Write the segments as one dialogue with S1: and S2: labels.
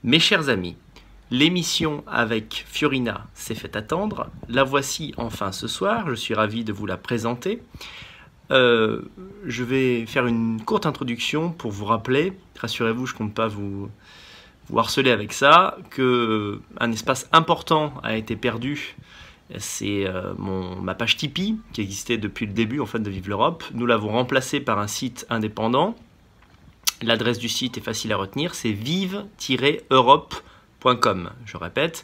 S1: Mes chers amis, l'émission avec Fiorina s'est fait attendre. La voici enfin ce soir. Je suis ravi de vous la présenter. Je vais faire une courte introduction pour vous rappeler, rassurez-vous, je ne compte pas vous harceler avec ça, qu'un espace important a été perdu. C'est ma page Tipeee qui existait depuis le début en fait, de Vive l'Europe. Nous l'avons remplacé par un site indépendant. L'adresse du site est facile à retenir, c'est vive-europe.com. Je répète,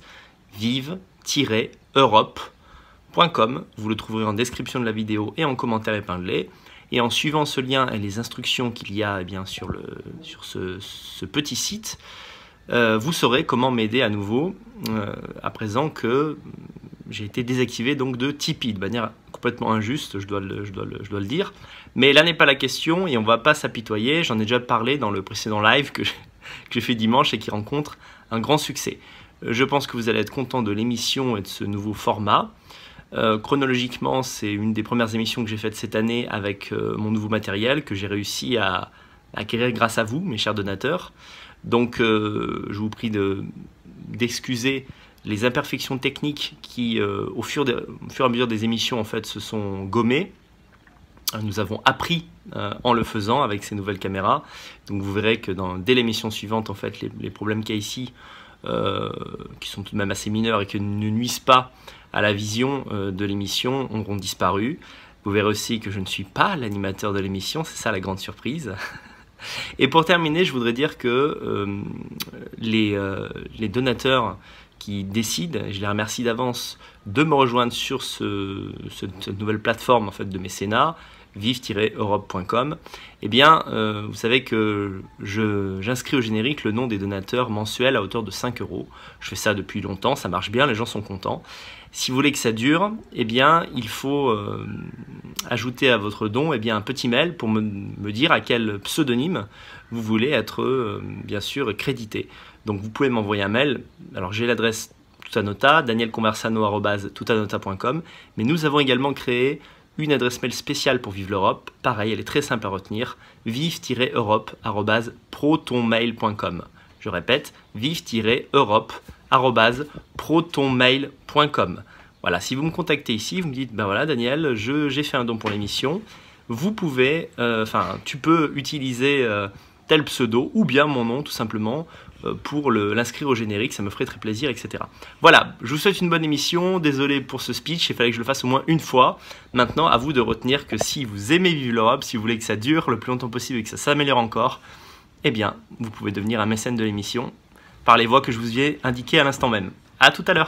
S1: vive-europe.com. Vous le trouverez en description de la vidéo et en commentaire épinglé. Et en suivant ce lien et les instructions qu'il y a sur ce petit site, vous saurez comment m'aider à nouveau, à présent que j'ai été désactivé donc de Tipeee, de manière complètement injuste, je dois le dire. Mais là n'est pas la question et on ne va pas s'apitoyer. J'en ai déjà parlé dans le précédent live que j'ai fait dimanche et qui rencontre un grand succès. Je pense que vous allez être content de l'émission et de ce nouveau format. Chronologiquement, c'est une des premières émissions que j'ai faites cette année avec mon nouveau matériel que j'ai réussi à acquérir grâce à vous, mes chers donateurs. Donc, je vous prie d'excuser les imperfections techniques qui, au fur et à mesure des émissions, en fait, se sont gommées. Nous avons appris en le faisant avec ces nouvelles caméras. Donc, vous verrez que dès l'émission suivante, en fait, les problèmes qu'il y a ici, qui sont tout de même assez mineurs et qui ne nuisent pas à la vision de l'émission, auront disparu. Vous verrez aussi que je ne suis pas l'animateur de l'émission, c'est ça la grande surprise. Et pour terminer, je voudrais dire que les donateurs qui décident, et je les remercie d'avance, de me rejoindre sur cette nouvelle plateforme en fait, de mécénat, vive-europe.com, eh bien, vous savez que j'inscris au générique le nom des donateurs mensuels à hauteur de 5 €. Je fais ça depuis longtemps, ça marche bien, les gens sont contents. Si vous voulez que ça dure, eh bien, il faut ajouter à votre don eh bien, un petit mail pour me dire à quel pseudonyme vous voulez être, bien sûr, crédité. Donc, vous pouvez m'envoyer un mail. Alors, j'ai l'adresse Tutanota, danielconversano@tutanota.com, mais nous avons également créé une adresse mail spéciale pour Vive l'Europe. Pareil, elle est très simple à retenir, vive-europe@protonmail.com. Je répète, vive-europe@protonmail.com. Voilà, si vous me contactez ici, vous me dites, ben voilà Daniel, j'ai fait un don pour l'émission, vous pouvez, tu peux utiliser tel pseudo ou bien mon nom tout simplement pour l'inscrire au générique, ça me ferait très plaisir, etc. Voilà, je vous souhaite une bonne émission, désolé pour ce speech, il fallait que je le fasse au moins une fois. Maintenant, à vous de retenir que si vous aimez Vive l'Europe, si vous voulez que ça dure le plus longtemps possible et que ça s'améliore encore, eh bien, vous pouvez devenir un mécène de l'émission par les voies que je vous ai indiquées à l'instant même. À tout à l'heure.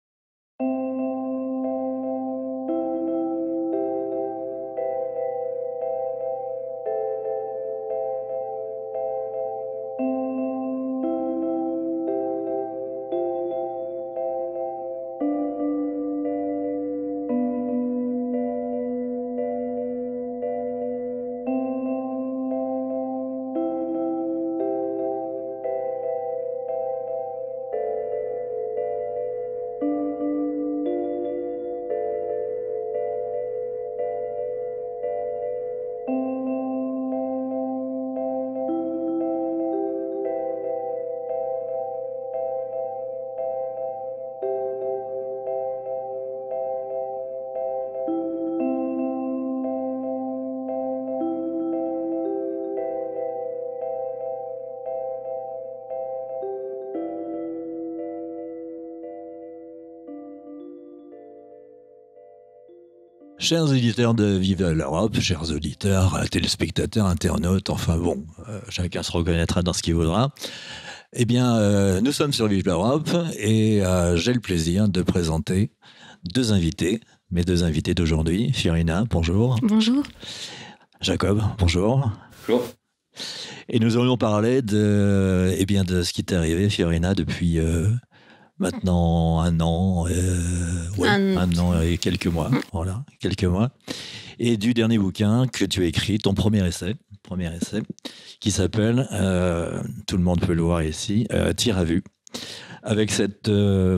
S2: Chers auditeurs de Vive l'Europe, chers auditeurs, téléspectateurs, internautes, enfin bon, chacun se reconnaîtra dans ce qu'il voudra. Eh bien, nous sommes sur Vive l'Europe et j'ai le plaisir de présenter mes deux invités d'aujourd'hui. Fiorina, bonjour.
S3: Bonjour.
S2: Jacob, bonjour.
S4: Bonjour.
S2: Et nous allons parler de ce qui t'est arrivé, Fiorina, depuis maintenant un an et quelques mois. Voilà, quelques mois. Et du dernier bouquin que tu as écrit, ton premier essai, qui s'appelle, tout le monde peut le voir ici, Tir à vue. avec cette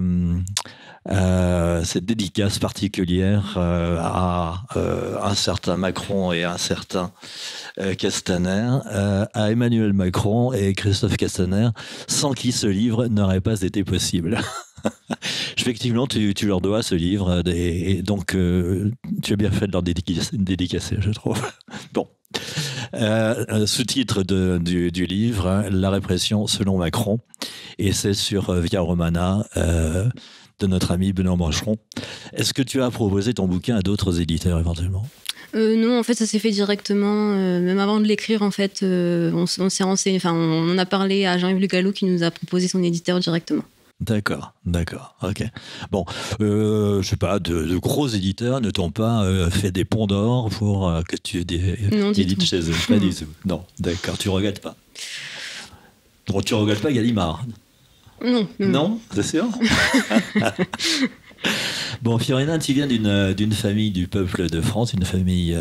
S2: dédicace particulière à un certain Macron et un certain Castaner, à Emmanuel Macron et Christophe Castaner, sans qui ce livre n'aurait pas été possible. Effectivement, tu leur dois ce livre, et donc tu as bien fait de leur dédicacer, je trouve. Bon. Sous-titre du livre, hein, La répression selon Macron, et c'est sur Via Romana de notre ami Benoît Brancheron. Est-ce que tu as proposé ton bouquin à d'autres éditeurs éventuellement ?
S3: Non, en fait, ça s'est fait directement. Même avant de l'écrire, en fait, on s'est renseigné. Enfin, on en a parlé à Jean-Yves Le Gallou qui nous a proposé son éditeur directement.
S2: D'accord, ok. Bon, je sais pas, de gros éditeurs ne t'ont pas fait des ponts d'or pour que tu édites chez eux? Pas du tout. Non, d'accord, tu regrettes pas. Donc, tu regrettes pas Gallimard?
S3: Non.
S2: Non, c'est sûr. Bon, Fiorina, tu viens d'une famille du peuple de France, une famille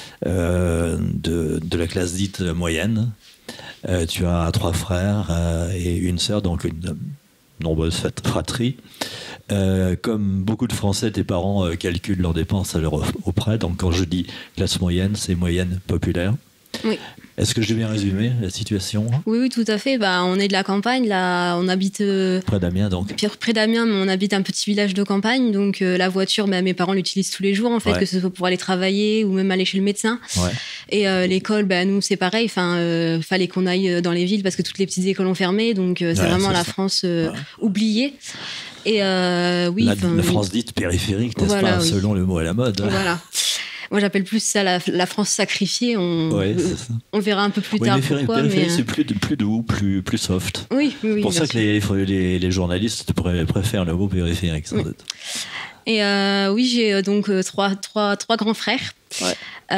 S2: de la classe dite moyenne. Tu as 3 frères et une sœur, donc une nombreuse fratrie. Comme beaucoup de Français, tes parents calculent leurs dépenses à leur auprès. Donc quand je dis classe moyenne, c'est moyenne populaire.
S3: Oui.
S2: Est-ce que j'ai bien résumé la situation?
S3: Oui, tout à fait. On est de la campagne. Là, on habite
S2: près d'Amiens, donc.
S3: Près d'Amiens, mais on habite un petit village de campagne. Donc la voiture, mes parents l'utilisent tous les jours, en fait, que ce soit pour aller travailler ou même aller chez le médecin. Ouais. Et l'école, nous, c'est pareil. Fallait qu'on aille dans les villes parce que toutes les petites écoles ont fermé. Donc c'est vraiment la France oubliée. Et oui,
S2: la France dite périphérique, n'est-ce pas, selon le mot à la mode.
S3: Voilà. Moi, j'appelle plus ça la France sacrifiée. On verra un peu plus tard pourquoi.
S2: Périphérique, c'est plus doux, plus soft.
S3: Oui.
S2: C'est pour ça que les journalistes préfèrent le mot périphérique, sans doute.
S3: Et oui, j'ai donc trois grands frères. Ouais.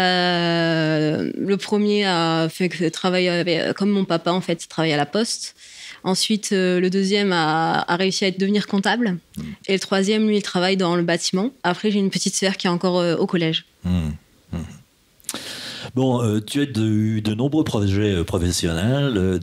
S3: Le premier a travaillé comme mon papa, en fait, travaillait à la Poste. Ensuite, le deuxième a réussi à devenir comptable. Et le troisième, lui, il travaille dans le bâtiment. Après, j'ai une petite sœur qui est encore au collège.
S2: Bon, tu as eu de nombreux projets professionnels,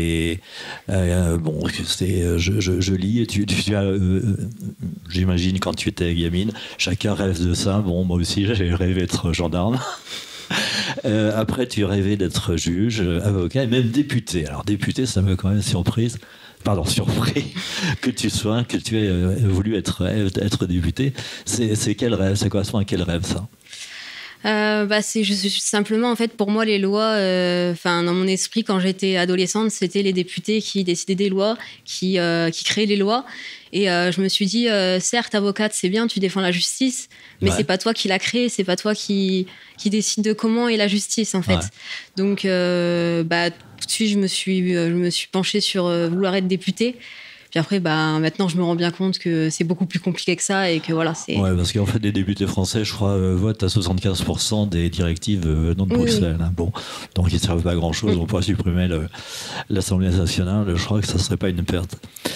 S2: je lis, tu as, j'imagine, quand tu étais gamine, chacun rêve de ça. Bon, moi aussi, j'ai rêvé d'être gendarme. Après, tu rêvais d'être juge, avocat et même député. Alors, député, ça m'a quand même surpris que tu aies voulu être député. C'est quel rêve? Ça correspond à quel rêve, ça?
S3: Simplement, en fait, pour moi, les lois, dans mon esprit, quand j'étais adolescente, c'était les députés qui décidaient des lois, qui créaient les lois. Et je me suis dit, certes, avocate, c'est bien, tu défends la justice, mais c'est pas toi qui l'a créée, c'est pas toi qui décide de comment est la justice, en fait. Ouais. Donc, tout de suite, je me suis penchée sur vouloir être députée. Puis après, maintenant, je me rends bien compte que c'est beaucoup plus compliqué que ça et que voilà, c'est...
S2: Ouais, parce qu'en fait, les députés français, je crois, votent à 75% des directives venant de Bruxelles. Hein. Bon, donc ils ne servent pas à grand-chose. On pourrait supprimer l'Assemblée nationale. Je crois que ça ne serait pas une perte.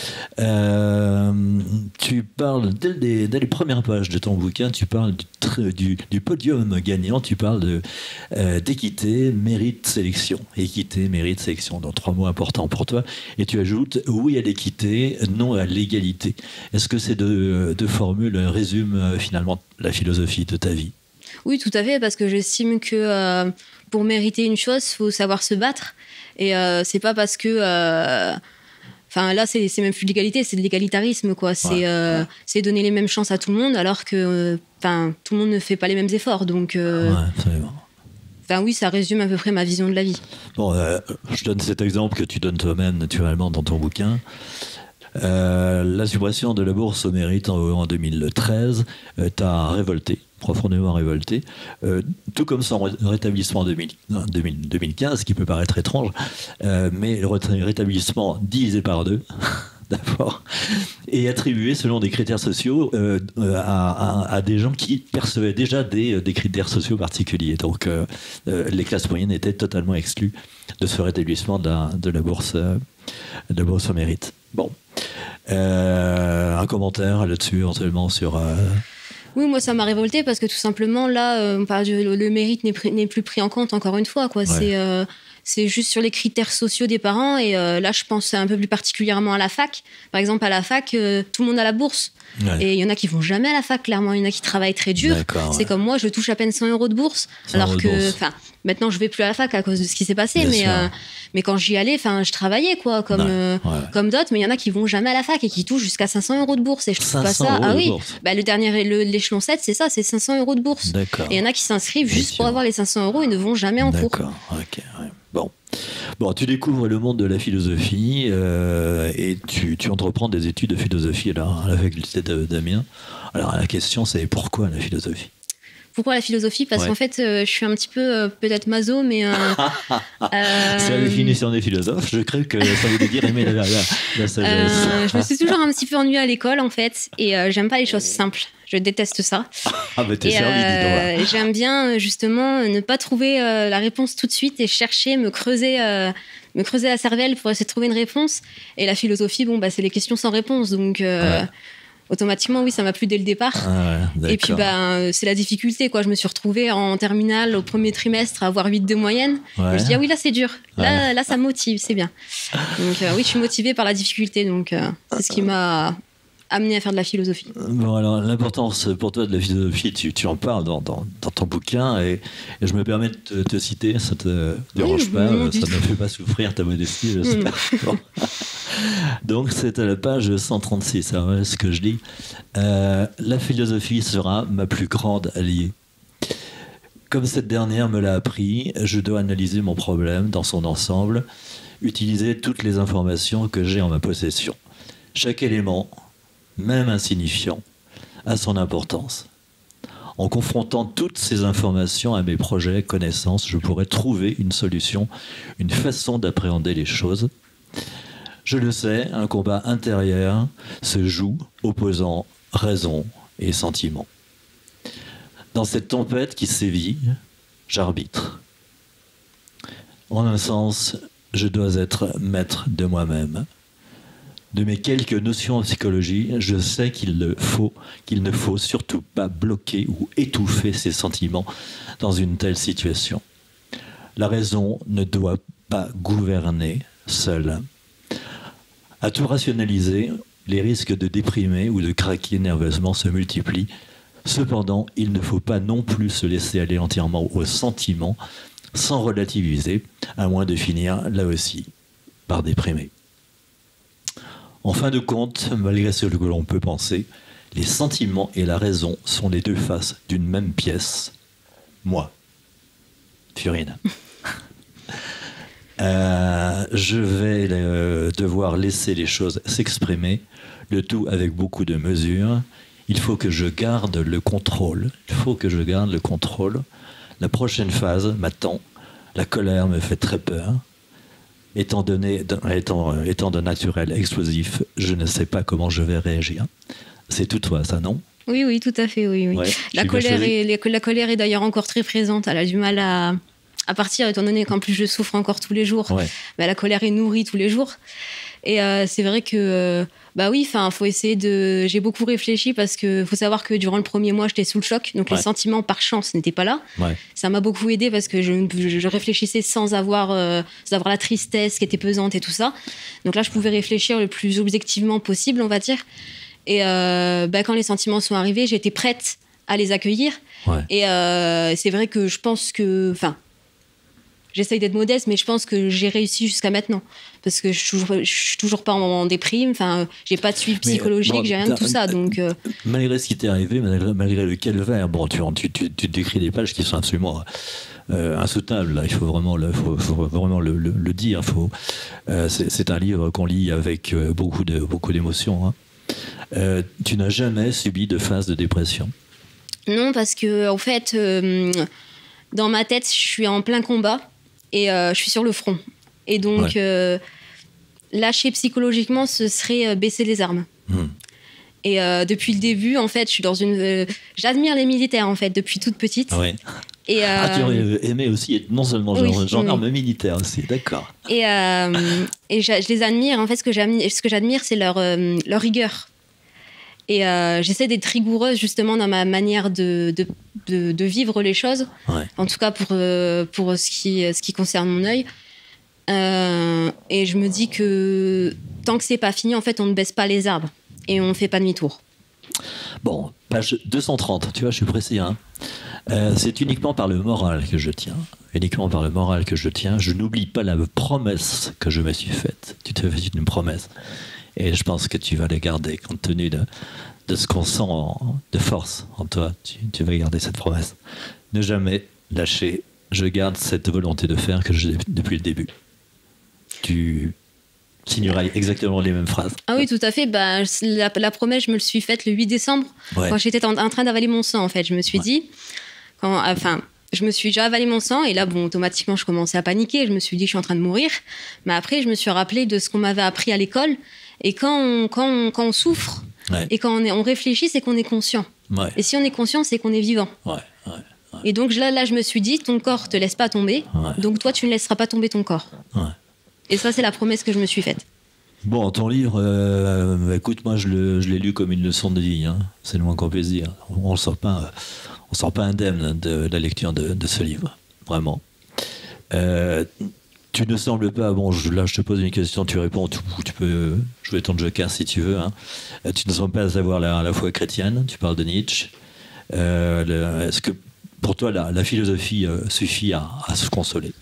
S2: Tu parles, dès les premières pages de ton bouquin, tu parles du podium gagnant. Tu parles d'équité, mérite, sélection. Équité, mérite, sélection. Donc 3 mots importants pour toi. Et tu ajoutes oui à l'équité, non à l'égalité. Est-ce que ces deux formules résument finalement la philosophie de ta vie?
S3: Oui, tout à fait, parce que j'estime que pour mériter une chose, il faut savoir se battre. Et c'est pas parce que... là, c'est même plus de l'égalité, c'est de l'égalitarisme, quoi. C'est donner les mêmes chances à tout le monde, alors que tout le monde ne fait pas les mêmes efforts. Donc...
S2: absolument.
S3: Oui, ça résume à peu près ma vision de la vie.
S2: Bon, je donne cet exemple que tu donnes toi-même naturellement dans ton bouquin. La suppression de la bourse au mérite en 2013 t'a révolté, profondément révolté, tout comme son rétablissement en 2015, qui peut paraître étrange, mais le rétablissement divisé par 2, d'abord, et attribué selon des critères sociaux à des gens qui percevaient déjà des critères sociaux particuliers. Donc les classes moyennes étaient totalement exclues de ce rétablissement de la bourse au mérite. Bon. Un commentaire là-dessus, éventuellement, sur...
S3: Oui, moi, ça m'a révolté parce que tout simplement, là, le mérite n'est plus pris en compte, encore une fois, quoi. Ouais. c'est juste sur les critères sociaux des parents. Et là, je pense un peu plus particulièrement à la fac. Par exemple, à la fac, tout le monde a la bourse.
S2: Ouais.
S3: Et il y en a qui vont jamais à la fac, clairement. Il y en a qui travaillent très dur.
S2: D'accord,
S3: C'est
S2: ouais.
S3: comme moi, je touche à peine 100 € de bourse.
S2: 100
S3: Alors
S2: € de
S3: que,
S2: bourse.
S3: enfin, maintenant, je vais plus à la fac à cause de ce qui s'est passé.
S2: Bien sûr.
S3: Mais quand j'y allais, enfin, je travaillais, quoi, comme,
S2: Ouais.
S3: comme d'autres. Mais il y en a qui vont jamais à la fac et qui touchent jusqu'à 500 € de bourse. Et je trouve pas
S2: 500
S3: ça.
S2: €
S3: Ah
S2: de
S3: oui.
S2: bourse.
S3: Bah, l'échelon 7, c'est ça, c'est 500 € de bourse.
S2: D'accord.
S3: Et il y en a qui s'inscrivent juste pour
S2: Effectivement.
S3: avoir les 500 € et ne vont jamais en cours.
S2: D'accord, ok. Ouais. Bon, tu découvres le monde de la philosophie et tu entreprends des études de philosophie à la faculté d'Amiens. Alors la question c'est pourquoi la philosophie?
S3: Pourquoi la philosophie? Parce
S2: Ouais.
S3: qu'en fait, je suis un petit peu peut-être maso, mais
S2: C'est la définition des philosophes. Je crée que ça voulait dire aimer la sagesse.
S3: je me suis toujours un petit peu ennuyée à l'école, en fait, et j'aime pas les choses simples. Je déteste ça.
S2: Ah bah t'es
S3: Et
S2: servi, dis donc. Là.
S3: j'aime bien justement ne pas trouver la réponse tout de suite et chercher, me creuser la cervelle pour essayer de trouver une réponse. Et la philosophie, bon, bah, c'est les questions sans réponse, donc
S2: Ouais.
S3: automatiquement, oui, ça m'a plu dès le départ.
S2: Ah ouais,
S3: Et puis,
S2: d'accord.
S3: c'est la difficulté, quoi. Je me suis retrouvée en terminale au premier trimestre à avoir 8 de moyenne.
S2: Ouais.
S3: Je me suis dit, ah oui, là, c'est dur. Là, ça me motive, c'est bien. Donc, oui, je suis motivée par la difficulté. Donc, c'est ce qui m'a amenée à faire de la philosophie.
S2: Bon, alors, l'importance pour toi de la philosophie, tu en parles dans ton bouquin et je me permets de te citer, ça te dérange pas,
S3: non, du
S2: ça ne me fait pas souffrir ta modestie, j'espère. Bon. Donc, c'est à la page 136, alors, ce que je dis. La philosophie sera ma plus grande alliée. Comme cette dernière me l'a appris, je dois analyser mon problème dans son ensemble, utiliser toutes les informations que j'ai en ma possession. Chaque élément, même insignifiant, a son importance. En confrontant toutes ces informations à mes projets, connaissances, je pourrais trouver une solution, une façon d'appréhender les choses. Je le sais, un combat intérieur se joue opposant raison et sentiment. Dans cette tempête qui sévit, j'arbitre. En un sens, je dois être maître de moi-même. De mes quelques notions en psychologie, je sais qu'il ne faut surtout pas bloquer ou étouffer ses sentiments dans une telle situation. La raison ne doit pas gouverner seule. À tout rationaliser, les risques de déprimer ou de craquer nerveusement se multiplient. Cependant, il ne faut pas non plus se laisser aller entièrement aux sentiments sans relativiser, à moins de finir, là aussi, par déprimer. En fin de compte, malgré ce que l'on peut penser, les sentiments et la raison sont les deux faces d'une même pièce. Moi, Furine. Je vais devoir laisser les choses s'exprimer, le tout avec beaucoup de mesure. Il faut que je garde le contrôle. La prochaine phase m'attend. La colère me fait très peur. Étant de naturel explosif, je ne sais pas comment je vais réagir. C'est tout toi, ça, non?
S3: Oui, oui, tout à fait, oui.
S2: Ouais,
S3: La colère est d'ailleurs encore très présente. Elle a du mal à partir, étant donné qu'en plus je souffre encore tous les jours.
S2: Ouais.
S3: Bah, la colère est nourrie tous les jours. Et c'est vrai que, faut essayer de... J'ai beaucoup réfléchi parce que faut savoir que durant le premier mois, j'étais sous le choc. Donc les sentiments, par chance, n'étaient pas là.
S2: Ouais.
S3: Ça m'a beaucoup aidé parce que je réfléchissais sans avoir la tristesse qui était pesante et tout ça. Donc là, je pouvais réfléchir le plus objectivement possible, on va dire. Et quand les sentiments sont arrivés, j'étais prête à les accueillir.
S2: Ouais.
S3: Et c'est vrai que je pense que... Enfin, j'essaye d'être modeste, mais je pense que j'ai réussi jusqu'à maintenant. Parce que je suis toujours pas en déprime. Enfin, j'ai pas de suivi psychologique, j'ai rien de tout ça. Donc,
S2: malgré ce qui t'est arrivé, malgré le calvaire, bon, tu décris des pages qui sont absolument insoutenables. Là. Il faut vraiment le dire. C'est un livre qu'on lit avec beaucoup d'émotions. Hein. Tu n'as jamais subi de phase de dépression?
S3: Non, parce que en fait, dans ma tête, je suis en plein combat et je suis sur le front. Et donc, lâcher psychologiquement, ce serait baisser les armes. Et depuis le début, en fait, je suis dans une... j'admire les militaires, en fait, depuis toute petite.
S2: Ouais.
S3: Et,
S2: tu aurais aimé aussi être non seulement gendarme, mais militaire aussi, d'accord.
S3: Et je les admire. En fait, ce que j'admire, c'est leur rigueur. Et j'essaie d'être rigoureuse, justement, dans ma manière de vivre les choses. Ouais. En tout cas, pour ce qui concerne mon œil. Et je me dis que tant que c'est pas fini, en fait, on ne baisse pas les arbres et on fait pas demi-tour.
S2: Bon, page 230, tu vois, je suis précis. Hein. C'est uniquement par le moral que je tiens. Uniquement par le moral que je tiens. Je n'oublie pas la promesse que je me suis faite. Tu te fais une promesse. Et je pense que tu vas la garder compte tenu de ce qu'on sent de force en toi. Tu vas garder cette promesse. Ne jamais lâcher. Je garde cette volonté de faire que j'ai depuis le début. Tu signeras exactement les mêmes phrases.
S3: Ah oui, tout à fait. Bah, la promesse, je me le suis faite le 8 décembre, quand j'étais en train d'avaler mon sang, en fait. Je me suis dit, je me suis déjà avalé mon sang, et là, bon, automatiquement, je commençais à paniquer. Je me suis dit, je suis en train de mourir. Mais après, je me suis rappelé de ce qu'on m'avait appris à l'école. Et quand on souffre, et quand on réfléchit, c'est qu'on est conscient. Et si on est conscient, c'est qu'on est vivant. Et donc là, je me suis dit, ton corps te laisse pas tomber, donc toi, tu ne laisseras pas tomber ton corps. Et ça, c'est la promesse que je me suis faite.
S2: Bon, ton livre, écoute, moi, je l'ai lu comme une leçon de vie. Hein. C'est le moins qu'on puisse dire. On ne sort pas indemne de la lecture de ce livre, vraiment. Tu ne sembles pas, bon, là, je te pose une question, tu réponds, tu peux jouer ton joker si tu veux. Hein. Tu ne sembles pas avoir la foi chrétienne, tu parles de Nietzsche. Est-ce que pour toi, la philosophie suffit à se consoler?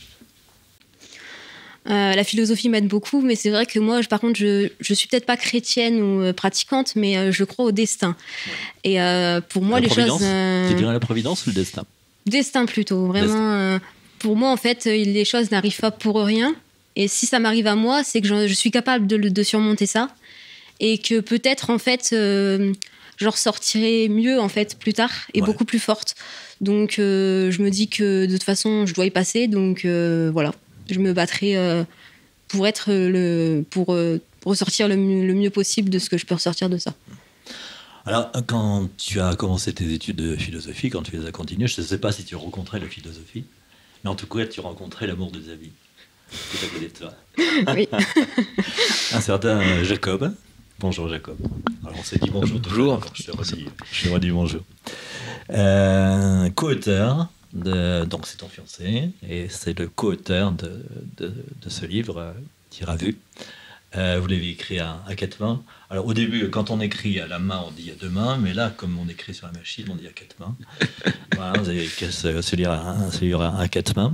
S3: La philosophie m'aide beaucoup, mais c'est vrai que moi, par contre, je suis peut-être pas chrétienne ou pratiquante, mais je crois au destin. Et pour moi, les choses...
S2: Tu dirais la providence ou le destin?
S3: Destin plutôt, vraiment. Pour moi, en fait, les choses n'arrivent pas pour rien. Et si ça m'arrive à moi, c'est que je suis capable de surmonter ça. Et que peut-être, en fait, je ressortirai mieux, en fait, plus tard, et beaucoup plus forte. Donc, je me dis que, de toute façon, je dois y passer. Donc, voilà. Je me battrai pour ressortir le mieux possible de ce que je peux ressortir de ça.
S2: Alors, quand tu as commencé tes études de philosophie, quand tu les as continuées, je ne sais pas si tu rencontrais la philosophie, mais en tout cas, tu rencontrais l'amour de ta vie. C'est à côté de toi.
S3: Oui.
S2: Un certain Jacob. Bonjour Jacob. Alors, on s'est dit bonjour.
S1: Bonjour.
S2: Je te redis bonjour. Co-auteur. Donc c'est ton fiancé et c'est le co-auteur de ce livre, Tire à vue. Vous l'avez écrit à quatre mains. Alors au début, quand on écrit à la main, on dit à deux mains, mais là, comme on écrit sur la machine, on dit à quatre mains. Voilà, vous avez qu'à se lire à quatre mains.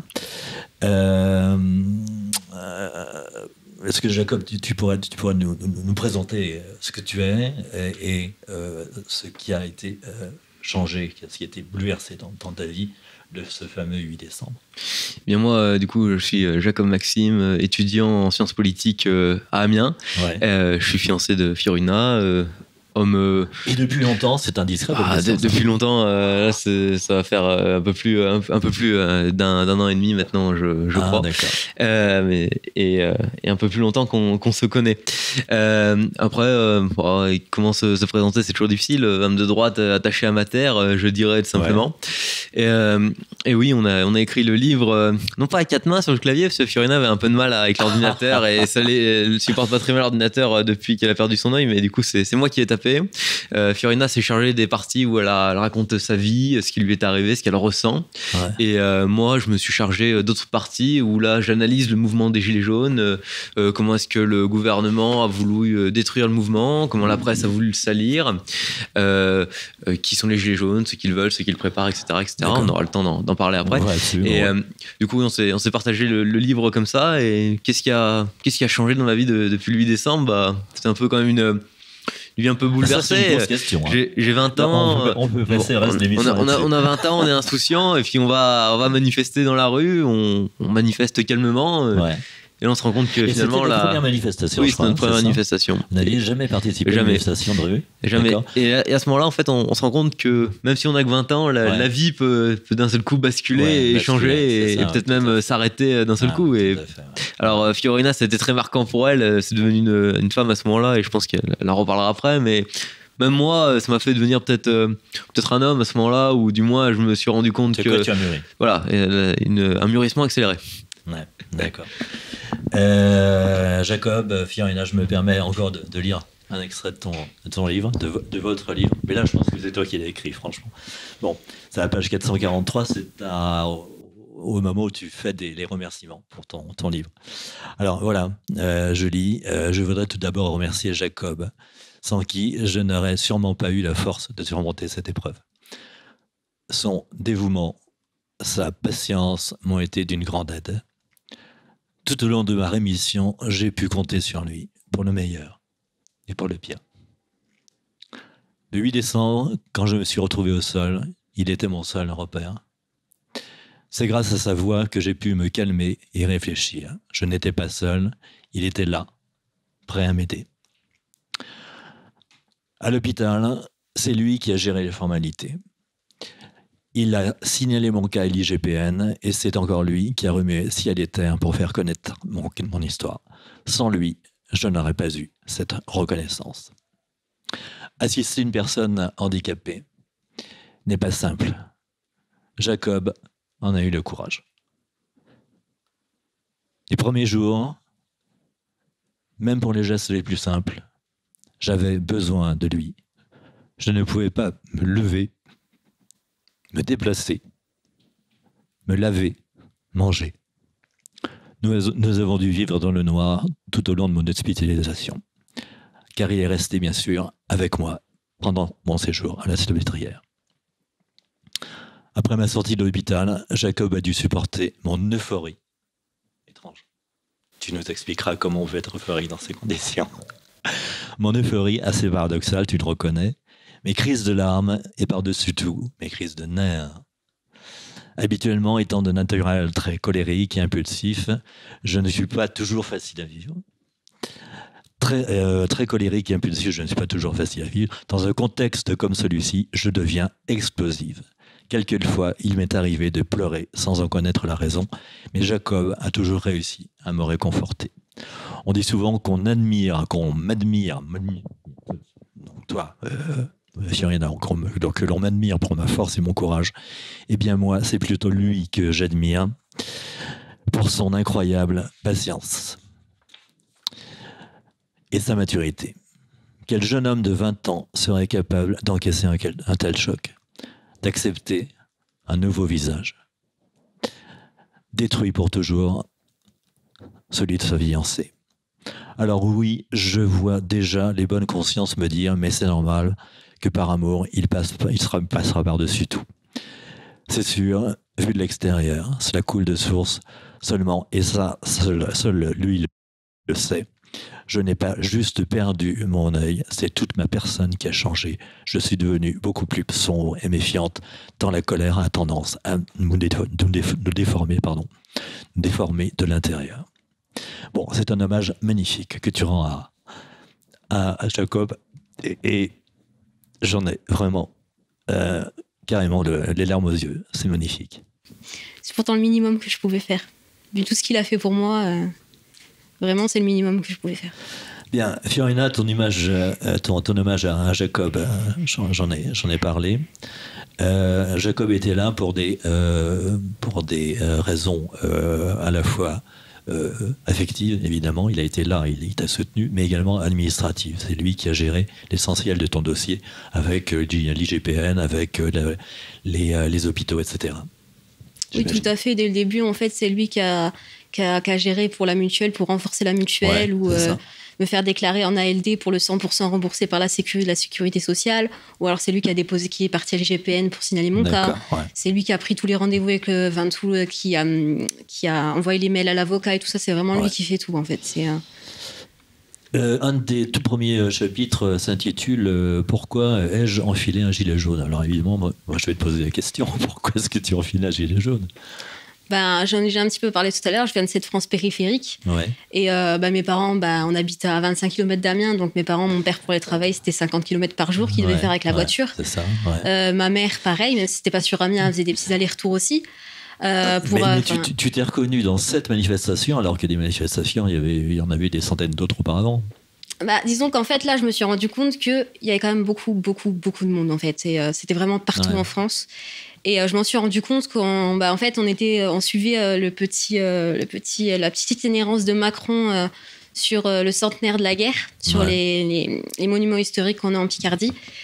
S2: Est-ce que Jacob, tu pourrais nous présenter ce que tu es et ce qui a été changé, ce qui a été bouleversé dans ta vie de ce fameux 8 décembre?
S4: Bien, moi, du coup, je suis Jacob Maxime, étudiant en sciences politiques à Amiens. Je suis fiancé de Fiorina, homme...
S2: Et depuis longtemps, c'est indiscret.
S4: Depuis longtemps, là, ça va faire un peu plus d'un an et demi maintenant, je crois.
S2: D'accord.
S4: Et un peu plus longtemps qu'on se connaît. Après, comment se présenter, c'est toujours difficile. Homme de droite attaché à ma terre, je dirais tout simplement. Et oui, on a écrit le livre, non pas à quatre mains sur le clavier, parce que Fiorina avait un peu de mal avec l'ordinateur et elle supporte pas très bien l'ordinateur depuis qu'elle a perdu son œil, mais du coup, c'est moi qui ai tapé. Fiorina s'est chargée des parties où elle raconte sa vie, ce qui lui est arrivé, ce qu'elle ressent. Et moi, je me suis chargé d'autres parties où là, j'analyse le mouvement des Gilets jaunes, comment est-ce que le gouvernement a voulu détruire le mouvement, comment la presse a voulu le salir, qui sont les Gilets jaunes, ce qu'ils veulent, ce qu'ils préparent, etc. On aura le temps d'en parler après. Et du coup, on s'est partagé le livre comme ça. Et qu'est-ce qui a changé dans ma vie depuis le 8 décembre? C'était un peu quand même une vie un peu bouleversée.
S2: C'est une grosse question, hein.
S4: J'ai 20 ans.
S2: On peut passer le reste de l'émission.
S4: On a 20 ans, on est insouciant, et puis on va manifester dans la rue, on manifeste calmement. Et là, on se rend compte que finalement...
S2: C'était notre première manifestation,
S4: oui, c'était notre première manifestation.
S2: Vous n'aviez jamais participé à une manifestation de rue?
S4: Jamais. Et à ce moment-là, en fait, on se rend compte que même si on n'a que 20 ans, la vie peut d'un seul coup basculer et changer, et peut-être même s'arrêter d'un seul coup. Et alors, Fiorina, c'était très marquant pour elle. C'est devenu une femme à ce moment-là, et je pense qu'elle en reparlera après, mais... Même moi, ça m'a fait devenir peut-être un homme à ce moment-là, ou du moins, je me suis rendu compte que...
S2: tu as mûri.
S4: Voilà, un mûrissement accéléré.
S2: Ouais, d'accord. Jacob, Fiorina, je me permets encore de lire un extrait de ton livre, de votre livre. Mais là, je pense que c'est toi qui l'as écrit, franchement. Bon, c'est à la page 443, c'est au moment où tu fais les remerciements pour ton livre. Alors voilà, je lis. Je voudrais tout d'abord remercier Jacob, sans qui je n'aurais sûrement pas eu la force de surmonter cette épreuve. Son dévouement, sa patience m'ont été d'une grande aide. Tout au long de ma rémission, j'ai pu compter sur lui, pour le meilleur et pour le pire. Le 8 décembre, quand je me suis retrouvé au sol, il était mon seul repère. C'est grâce à sa voix que j'ai pu me calmer et réfléchir. Je n'étais pas seul, il était là, prêt à m'aider. À l'hôpital, c'est lui qui a géré les formalités. Il a signalé mon cas à l'IGPN et c'est encore lui qui a remué ciel et terre pour faire connaître mon histoire. Sans lui, je n'aurais pas eu cette reconnaissance. Assister une personne handicapée n'est pas simple. Jacob en a eu le courage. Les premiers jours, même pour les gestes les plus simples, j'avais besoin de lui. Je ne pouvais pas me lever, me déplacer, me laver, manger. Nous avons dû vivre dans le noir tout au long de mon hospitalisation, car il est resté bien sûr avec moi pendant mon séjour à la Salpêtrière. Après ma sortie de l'hôpital, Jacob a dû supporter mon euphorie. Étrange. Tu nous expliqueras comment on peut être euphorique dans ces conditions. Mon euphorie assez paradoxale, tu le reconnais, mes crises de larmes et par-dessus tout, mes crises de nerfs. Habituellement, étant de naturel très colérique et impulsif, je ne suis pas toujours facile à vivre. Très colérique et impulsif, je ne suis pas toujours facile à vivre. Dans un contexte comme celui-ci, je deviens explosive. Quelquefois, il m'est arrivé de pleurer sans en connaître la raison, mais Jacob a toujours réussi à me réconforter. On dit souvent qu'on m'admire, donc toi, Fiorina, que l'on m'admire pour ma force et mon courage. Eh bien moi, c'est plutôt lui que j'admire pour son incroyable patience et sa maturité. Quel jeune homme de 20 ans serait capable d'encaisser un tel choc, d'accepter un nouveau visage, détruit pour toujours celui de sa fiancée. Alors oui, je vois déjà les bonnes consciences me dire, mais c'est normal que par amour, il passera par-dessus tout. C'est sûr, vu de l'extérieur, cela coule de source seulement, et ça, seul lui le sait. Je n'ai pas juste perdu mon œil, c'est toute ma personne qui a changé. Je suis devenue beaucoup plus sombre et méfiante, tant la colère a tendance à nous déformer de l'intérieur. Bon, c'est un hommage magnifique que tu rends à Jacob, et j'en ai vraiment carrément les larmes aux yeux. C'est magnifique.
S3: C'est pourtant le minimum que je pouvais faire. Vu tout ce qu'il a fait pour moi, vraiment, c'est le minimum que je pouvais faire.
S2: Bien, Fiorina, ton hommage à Jacob, j'en ai parlé. Jacob était là pour des raisons à la fois affective, évidemment, il a été là, il t'a soutenu, mais également administrative. C'est lui qui a géré l'essentiel de ton dossier avec l'IGPN, avec les hôpitaux, etc.
S3: Oui, tout à fait. Dès le début, en fait, c'est lui qui a géré pour la mutuelle, pour renforcer la mutuelle, ou me faire déclarer en ALD pour le 100% remboursé par la sécurité sociale, ou alors c'est lui qui est parti à l'IGPN pour signaler mon cas. Ouais. C'est lui qui a pris tous les rendez-vous avec le Ventoux, qui a envoyé les mails à l'avocat et tout ça. C'est vraiment lui qui fait tout, en fait.
S2: Un des tout premiers chapitres s'intitule « Pourquoi ai-je enfilé un gilet jaune ?» Alors évidemment, moi je vais te poser la question. Pourquoi est-ce que tu enfiles un gilet jaune ?
S3: J'en ai déjà un petit peu parlé tout à l'heure. Je viens de cette France périphérique.
S2: Ouais.
S3: Et mes parents, on habite à 25 km d'Amiens. Donc mes parents, mon père pour les travailler, c'était 50 km par jour qu'il devait faire avec la voiture.
S2: C'est ça.
S3: Ma mère, pareil, même si c'était pas sur Amiens, elle faisait des petits allers-retours aussi.
S2: Mais tu t'es reconnu dans cette manifestation, alors que des manifestations, il y en avait des centaines d'autres auparavant.
S3: Disons qu'en fait, là, je me suis rendu compte qu'il y avait quand même beaucoup de monde, en fait. Et, c'était vraiment partout en France. Et je m'en suis rendu compte qu'en fait, on suivait la petite itinérance de Macron sur le centenaire de la guerre, sur les monuments historiques qu'on a en Picardie.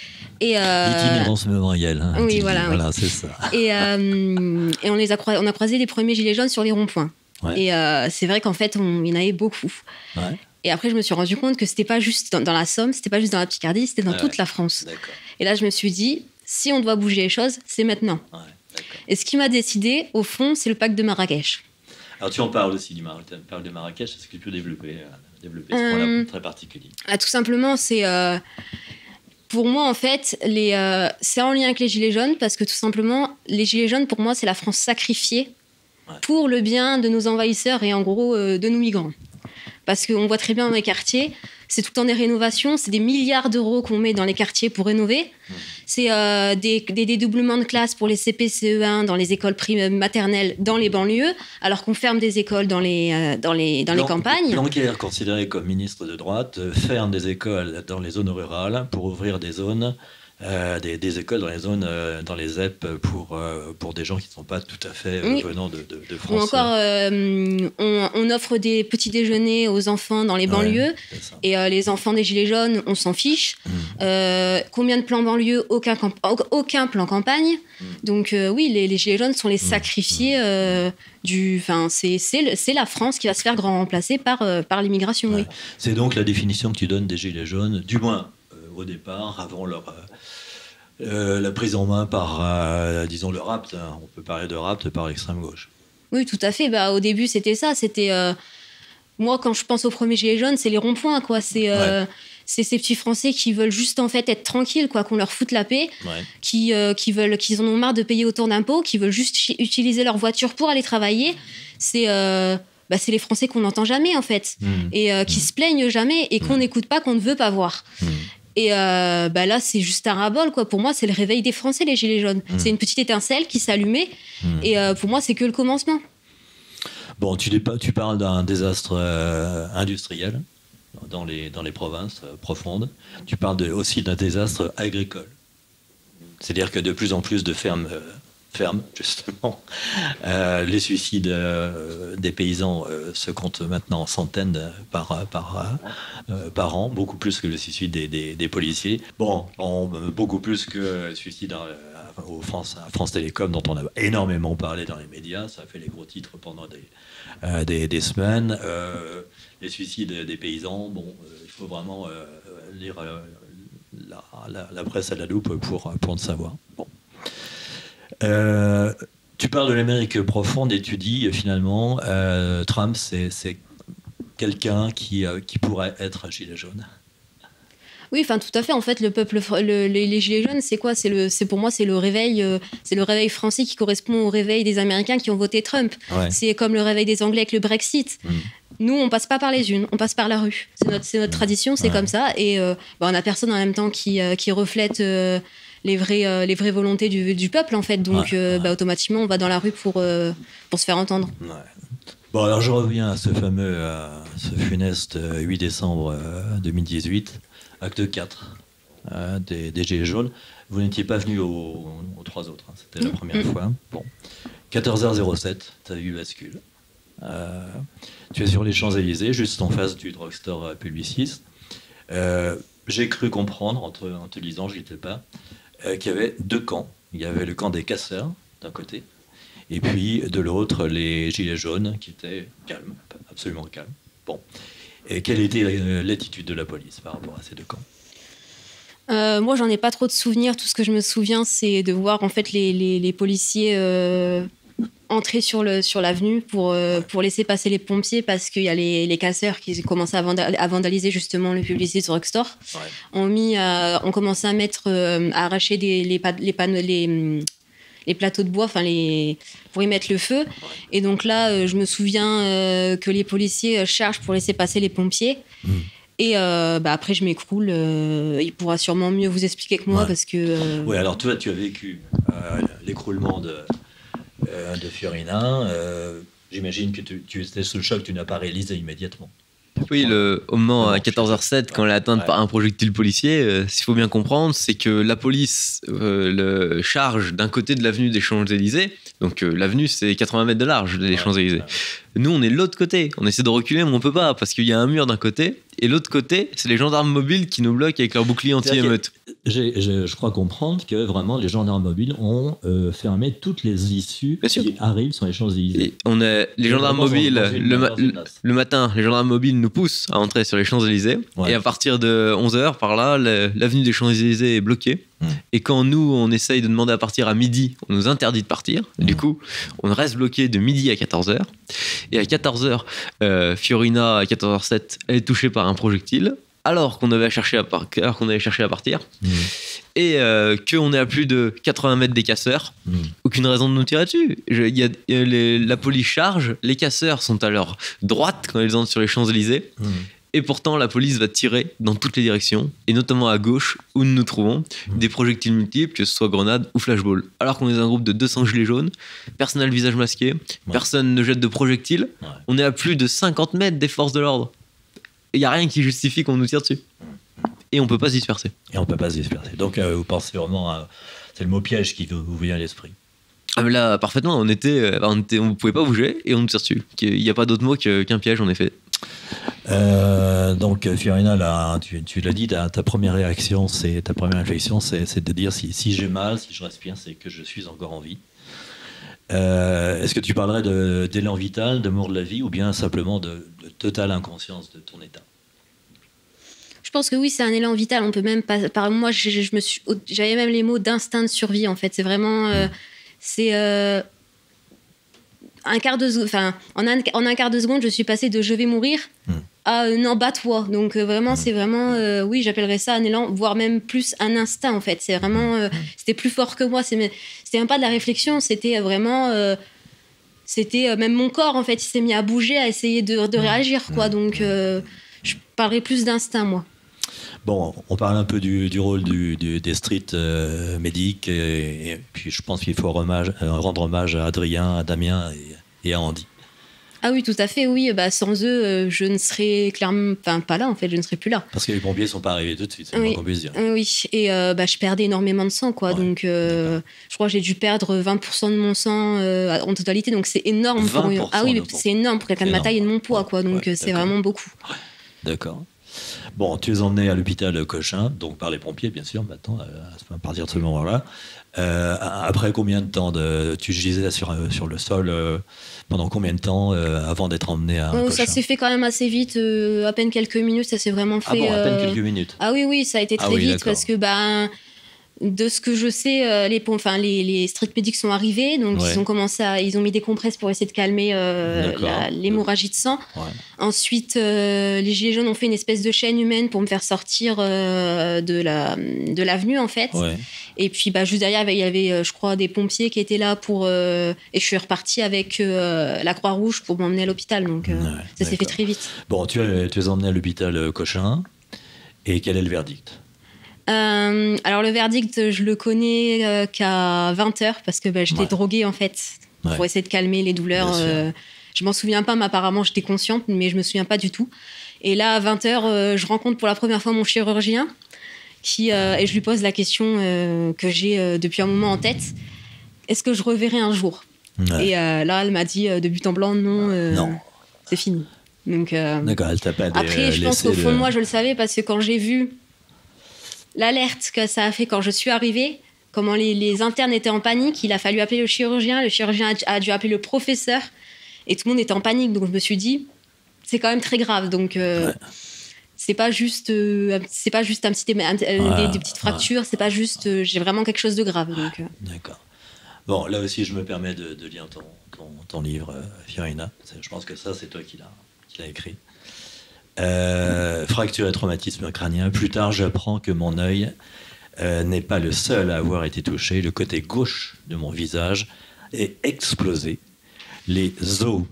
S3: Et,
S2: L'itinérance mémorielle. Hein,
S3: oui, voilà.
S2: Voilà,
S3: Oui.
S2: c'est ça.
S3: Et on a croisé les premiers gilets jaunes sur les ronds-points.
S2: Ouais.
S3: Et c'est vrai qu'en fait, il y en avait beaucoup.
S2: Ouais.
S3: Et après, je me suis rendu compte que c'était pas juste dans la Somme, c'était pas juste dans la Picardie, c'était dans toute la France.
S2: D'accord.
S3: Et là, je me suis dit, si on doit bouger les choses, c'est maintenant.
S2: Ouais, d'accord.
S3: Et ce qui m'a décidé, au fond, c'est le pacte de Marrakech.
S2: Alors, tu en parles aussi du Marrakech. Est-ce que tu peux développer ce point-là très particulier?
S3: Tout simplement, c'est... pour moi, en fait, c'est en lien avec les Gilets jaunes, parce que tout simplement, les Gilets jaunes, pour moi, c'est la France sacrifiée pour le bien de nos envahisseurs et en gros de nos migrants. Parce qu'on voit très bien dans les quartiers, c'est tout le temps des rénovations, c'est des milliards d'euros qu'on met dans les quartiers pour rénover. C'est des dédoublements de classes pour les CP, CE1 dans les écoles maternelles dans les banlieues, alors qu'on ferme des écoles dans les campagnes.
S2: Blanquer, considéré comme ministre de droite, ferme des écoles dans les zones rurales pour ouvrir des zones, des écoles dans les zones, dans les ZEP pour des gens qui ne sont pas tout à fait venant de France.
S3: Ou encore, on offre des petits déjeuners aux enfants dans les banlieues, et les enfants des Gilets jaunes, on s'en fiche. Combien de plans banlieue? Aucun plan campagne. Donc oui, les Gilets jaunes sont les sacrifiés c'est la France qui va se faire grand remplacer par l'immigration.
S2: Ouais.
S3: Oui.
S2: C'est donc la définition que tu donnes des Gilets jaunes, du moins au départ, avant la prise en main par, disons, le rapt. Hein. On peut parler de rapt par l'extrême gauche.
S3: Oui, tout à fait. Au début, c'était ça. C'était moi, quand je pense aux premiers Gilets jaunes, c'est les ronds-points, quoi. C'est ces petits Français qui veulent juste en fait être tranquilles, quoi, qu'on leur foute la paix, qui en ont marre de payer autant d'impôts, qui veulent juste utiliser leur voiture pour aller travailler. C'est les Français qu'on n'entend jamais, en fait, et qui se plaignent jamais et qu'on n'écoute pas, qu'on ne veut pas voir. Et là, c'est juste un ras-bol, quoi. Pour moi, c'est le réveil des Français, les Gilets jaunes. C'est une petite étincelle qui s'allumait. Et pour moi, c'est que le commencement.
S2: Bon, tu parles d'un désastre industriel dans les provinces profondes. Tu parles aussi d'un désastre agricole. C'est-à-dire que de plus en plus de fermes, justement, les suicides des paysans se comptent maintenant en centaines par an, beaucoup plus que le suicide des policiers. Bon, beaucoup plus que le suicide à France Télécom, dont on a énormément parlé dans les médias. Ça a fait les gros titres pendant des semaines. Les suicides des paysans, il faut vraiment lire la presse à la loupe pour le savoir. Bon. Tu parles de l'Amérique profonde et tu dis finalement Trump c'est quelqu'un qui pourrait être un gilet jaune.
S3: Oui, enfin tout à fait. En fait, le peuple, les Gilets jaunes, c'est quoi? Pour moi, c'est le réveil français qui correspond au réveil des Américains qui ont voté Trump. Ouais. C'est comme le réveil des Anglais avec le Brexit. Nous, on passe pas par les unes, on passe par la rue. C'est notre tradition, c'est comme ça. Et on n'a personne en même temps qui reflète les vraies volontés du peuple, en fait. Donc, automatiquement, on va dans la rue pour se faire entendre.
S2: Ouais. Bon, alors je reviens à ce funeste 8 décembre 2018, acte 4 des Gilets jaunes. Vous n'étiez pas venu aux 3 autres, hein. C'était la première fois. Bon, 14h07, tu as vu bascule. Tu es sur les Champs-Élysées, juste en face du drugstore Publicis. J'ai cru comprendre, en te lisant, je n'y étais pas, qu'il y avait 2 camps. Il y avait le camp des casseurs, d'un côté, et puis de l'autre, les Gilets jaunes, qui étaient calmes, absolument calmes. Bon. Et quelle était l'attitude de la police par rapport à ces 2 camps?
S3: Moi, j'en ai pas trop de souvenirs. Tout ce que je me souviens, c'est de voir en fait les policiers entrer sur l'avenue pour laisser passer les pompiers, parce qu'il y a les casseurs qui commençaient à vandaliser justement le Publicis Drugstore. Ouais. On commençait à arracher les plateaux de bois, pour y mettre le feu. Et donc là, je me souviens que les policiers chargent pour laisser passer les pompiers. Et après, je m'écroule. Il pourra sûrement mieux vous expliquer que moi, parce que...
S2: Oui, alors toi, tu as vécu l'écroulement de Fiorina. J'imagine que tu étais sous le choc, tu n'as pas réalisé immédiatement.
S4: Oui, au moment à 14h07, quand elle est atteinte par un projectile policier, ce qu'il faut bien comprendre, c'est que la police le charge d'un côté de l'avenue des Champs-Élysées. Donc l'avenue, c'est 80 mètres de large des Champs-Élysées. Nous, on est de l'autre côté. On essaie de reculer, mais on peut pas, parce qu'il y a un mur d'un côté. Et l'autre côté, c'est les gendarmes mobiles qui nous bloquent avec leurs boucliers anti-émeute.
S2: Je crois comprendre que vraiment les gendarmes mobiles ont fermé toutes les issues qui arrivent sur les Champs-Élysées.
S4: Les gendarmes mobiles, le matin, les gendarmes mobiles nous poussent à entrer sur les Champs-Élysées. Ouais. Et à partir de 11h, par là, l'avenue des Champs-Élysées est bloquée. Et quand nous, on essaye de demander à partir à midi, on nous interdit de partir. Du coup, on reste bloqué de midi à 14h. Et à 14h, Fiorina, à 14h07, elle est touchée par un projectile. Alors qu'on avait cherché à partir, et qu'on est à plus de 80 mètres des casseurs, aucune raison de nous tirer dessus. La police charge, les casseurs sont à leur droite quand ils entrent sur les Champs-Élysées, et pourtant la police va tirer dans toutes les directions, et notamment à gauche, où nous nous trouvons, des projectiles multiples, que ce soit grenades ou flashballs. Alors qu'on est un groupe de 200 gilets jaunes, personne n'a le visage masqué, personne ne jette de projectiles, on est à plus de 50 mètres des forces de l'ordre. Il n'y a rien qui justifie qu'on nous tire dessus. Et on ne peut pas se disperser.
S2: Donc, vous pensez vraiment c'est le mot piège qui vous vient à l'esprit.
S4: Ah, mais là, parfaitement, on ne pouvait pas bouger et on nous tire dessus. Il n'y a pas d'autre mot qu'un piège, en effet.
S2: Donc, Fiorina, là, tu l'as dit, ta première réflexion, c'est de dire si j'ai mal, si je respire, c'est que je suis encore en vie. Est-ce que tu parlerais d'élan vital, d'amour de la vie, ou bien simplement de totale inconscience de ton état?
S3: Je pense que oui, c'est un élan vital. On peut même pas. Moi, j'avais même les mots d'instinct de survie. En fait, c'est vraiment, c'est un quart de seconde. Enfin, en un quart de seconde, je suis passée de je vais mourir à non, bats-toi. Donc vraiment, c'est vraiment, oui, j'appellerais ça un élan, voire même plus un instinct. En fait, c'est vraiment, c'était plus fort que moi. C'était même pas de la réflexion. C'était vraiment. C'était même mon corps, en fait, il s'est mis à bouger, à essayer de réagir, quoi. Donc, je parlerais plus d'instinct, moi.
S2: Bon, on parle un peu du rôle des street médics, et puis je pense qu'il faut rendre hommage à Adrien, à Damien et à Andy.
S3: Ah oui, tout à fait, oui. Sans eux, je ne serais clairement pas là, en fait, je ne serais plus là.
S2: Parce que les pompiers ne sont pas arrivés tout de suite, c'est le moins qu'on puisse dire.
S3: Oui, et je perdais énormément de sang, quoi. Ouais, donc, je crois que j'ai dû perdre 20% de mon sang en totalité, donc c'est énorme. C'est énorme pour quelqu'un de ma taille et de mon poids, quoi. Donc, c'est vraiment beaucoup.
S2: Ouais. D'accord. Bon, tu es emmené à l'hôpital Cochin, donc par les pompiers, bien sûr, maintenant, à partir de ce moment-là. Après combien de temps tu gisais sur le sol pendant combien de temps avant d'être emmené à Cochin?
S3: Ça s'est fait quand même assez vite, à peine quelques minutes, ça s'est vraiment fait.
S2: Ah bon, à peine quelques minutes?
S3: Ah oui, ça a été très vite, d'accord. Parce que de ce que je sais, les street medics sont arrivés, donc ils ont mis des compresses pour essayer de calmer l'hémorragie de sang. Ouais. Ensuite, les gilets jaunes ont fait une espèce de chaîne humaine pour me faire sortir de l'avenue, en fait. Ouais. Et puis juste derrière, il y avait, je crois, des pompiers qui étaient là et je suis repartie avec la Croix-Rouge pour m'emmener à l'hôpital. Donc ça s'est fait très vite.
S2: Bon, tu es emmené à l'hôpital Cochin, et quel est le verdict?
S3: Alors le verdict, je le connais qu'à 20h parce que j'étais droguée, en fait, pour essayer de calmer les douleurs. Je m'en souviens pas, mais apparemment j'étais consciente, mais je me souviens pas du tout. Et là, à 20h, je rencontre pour la première fois mon chirurgien et je lui pose la question que j'ai depuis un moment en tête. Est-ce que je reverrai un jour? Et là, elle m'a dit de but en blanc, non. C'est fini. Donc,
S2: d'accord, elle t'a pas
S3: après, je pense qu'au fond de moi, je le savais parce que quand j'ai vu l'alerte que ça a fait quand je suis arrivée, comment les internes étaient en panique, il a fallu appeler le chirurgien a dû appeler le professeur, et tout le monde était en panique. Donc je me suis dit, c'est quand même très grave. Donc c'est pas juste un petit des petites fractures, c'est pas juste j'ai vraiment quelque chose de grave. Donc,
S2: D'accord. Bon, là aussi, je me permets de lire ton livre, Fiorina. Je pense que ça, c'est toi qui l'as écrit. Fracture et traumatisme crânien. Plus tard, j'apprends que mon œil n'est pas le seul à avoir été touché. Le côté gauche de mon visage est explosé. Les os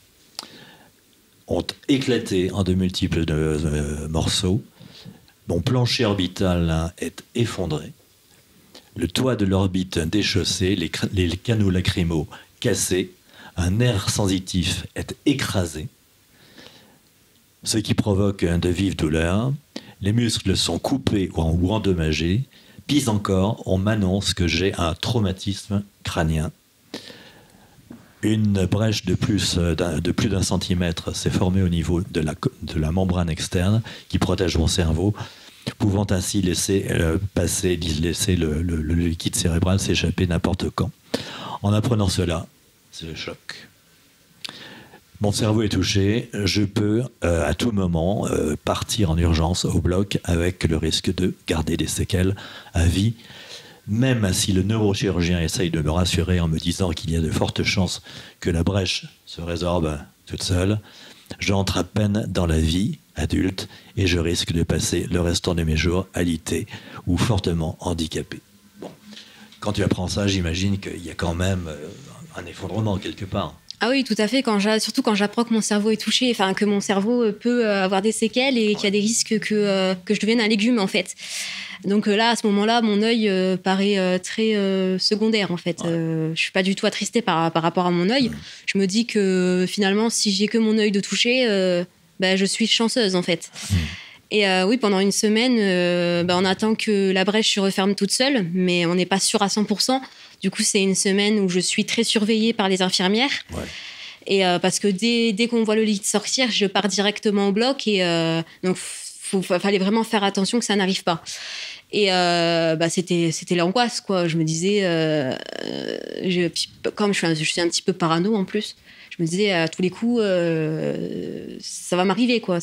S2: ont éclaté en de multiples morceaux. Mon plancher orbital est effondré. Le toit de l'orbite déchaussé, les canaux lacrymaux cassés. Un nerf sensitif est écrasé, ce qui provoque de vives douleurs. Les muscles sont coupés ou endommagés. Pis encore, on m'annonce que j'ai un traumatisme crânien. Une brèche de plus d'un centimètre s'est formée au niveau de la membrane externe qui protège mon cerveau. pouvant ainsi laisser le liquide cérébral s'échapper n'importe quand. En apprenant cela, c'est le choc. Mon cerveau est touché, je peux à tout moment partir en urgence au bloc avec le risque de garder des séquelles à vie, même si le neurochirurgien essaye de me rassurer en me disant qu'il y a de fortes chances que la brèche se résorbe toute seule. J'entre à peine dans la vie adulte et je risque de passer le restant de mes jours alité ou fortement handicapé. Bon. Quand tu apprends ça, j'imagine qu'il y a quand même un effondrement quelque part.
S3: Ah oui, tout à fait. Surtout quand j'apprends que mon cerveau est touché, enfin que mon cerveau peut avoir des séquelles et qu'il y a des risques que je devienne un légume en fait. Donc là, à ce moment-là, mon œil paraît très secondaire en fait. Je suis pas du tout attristée par rapport à mon œil. Je me dis que finalement, si j'ai que mon œil de toucher, je suis chanceuse en fait. Et oui, pendant une semaine, on attend que la brèche se referme toute seule, mais on n'est pas sûr à 100%. Du coup, c'est une semaine où je suis très surveillée par les infirmières. Ouais. Et parce que dès qu'on voit le liquide sortir, je pars directement au bloc. Et donc, fallait vraiment faire attention que ça n'arrive pas. Et c'était l'angoisse, quoi. Je me disais, comme je suis un petit peu parano en plus, je me disais à tous les coups, ça va m'arriver, quoi.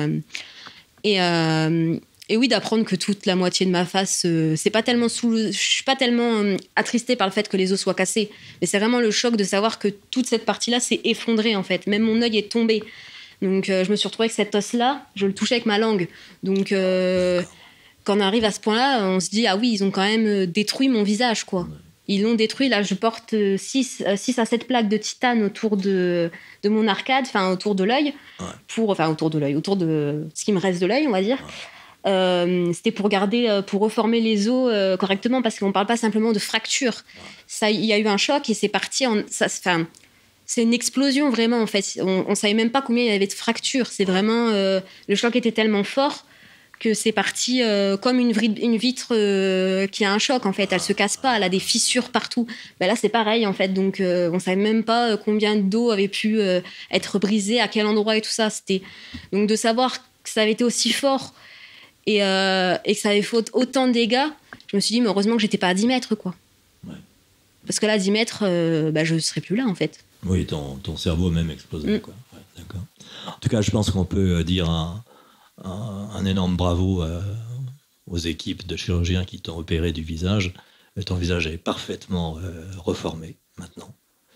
S3: Et oui, d'apprendre que toute la moitié de ma face, c'est pas tellement je suis pas tellement attristée par le fait que les os soient cassés, mais c'est vraiment le choc de savoir que toute cette partie-là s'est effondrée en fait. Même mon œil est tombé. Donc je me suis retrouvée avec cet os-là, je le touchais avec ma langue. Donc quand on arrive à ce point-là, on se dit ah oui, ils ont quand même détruit mon visage, quoi. Ils l'ont détruit. Là, je porte 6 à 7 plaques de titane autour de mon arcade, enfin autour de l'œil, autour de ce qui me reste de l'œil, on va dire. C'était pour reformer les os correctement, parce qu'on parle pas simplement de fracture. Ça, il y a eu un choc et c'est parti. C'est une explosion vraiment en fait. On savait même pas combien il y avait de fractures. C'est vraiment le choc était tellement fort que c'est parti comme une vitre qui a un choc en fait. Elle se casse pas, elle a des fissures partout. Là c'est pareil en fait. Donc on savait même pas combien d'os avait pu être brisé, à quel endroit et tout ça. Donc de savoir que ça avait été aussi fort. Et que ça avait fait autant de dégâts, je me suis dit, mais heureusement que j'étais pas à 10 mètres, quoi. Ouais. Parce que là, à 10 mètres, je ne serais plus là, en fait.
S2: Oui, ton cerveau même explosé, quoi. Ouais, d'accord. En tout cas, je pense qu'on peut dire un énorme bravo aux équipes de chirurgiens qui t'ont opéré du visage. Ton visage est parfaitement reformé, maintenant.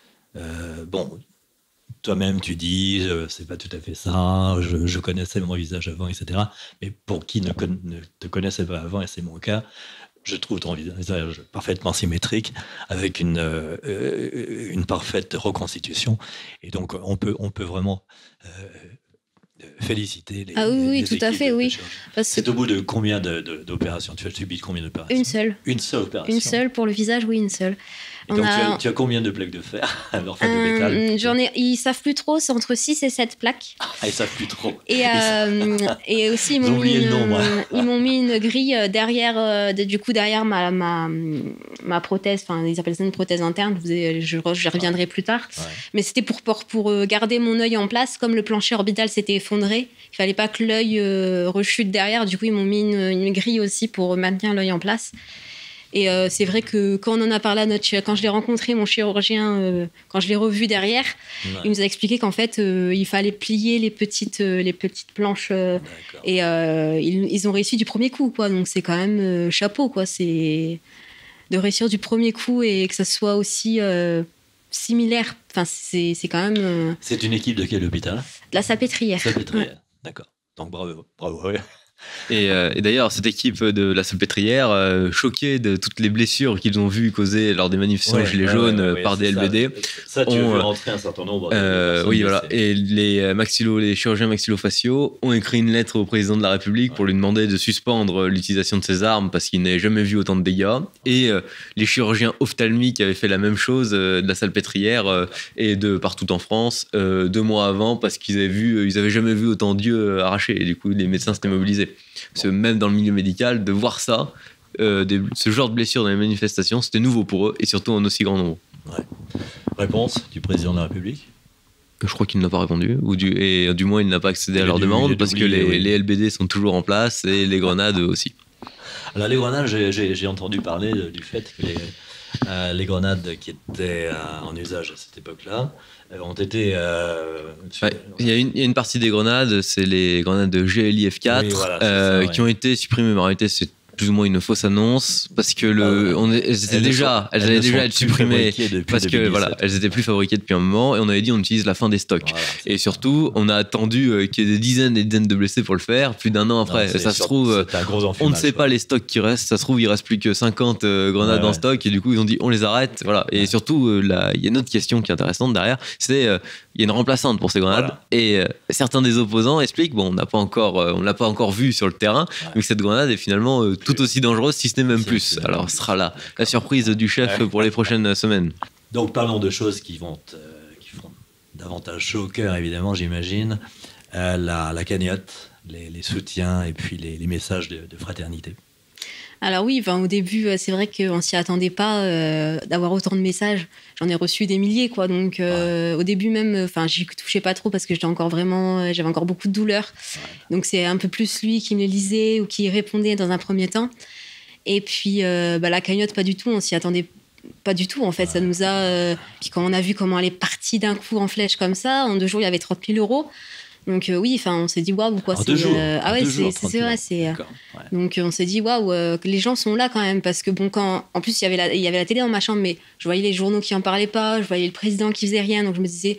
S2: Toi-même, tu dis, c'est pas tout à fait ça, je connaissais mon visage avant, etc. Mais pour qui ne te connaissait pas avant, et c'est mon cas, je trouve ton visage parfaitement symétrique, avec une parfaite reconstitution. Et donc, on peut vraiment féliciter les
S3: oui, tout à fait, oui.
S2: C'est au bout de combien d'opérations? Tu as subi combien d'opérations?
S3: Une seule.
S2: Une seule opération?
S3: Une seule, pour le visage, oui, une seule.
S2: Et donc, tu as combien de plaques de fer, alors, de métal?
S3: Ils savent plus trop, c'est entre 6 et 7 plaques.
S2: Ah, ils savent plus trop.
S3: Et aussi, ils m'ont mis une grille derrière, derrière ma prothèse, enfin, ils appellent ça une prothèse interne, je reviendrai plus tard. Ouais. Mais c'était pour garder mon œil en place, comme le plancher orbital s'était effondré, il fallait pas que l'œil rechute derrière, du coup, ils m'ont mis une grille aussi pour maintenir l'œil en place. Et c'est vrai que quand on en a parlé quand je l'ai rencontré, mon chirurgien, quand je l'ai revu derrière, il nous a expliqué qu'en fait, il fallait plier les petites planches. Et ils ont réussi du premier coup, quoi. Donc c'est quand même chapeau, quoi. C'est de réussir du premier coup et que ça soit aussi similaire. Enfin, c'est quand même...
S2: C'est une équipe de quel hôpital?
S3: De la Salpêtrière.
S2: Salpêtrière, ouais. D'accord. Donc bravo.
S4: Et d'ailleurs, cette équipe de la Salpêtrière, choquée de toutes les blessures qu'ils ont vues causer lors des manifestations Gilets jaunes par des LBD.
S2: Ça tu veux rentrer un certain nombre de
S4: oui, voilà. Et les chirurgiens maxillofaciaux ont écrit une lettre au président de la République pour lui demander de suspendre l'utilisation de ces armes parce qu'il n'avait jamais vu autant de dégâts. Et les chirurgiens ophtalmiques avaient fait la même chose de la Salpêtrière et de partout en France 2 mois avant parce qu'ils avaient jamais vu autant d'yeux arrachés. Et du coup, les médecins s'étaient mobilisés. Parce que même dans le milieu médical, de voir ça, ce genre de blessures dans les manifestations, c'était nouveau pour eux et surtout en aussi grand nombre.
S2: Ouais. Réponse du président de la République?
S4: Je crois qu'il n'a pas répondu, et du moins il n'a pas accédé à leur demande, parce que les LBD sont toujours en place et les grenades aussi.
S2: Alors les grenades, j'ai entendu parler du fait que les grenades qui étaient en usage à cette époque-là ont été...
S4: Il y a une partie des grenades, c'est les grenades de GLIF4,
S2: oui, voilà,
S4: qui ont été supprimées. Mais en réalité, c'est plus ou moins une fausse annonce, parce que elles allaient déjà être supprimées, parce que voilà, elles étaient plus fabriquées depuis un moment, et on avait dit on utilise la fin des stocks. Voilà, et surtout, on a attendu qu'il y ait des dizaines et des dizaines de blessés pour le faire, plus d'un an après. Ça se trouve, on ne sait pas les stocks qui restent, ça se trouve, il reste plus que 50 grenades en stock, et du coup, ils ont dit on les arrête. Voilà. Et surtout, il y a une autre question qui est intéressante derrière, c'est il y a une remplaçante pour ces grenades, et certains des opposants expliquent, on l'a pas encore vu sur le terrain, mais cette grenade est finalement tout aussi dangereuse, si ce n'est même plus. Alors, ce sera la surprise du chef pour les prochaines semaines.
S2: Donc, parlons de choses qui font davantage chaud au cœur, évidemment, j'imagine. La cagnotte, les soutiens et puis les messages de fraternité.
S3: Alors oui, au début, c'est vrai qu'on ne s'y attendait pas d'avoir autant de messages. J'en ai reçu des milliers, quoi. Donc au début même, j'y touchais pas trop parce que j'avais encore beaucoup de douleurs. Donc c'est un peu plus lui qui me les lisait ou qui répondait dans un premier temps. Et puis la cagnotte, pas du tout. On s'y attendait pas du tout, en fait. Ça nous a... Puis quand on a vu comment elle est partie d'un coup en flèche comme ça, en 2 jours, il y avait 30 000 €. Donc oui, on s'est dit waouh, quoi.
S2: En 2 jours.
S3: C'est vrai. Donc on s'est dit waouh, les gens sont là quand même, parce que en plus il y avait la télé dans ma chambre, mais je voyais les journaux qui en parlaient pas, je voyais le président qui faisait rien, donc je me disais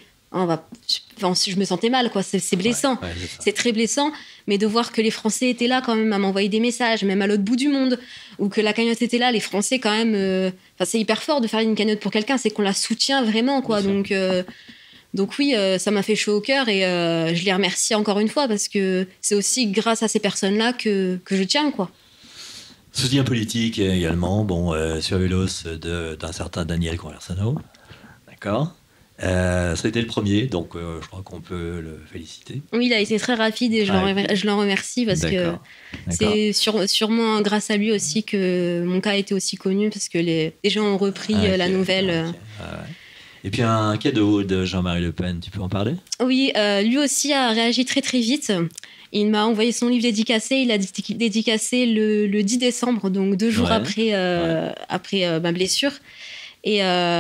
S3: je me sentais mal, quoi. C'est blessant, c'est très blessant, mais de voir que les Français étaient là quand même à m'envoyer des messages, même à l'autre bout du monde, ou que la cagnotte était là, les Français quand même. C'est hyper fort de faire une cagnotte pour quelqu'un, c'est qu'on la soutient vraiment, quoi. Donc oui, ça m'a fait chaud au cœur, et je les remercie encore une fois, parce que c'est aussi grâce à ces personnes-là que je tiens, quoi.
S2: Soutien politique également, sur l'os d'un certain Daniel Conversano. D'accord. Ça a été le premier, donc je crois qu'on peut le féliciter.
S3: Oui, il a été très rapide, et je l'en remercie, parce que c'est sûrement grâce à lui aussi que mon cas a été aussi connu, parce que les gens ont repris la nouvelle.
S2: Et puis un cadeau de Jean-Marie Le Pen, tu peux en parler ?
S3: Oui, lui aussi a réagi très très vite. Il m'a envoyé son livre dédicacé. Il a dédicacé le 10 décembre, donc 2 jours après ma blessure. Et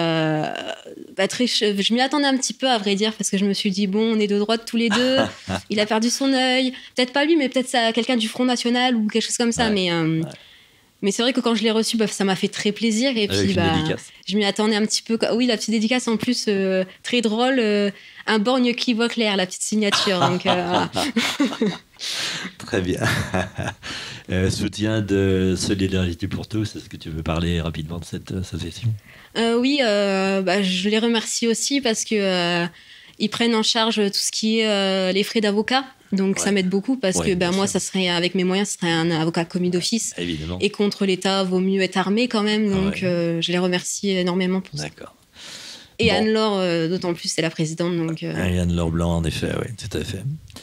S3: je m'y attendais un petit peu, à vrai dire, parce que je me suis dit, on est de droite tous les deux. Il a perdu son œil. Peut-être pas lui, mais peut-être quelqu'un du Front National ou quelque chose comme ça. Mais c'est vrai que quand je l'ai reçu, ça m'a fait très plaisir. Et puis, je m'y attendais un petit peu. Oui, la petite dédicace, en plus, très drôle. Un borgne qui voit clair, la petite signature. Donc, voilà.
S2: Très bien. Soutien de Solidarité pour tous. Est-ce que tu veux parler rapidement de cette session ?
S3: Oui, je les remercie aussi, parce que ils prennent en charge tout ce qui est les frais d'avocat. Donc ça m'aide beaucoup, parce que moi, ça serait, avec mes moyens, ce serait un avocat commis d'office.
S2: Évidemment.
S3: Et contre l'État, vaut mieux être armé quand même. Donc je les remercie énormément pour ça.
S2: D'accord.
S3: Et Anne-Laure, d'autant plus, c'est la présidente. Donc,
S2: Anne-Laure Blanc, en effet, oui, tout à fait.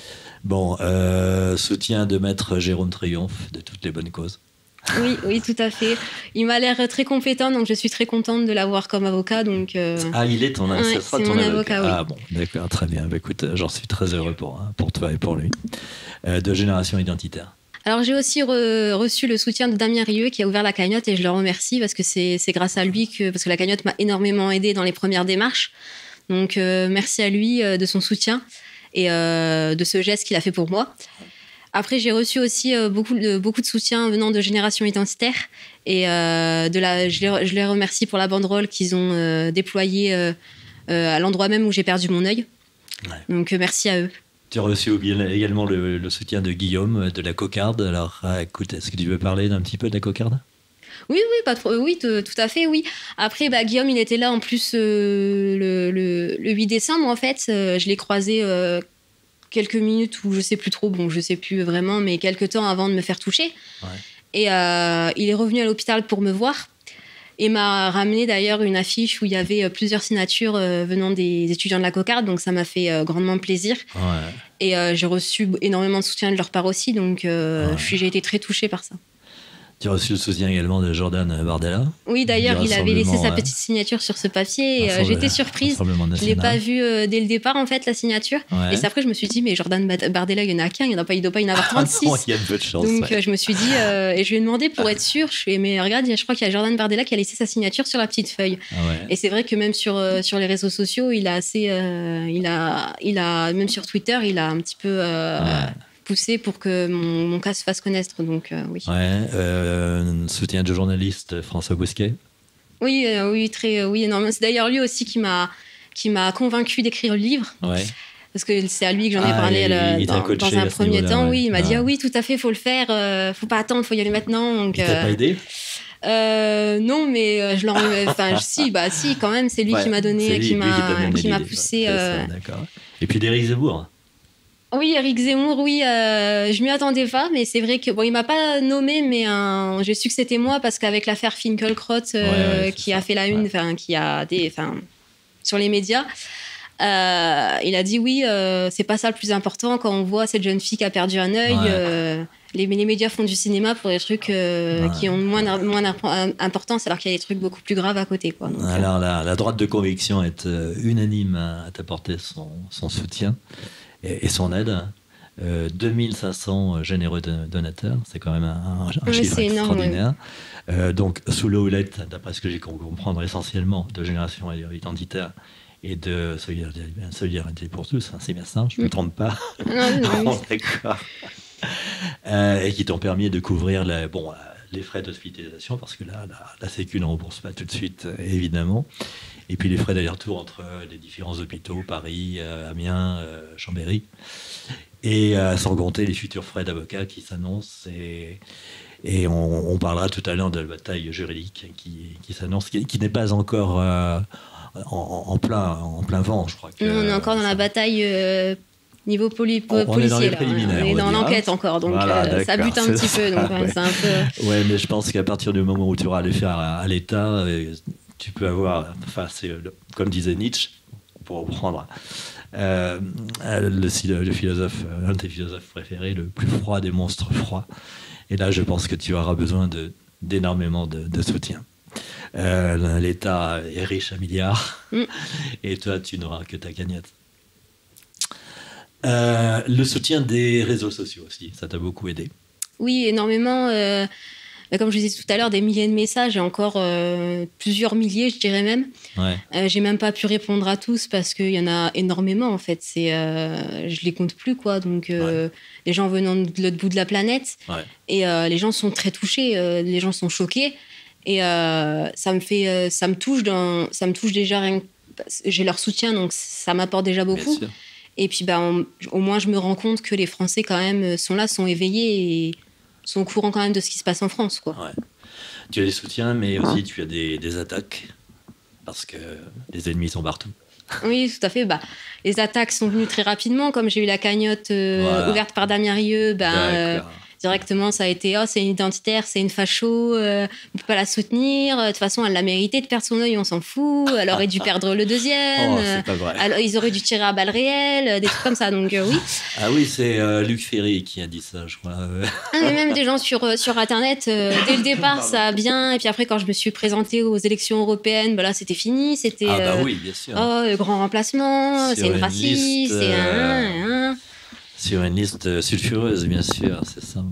S2: Soutien de Maître Jérôme Triomphe, de toutes les bonnes causes.
S3: Oui, tout à fait. Il m'a l'air très compétent, donc je suis très contente de l'avoir comme avocat. Donc,
S2: il est ton avocat.
S3: Oui.
S2: Ah bon, d'accord, très bien. Écoute, j'en suis très heureux pour toi et pour lui. De Génération Identitaire.
S3: Alors j'ai aussi reçu le soutien de Damien Rieu, qui a ouvert la cagnotte, et je le remercie, parce que c'est grâce à lui parce que la cagnotte m'a énormément aidée dans les premières démarches. Donc merci à lui de son soutien et de ce geste qu'il a fait pour moi. Après, j'ai reçu aussi beaucoup de soutien venant de Génération Identitaire, et je les remercie pour la banderole qu'ils ont déployée à l'endroit même où j'ai perdu mon œil. Donc merci à eux.
S2: Tu as reçu également le soutien de Guillaume de la Cocarde. Alors écoute, est-ce que tu veux parler d'un petit peu de la Cocarde ?
S3: Oui, pas trop. Oui, tout à fait, oui. Après, Guillaume, il était là en plus le 8 décembre, en fait. Je l'ai croisé quelques minutes, ou je sais plus trop, je sais plus vraiment, mais quelques temps avant de me faire toucher. Et il est revenu à l'hôpital pour me voir, et m'a ramené d'ailleurs une affiche où il y avait plusieurs signatures venant des étudiants de la Cocarde, donc ça m'a fait grandement plaisir. Et j'ai reçu énormément de soutien de leur part aussi, donc j'ai été très touchée par ça.
S2: Tu as reçu le soutien également de Jordan Bardella.
S3: Oui, d'ailleurs, il avait laissé sa
S2: Rassemblement,
S3: petite signature sur ce papier. Et, j'étais surprise.
S2: Rassemblement
S3: Je l'ai
S2: national.
S3: pas vu dès le départ, en fait, la signature.
S2: Ouais.
S3: Et c'est après, je me suis dit, mais Jordan Bardella, il y en a qu'un, il ne doit pas y en avoir 36.
S2: Non, il y a peu de chance.
S3: Donc,
S2: ouais.
S3: je me suis dit, et je lui ai demandé pour être sûre, je fais, mais regarde, je crois qu'il y a Jordan Bardella qui a laissé sa signature sur la petite feuille.
S2: Ah ouais.
S3: Et c'est vrai que même sur les réseaux sociaux, il a assez. Il a, même sur Twitter, il a un petit peu. Poussé pour que mon cas se fasse connaître, donc oui.
S2: Ouais, soutien du journaliste François Bousquet.
S3: Oui, oui, énormément. C'est d'ailleurs lui aussi qui m'a convaincu d'écrire le livre.
S2: Ouais.
S3: Parce que c'est à lui que j'en ai parlé
S2: il t'a coaché
S3: dans un
S2: à ce
S3: premier
S2: niveau-là,
S3: temps.
S2: ouais.
S3: Oui, il m'a dit oui, tout à fait, faut le faire, faut pas attendre, faut y aller maintenant. Donc,
S2: Il t'a pas aidé?
S3: Non, mais je leur, si, quand même, c'est lui qui m'a donné, qui m'a poussé.
S2: D'accord. Et puis d'Éric Zemmour.
S3: Oui, Éric Zemmour, oui, je m'y attendais pas, mais c'est vrai que bon, il m'a pas nommé, mais j'ai su que c'était moi parce qu'avec l'affaire Finkielkraut qui a fait la une, qui a sur les médias, il a dit oui, c'est pas ça le plus important quand on voit cette jeune fille qui a perdu un œil. Les médias font du cinéma pour des trucs qui ont moins d'importance, alors qu'il y a des trucs beaucoup plus graves à côté, quoi. Donc,
S2: alors la droite de conviction est unanime à t'apporter son soutien et son aide. 2500 généreux donateurs, c'est quand même un chiffre extraordinaire. Oui. Donc, sous la houlette, d'après ce que j'ai compris comprendre, essentiellement de Génération Identitaire et de Solidarité pour tous, hein, c'est bien ça, je ne me trompe pas.
S3: Non.
S2: D'accord. Et qui t'ont permis de couvrir les frais d'hospitalisation, parce que là, la Sécu ne rembourse pas tout de suite, évidemment. Et puis les frais d'aller-retour entre les différents hôpitaux, Paris, Amiens, Chambéry. Et sans compter les futurs frais d'avocat qui s'annoncent. Et on parlera tout à l'heure de la bataille juridique qui s'annonce, qui n'est pas encore en plein vent, je crois.
S3: On est encore dans la bataille niveau policier.
S2: On est dans les préliminaires.
S3: On est dans l'enquête encore, donc voilà, ça bute un petit peu. Donc, c'est un peu...
S2: Ouais, mais je pense qu'à partir du moment où tu auras affaire à l'État, tu peux avoir, c'est comme disait Nietzsche, pour reprendre le philosophe, un de tes philosophes préférés, le plus froid des monstres froids. Et là, je pense que tu auras besoin d'énormément de soutien. L'État est riche à milliards, et toi, tu n'auras que ta cagnotte. Le soutien des réseaux sociaux aussi, ça t'a beaucoup aidé.
S3: Oui, énormément. Comme je disais tout à l'heure, des milliers de messages, et encore plusieurs milliers, je dirais même. Ouais. J'ai même pas pu répondre à tous parce qu'il y en a énormément, en fait. Je les compte plus, quoi. Donc, les gens venant de l'autre bout de la planète. Ouais. Et les gens sont très touchés, les gens sont choqués. Et ça me touche déjà. J'ai leur soutien, donc ça m'apporte déjà beaucoup. Et puis, au moins, je me rends compte que les Français, quand même, sont là, sont éveillés et sont au courant quand même de ce qui se passe en France, quoi. Ouais.
S2: Tu as des soutiens, mais aussi tu as des attaques, parce que les ennemis sont partout.
S3: Oui, tout à fait. Les attaques sont venues très rapidement. Comme j'ai eu la cagnotte ouverte par Damien Rieu, directement, ça a été c'est une identitaire, c'est une facho, on ne peut pas la soutenir. De toute façon, elle l'a mérité de perdre son œil, on s'en fout. Elle aurait dû perdre le deuxième.
S2: C'est pas vrai.
S3: Alors, ils auraient dû tirer à balles réelles, des trucs comme ça. Donc, oui.
S2: Ah oui, c'est Luc Ferry qui a dit ça, je crois.
S3: Mais même des gens sur Internet, dès le départ, ça a bien. Et puis après, quand je me suis présentée aux élections européennes, là, c'était fini. C'était,
S2: oui, bien sûr.
S3: Grand remplacement, c'est une raciste, c'est un.
S2: Sur une liste sulfureuse, bien sûr, c'est ça.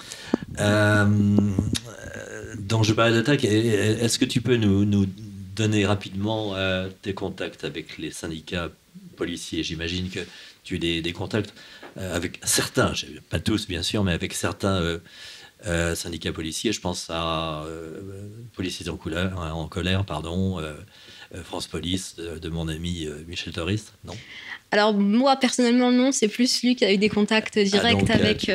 S2: Donc, je parlais d'attaque. Est-ce que tu peux nous donner rapidement tes contacts avec les syndicats policiers? J'imagine que tu as des contacts avec certains, pas tous bien sûr, mais avec certains syndicats policiers. Je pense à Policiers en colère, France Police, de mon ami Michel Torist, non?
S3: Alors, moi, personnellement, non. C'est plus lui qui a eu des contacts directs avec...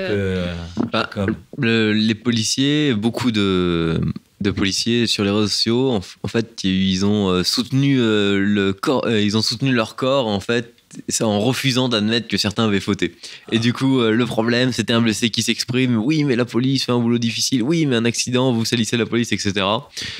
S4: les policiers, beaucoup de policiers sur les réseaux sociaux, en fait, ils ont soutenu ils ont soutenu leur corps, en fait, en refusant d'admettre que certains avaient fauté. Et du coup, le problème, c'était un blessé qui s'exprime. Oui, mais la police fait un boulot difficile. Oui, mais un accident, vous salissez la police, etc.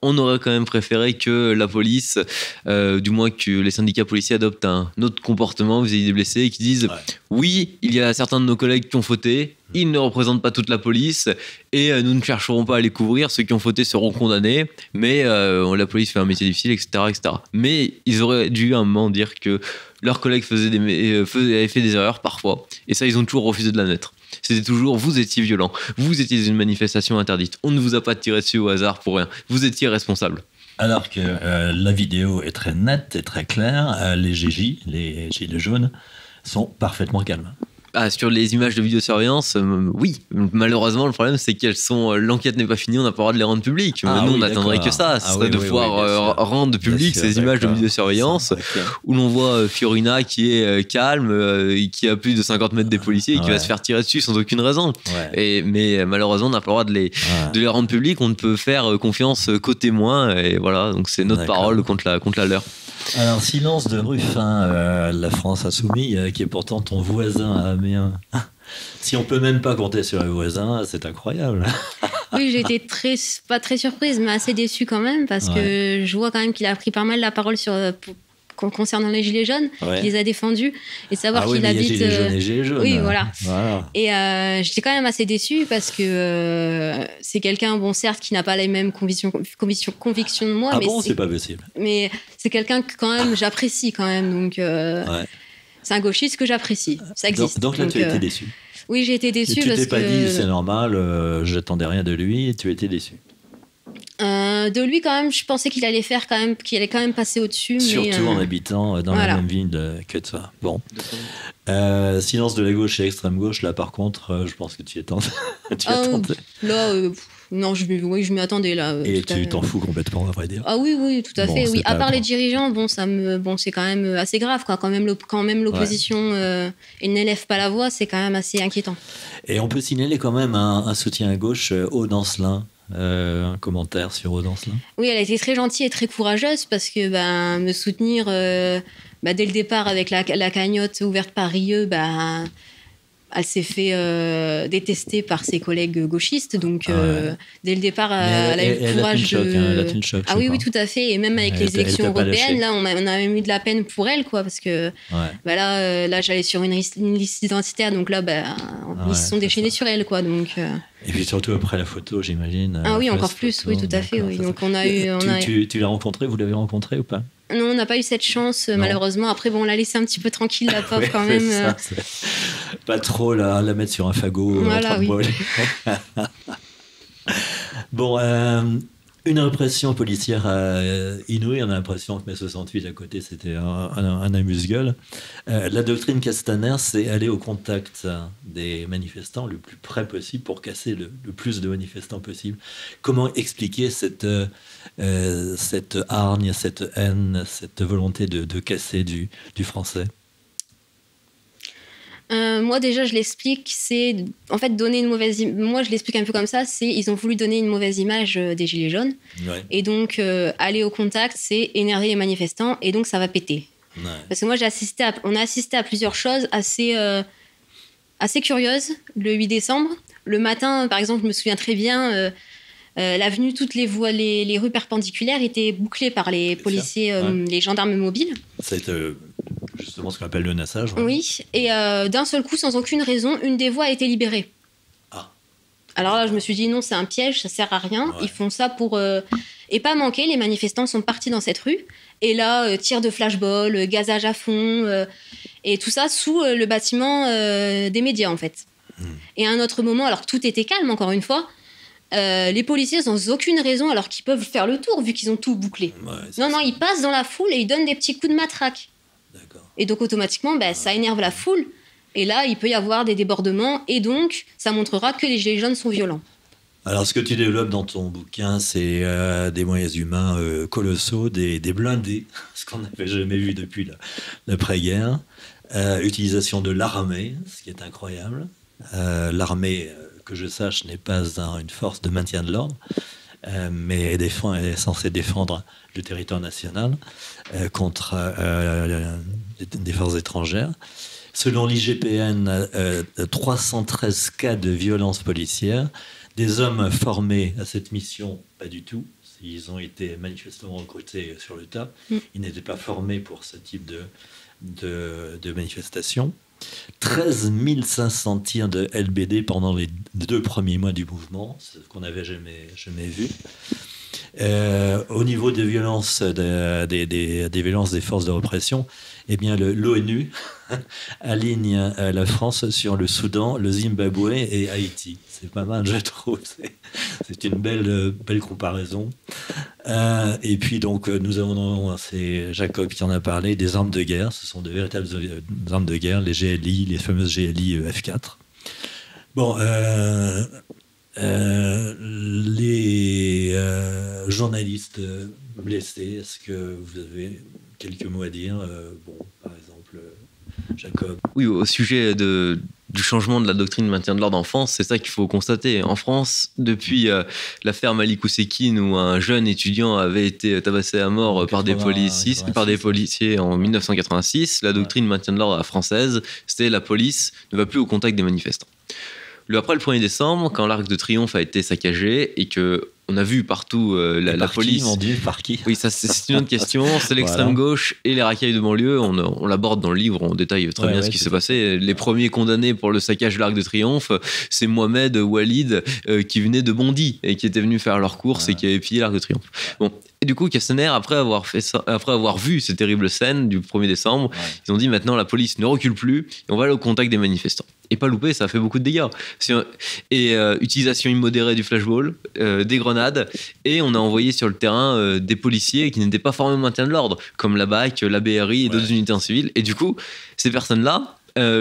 S4: on aurait quand même préféré que la police, du moins que les syndicats policiers adoptent un autre comportement vis-à-vis des blessés et qui disent oui, il y a certains de nos collègues qui ont fauté, ils ne représentent pas toute la police et nous ne chercherons pas à les couvrir, ceux qui ont fauté seront condamnés, mais la police fait un métier difficile, etc., etc. Mais ils auraient dû à un moment dire que leurs collègues avaient fait des erreurs parfois, et ça ils ont toujours refusé de l'admettre. C'était toujours, vous étiez violent, vous étiez dans une manifestation interdite, on ne vous a pas tiré dessus au hasard pour rien, vous étiez responsable.
S2: Alors que la vidéo est très nette et très claire, les GJ, les gilets jaunes, sont parfaitement calmes.
S4: Ah, sur les images de vidéosurveillance, oui. Malheureusement, le problème, c'est qu'elles sont. L'enquête n'est pas finie, on n'a pas le droit de les rendre publiques. Nous, on n'attendrait que ça. Ce serait de pouvoir rendre publiques ces images de vidéosurveillance où l'on voit Fiorina qui est calme, qui a plus de 50 mètres des policiers et qui va se faire tirer dessus sans aucune raison. Mais malheureusement, on n'a pas le droit de les rendre publiques. On ne peut faire confiance qu'aux témoins. Et voilà, donc c'est notre parole contre la leur.
S2: Alors, silence de Ruffin, la France insoumise, qui est pourtant ton voisin à Amiens. Si on peut même pas compter sur les voisins, c'est incroyable.
S3: Oui, j'ai été pas très surprise, mais assez déçue quand même, parce que je vois quand même qu'il a pris pas mal la parole concernant les gilets jaunes, qu'il les a défendus, et savoir qu'il habite...
S2: Gilets jaunes et gilets jaunes.
S3: Oui, voilà. Et j'étais quand même assez déçue, parce que c'est quelqu'un, bon, certes, qui n'a pas les mêmes convictions de moi. Mais
S2: c'est pas possible.
S3: Mais c'est quelqu'un que quand même j'apprécie quand même, donc c'est un gauchiste que j'apprécie, ça existe.
S2: Donc là, tu as été déçu.
S3: Oui, j'ai été déçue.
S2: Tu t'es pas dit, c'est normal, j'attendais rien de lui, et tu as été déçu.
S3: De lui, quand même, je pensais qu'il allait quand même passer au-dessus.
S2: Surtout en habitant dans la même ville que toi. Bon. Silence de la gauche et extrême gauche, là, par contre, je pense que tu y attendais.
S3: Là, non, je m'y attendais, là.
S2: Et tu t'en fous complètement, à vrai dire.
S3: Ah oui, tout à fait. Oui. À part les dirigeants, c'est quand même assez grave, quoi. Quand même l'opposition n'élève pas la voix, c'est quand même assez inquiétant. Et
S2: on peut signaler quand même un soutien à gauche, Aude Ancelin. Un commentaire sur Aude Ancelin. Oui,
S3: elle a été très gentille et très courageuse parce que me soutenir dès le départ avec la cagnotte ouverte par Rieux, elle s'est fait détester par ses collègues gauchistes, donc dès le départ, elle a eu le courage
S2: elle a tenu le choc.
S3: Ah oui, tout à fait, et même avec les élections européennes, là, on a même eu de la peine pour elle, quoi, parce que là, j'allais sur une liste identitaire, donc là, ils se sont déchaînés sur elle, quoi, donc.
S2: Et puis surtout après la photo, j'imagine.
S3: Ah oui, encore plus, oui, tout à fait, oui. Donc on a eu.
S2: Tu l'as rencontré, vous l'avez rencontré ou pas?
S3: Non, on n'a pas eu cette chance, malheureusement. Après, on l'a laissé un petit peu tranquille, la pauvre, quand même.
S2: Pas trop la mettre sur un fagot en train de brûler. Bon, une répression policière inouïe. On a l'impression que mai 68 à côté, c'était un amuse-gueule. La doctrine Castaner, c'est aller au contact des manifestants le plus près possible pour casser le plus de manifestants possible. Comment expliquer cette hargne, cette haine, cette volonté de casser du français?
S3: Moi déjà je l'explique, c'est en fait donner une mauvaise moi je l'explique un peu comme ça, c'est ils ont voulu donner une mauvaise image des gilets jaunes et donc aller au contact c'est énerver les manifestants et donc ça va péter. Parce que moi on a assisté à plusieurs choses assez curieuses le 8 décembre. Le matin par exemple je me souviens très bien l'avenue, toutes les voies, les rues perpendiculaires étaient bouclées par les policiers, les gendarmes mobiles.
S2: C'est justement ce qu'on appelle le nassage.
S3: Oui, et d'un seul coup, sans aucune raison, une des voies a été libérée. Alors là, je me suis dit, non, c'est un piège, ça sert à rien. Ils font ça pour... Et pas manquer, les manifestants sont partis dans cette rue. Et là, tir de flashball, gazage à fond, et tout ça sous le bâtiment des médias, en fait. Et à un autre moment, alors que tout était calme, encore une fois, les policiers sans aucune raison, alors qu'ils peuvent faire le tour, vu qu'ils ont tout bouclé. Non, ils passent dans la foule et ils donnent des petits coups de matraque. Et donc, automatiquement, ça énerve la foule. Et là, il peut y avoir des débordements. Et donc, ça montrera que les gilets jaunes sont violents.
S2: Alors, ce que tu développes dans ton bouquin, c'est des moyens humains colossaux, des blindés, ce qu'on n'avait jamais vu depuis l'après-guerre. Utilisation de l'armée, ce qui est incroyable. L'armée, que je sache, n'est pas une force de maintien de l'ordre, mais elle est censée défendre le territoire national contre des forces étrangères. Selon l'IGPN, 313 cas de violence policière, des hommes formés à cette mission, pas du tout. Ils ont été manifestement recrutés sur le tas. Ils n'étaient pas formés pour ce type de manifestation. 13 500 tirs de LBD pendant les 2 premiers mois du mouvement, ce qu'on n'avait jamais vu. Au niveau des violences, des violences des forces de répression, eh bien l'ONU aligne la France sur le Soudan, le Zimbabwe et Haïti. C'est pas mal, je trouve. C'est une belle comparaison. Et puis donc nous avons, c'est Jacob qui en a parlé, des armes de guerre. Ce sont de véritables armes de guerre, les GLI, les fameuses GLI F4. Bon, les journalistes blessés, est-ce que vous avez quelques mots à dire? Par exemple, Jacob.
S4: Oui, au sujet du changement de la doctrine de maintien de l'ordre en France, c'est ça qu'il faut constater. En France, depuis l'affaire Malik Oussekine, où un jeune étudiant avait été tabassé à mort par des policiers en 1986, la doctrine de maintien de l'ordre française, c'était la police ne va plus au contact des manifestants. Après le 1er décembre, quand l'Arc de Triomphe a été saccagé et qu'on a vu partout la police...
S2: Mon Dieu, par qui?
S4: Oui, ça c'est une autre question. C'est l'extrême gauche et les racailles de banlieue. On l'aborde dans le livre, on détaille très bien ce qui s'est passé. Les premiers condamnés pour le saccage de l'Arc de Triomphe, c'est Mohamed Walid qui venait de Bondy et qui était venu faire leurs courses et qui avait pillé l'Arc de Triomphe. Bon. Et du coup, Castaner, après avoir vu ces terribles scènes du 1er décembre, ils ont dit maintenant la police ne recule plus et on va aller au contact des manifestants. Et pas louper, ça a fait beaucoup de dégâts. Et utilisation immodérée du flashball, des grenades, et on a envoyé sur le terrain des policiers qui n'étaient pas formés au maintien de l'ordre, comme la BAC, la BRI et d'autres unités en civil. Et du coup, ces personnes-là,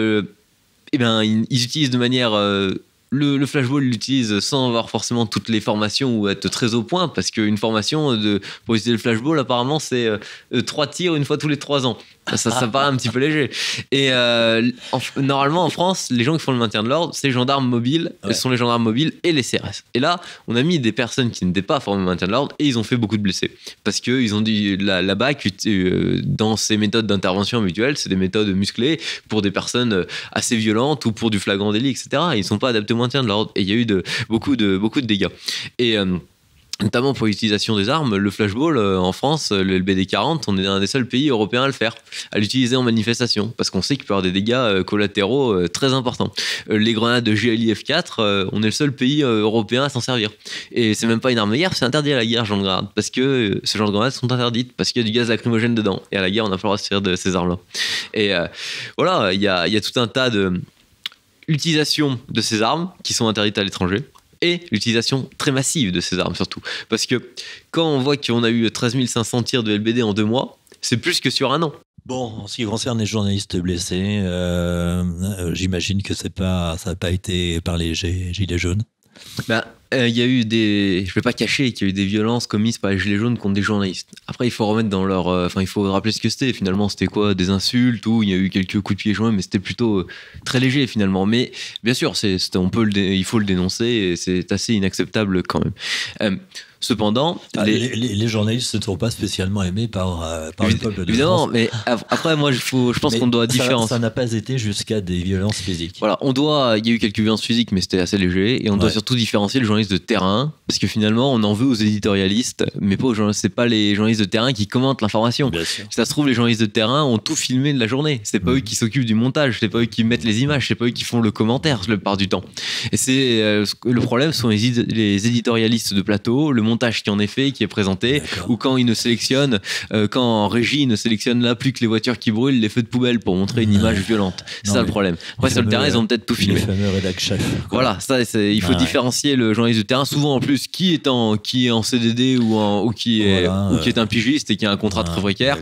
S4: ils utilisent de manière... Le flashball l'utilise sans avoir forcément toutes les formations ou être très au point, parce qu'une formation pour utiliser le flashball, apparemment, c'est 3 tirs une fois tous les 3 ans. Ça paraît un petit peu léger. Et normalement, en France, les gens qui font le maintien de l'ordre, c'est les gendarmes mobiles, ce sont les gendarmes mobiles et les CRS. Et là, on a mis des personnes qui n'étaient pas formées au maintien de l'ordre et ils ont fait beaucoup de blessés. Parce qu'ils ont dit, la BAC, dans ses méthodes d'intervention habituelles, c'est des méthodes musclées pour des personnes assez violentes ou pour du flagrant délit, etc. Et ils ne sont pas adaptés au maintien de l'ordre. Et il y a eu beaucoup de dégâts. Et... notamment pour l'utilisation des armes, le flashball en France, le LBD 40, on est un des seuls pays européens à le faire, à l'utiliser en manifestation, parce qu'on sait qu'il peut y avoir des dégâts collatéraux très importants. Les grenades de GLI F4, on est le seul pays européen à s'en servir. Et c'est même pas une arme de guerre, c'est interdit à la guerre, ce genre de grenades, parce que ce genre de grenades sont interdites, parce qu'il y a du gaz lacrymogène dedans. Et à la guerre, on n'a pas le droit de se servir de ces armes-là. Et voilà, il y a tout un tas d'utilisation de ces armes qui sont interdites à l'étranger. Et l'utilisation très massive de ces armes surtout. Parce que quand on voit qu'on a eu 13 500 tirs de LBD en 2 mois, c'est plus que sur un an.
S2: Bon, en ce qui concerne les journalistes blessés, j'imagine que ça n'a pas été par les gilets jaunes.
S4: Il y a eu je vais pas cacher qu'il y a eu des violences commises par les gilets jaunes contre des journalistes. Après, il faut remettre dans leur, il faut rappeler ce que c'était. Finalement, c'était quoi? Des insultes, ou il y a eu quelques coups de pied joints, mais c'était plutôt très léger finalement. Mais bien sûr, il faut le dénoncer et c'est assez inacceptable quand même. Cependant,
S2: les journalistes ne sont pas spécialement aimés par le peuple de
S4: évidemment,
S2: France.
S4: mais après, moi, je pense qu'on doit différencier.
S2: Ça n'a pas été jusqu'à des violences physiques.
S4: Voilà, il y a eu quelques violences physiques, mais c'était assez léger. Et on doit surtout différencier le journaliste de terrain, parce que finalement, on en veut aux éditorialistes, mais pas aux journalistes. C'est pas les journalistes de terrain qui commentent l'information. Si ça se trouve, les journalistes de terrain ont tout filmé de la journée. C'est pas eux qui s'occupent du montage, c'est pas eux qui mettent les images, c'est pas eux qui font le commentaire la plupart du temps. Et le problème sont les éditorialistes de plateau, le montage qui en est fait, qui est présenté, ou quand ils ne sélectionnent, quand en régie ils ne sélectionnent là plus que les voitures qui brûlent, les feux de poubelle pour montrer une image violente. C'est ça le problème. Après sur le terrain ils ont peut-être tout filmé.
S2: Les fameux rédac chef.
S4: Voilà, il faut différencier le journaliste de terrain, souvent en plus qui est en CDD ou qui est un pigiste et qui a un contrat très précaire,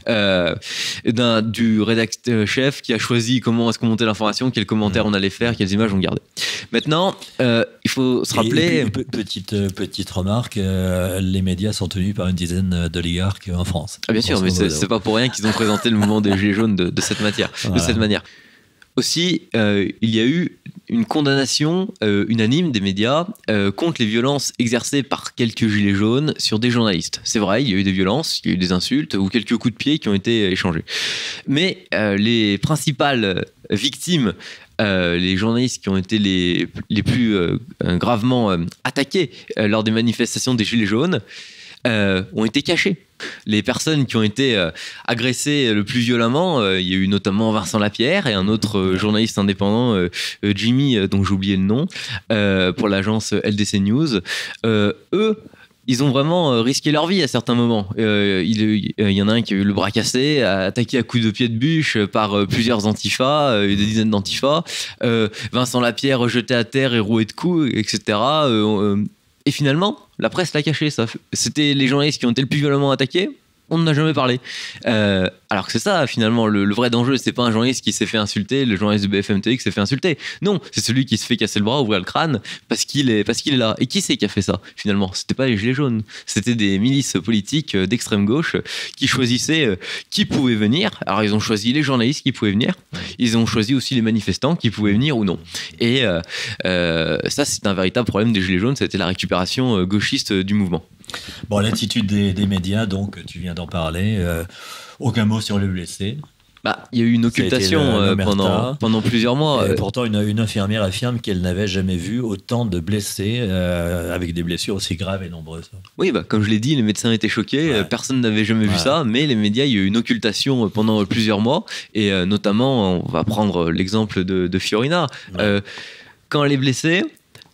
S4: du rédacteur chef qui a choisi comment est-ce qu'on montait l'information, quels commentaires on allait faire, quelles images on gardait. Maintenant, il faut se rappeler...
S2: Petite remarque, les médias sont tenus par une dizaine d'oligarques en France.
S4: Ah bien sûr, mais c'est pas pour rien qu'ils ont présenté le mouvement des Gilets jaunes de cette manière. Aussi, il y a eu une condamnation unanime des médias contre les violences exercées par quelques gilets jaunes sur des journalistes. C'est vrai, il y a eu des violences, il y a eu des insultes ou quelques coups de pied qui ont été échangés. Mais les principales victimes les journalistes qui ont été les plus gravement attaqués lors des manifestations des Gilets jaunes ont été cachés. Les personnes qui ont été agressées le plus violemment, il y a eu notamment Vincent Lapierre et un autre journaliste indépendant, Jimmy, dont j'ai oublié le nom, pour l'agence LDC News. Eux, ils ont vraiment risqué leur vie à certains moments. Il y en a un qui a eu le bras cassé, attaqué à coups de pied de bûche par plusieurs antifas, des dizaines d'antifas. Vincent Lapierre jeté à terre et roué de coups, etc. Et finalement, la presse l'a caché. Ça. C'était les journalistes qui ont été le plus violemment attaqués. On n'en a jamais parlé. Alors que c'est ça, finalement, le vrai danger, c'est pas un journaliste qui s'est fait insulter, le journaliste de BFM TV qui s'est fait insulter. Non, c'est celui qui se fait casser le bras, ouvrir le crâne, parce qu'il est là. Et qui c'est qui a fait ça, finalement? C'était pas les Gilets jaunes. C'était des milices politiques d'extrême gauche qui choisissaient qui pouvait venir. Alors, ils ont choisi les journalistes qui pouvaient venir. Ils ont choisi aussi les manifestants qui pouvaient venir ou non. Et ça, c'est un véritable problème des Gilets jaunes. C'était la récupération gauchiste du mouvement.
S2: Bon, l'attitude des médias, donc, tu viens d'en parler. Aucun mot sur le blessé.
S4: Il y a eu une occultation pendant plusieurs mois.
S2: Et pourtant, une infirmière affirme qu'elle n'avait jamais vu autant de blessés avec des blessures aussi graves et nombreuses.
S4: Oui, comme je l'ai dit, les médecins étaient choqués. Personne n'avait jamais vu ça. Mais les médias, il y a eu une occultation pendant plusieurs mois. Et notamment, on va prendre l'exemple de Fiorina. Quand elle est blessée,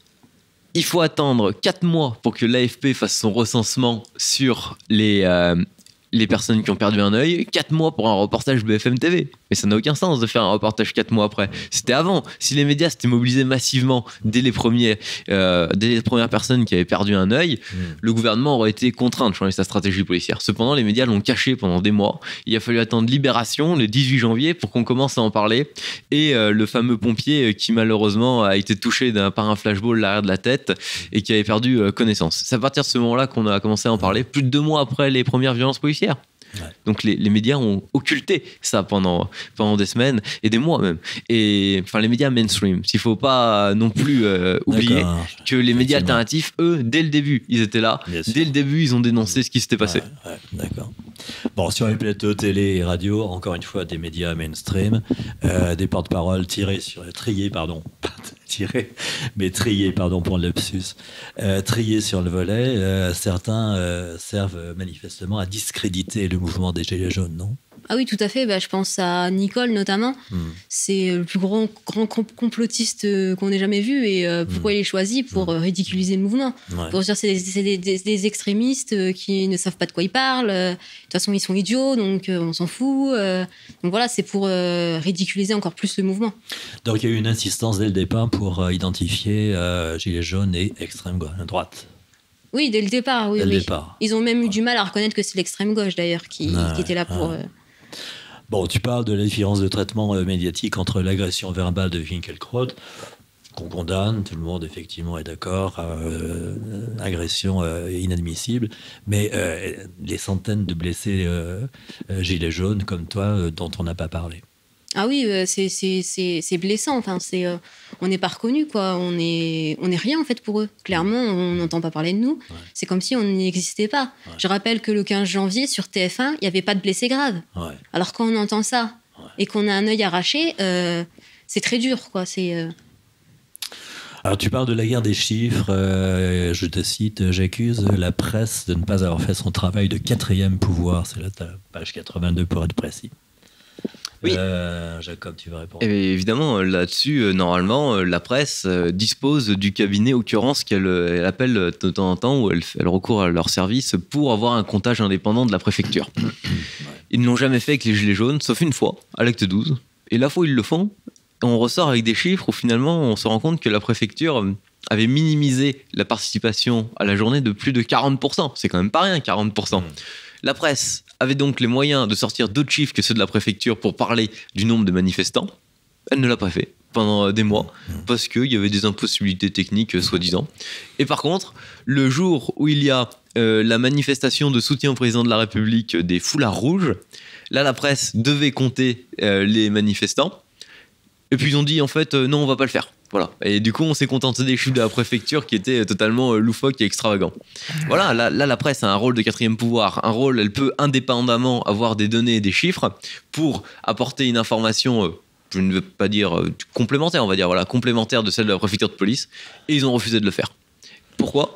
S4: il faut attendre 4 mois pour que l'AFP fasse son recensement sur les personnes qui ont perdu un œil, 4 mois pour un reportage BFM TV. Mais ça n'a aucun sens de faire un reportage 4 mois après. C'était avant. Si les médias s'étaient mobilisés massivement dès les premières personnes qui avaient perdu un œil, le gouvernement aurait été contraint de changer sa stratégie policière. Cependant, les médias l'ont caché pendant des mois. Il a fallu attendre Libération, le 18 janvier, pour qu'on commence à en parler. Et le fameux pompier qui, malheureusement, a été touché par un flashball l'arrière de la tête et qui avait perdu connaissance. C'est à partir de ce moment-là qu'on a commencé à en parler, plus de 2 mois après les premières violences policières. Ouais. Donc les médias ont occulté ça pendant des semaines et des mois même. Et enfin les médias mainstream. Il ne faut pas non plus oublier que les médias alternatifs, eux, dès le début, ils étaient là. Dès le début, ils ont dénoncé ce qui s'était passé.
S2: D'accord. Bon, sur les plateaux télé et radio, encore une fois, des médias mainstream, des porte-paroles triés pour le lapsus, triés sur le volet. Certains servent manifestement à discréditer le mouvement des Gilets jaunes, non?
S3: Ah oui, tout à fait. Je pense à Nicole notamment. C'est le plus grand complotiste qu'on ait jamais vu. Et pourquoi il est choisi? Pour ridiculiser le mouvement. Pour dire c'est des extrémistes qui ne savent pas de quoi ils parlent. De toute façon, ils sont idiots, donc on s'en fout. Donc voilà, c'est pour ridiculiser encore plus le mouvement.
S2: Donc il y a eu une insistance dès le départ pour identifier Gilets jaunes et extrême droite.
S3: Oui, dès le départ. Oui, départ. Ils ont même eu du mal à reconnaître que c'est l'extrême gauche d'ailleurs qui était là pour...
S2: Bon, tu parles de la différence de traitement médiatique entre l'agression verbale de Finkielkraut, qu'on condamne, tout le monde effectivement est d'accord, agression inadmissible, mais les centaines de blessés gilets jaunes comme toi dont on n'a pas parlé.
S3: Ah oui, c'est blessant. Enfin, on n'est pas reconnus, quoi. On est rien en fait pour eux. Clairement, on n'entend pas parler de nous. Ouais. C'est comme si on n'existait pas. Ouais. Je rappelle que le 15 janvier sur TF1, il n'y avait pas de blessés graves. Ouais. Alors quand on entend ça et qu'on a un œil arraché, c'est très dur, quoi.
S2: Alors tu parles de la guerre des chiffres. Je te cite, j'accuse la presse de ne pas avoir fait son travail de quatrième pouvoir. C'est là ta page 82 pour être précis.
S4: Oui.
S2: Jacob, tu veux répondre?
S4: Et évidemment, là-dessus, normalement, la presse dispose du cabinet occurrence qu'elle appelle de temps en temps, où elle recourt à leur service pour avoir un comptage indépendant de la préfecture. Ils ne l'ont jamais fait avec les Gilets jaunes, sauf une fois, à l'acte 12. Et la fois où ils le font, on ressort avec des chiffres où finalement, on se rend compte que la préfecture avait minimisé la participation à la journée de plus de 40%. C'est quand même pas rien, 40%. La presse avait donc les moyens de sortir d'autres chiffres que ceux de la préfecture pour parler du nombre de manifestants. Elle ne l'a pas fait pendant des mois parce qu'il y avait des impossibilités techniques, soi-disant. Et par contre, le jour où il y a la manifestation de soutien au président de la République des foulards rouges, là, la presse devait compter les manifestants. Et puis ils ont dit, en fait, non, on va pas le faire. Voilà. Et du coup, on s'est contenté des chiffres de la préfecture qui étaient totalement loufoques et extravagants. Voilà, là, la presse a un rôle de quatrième pouvoir. Un rôle, elle peut indépendamment avoir des données et des chiffres pour apporter une information je ne veux pas dire complémentaire, on va dire, voilà, complémentaire de celle de la préfecture de police, et ils ont refusé de le faire. Pourquoi ?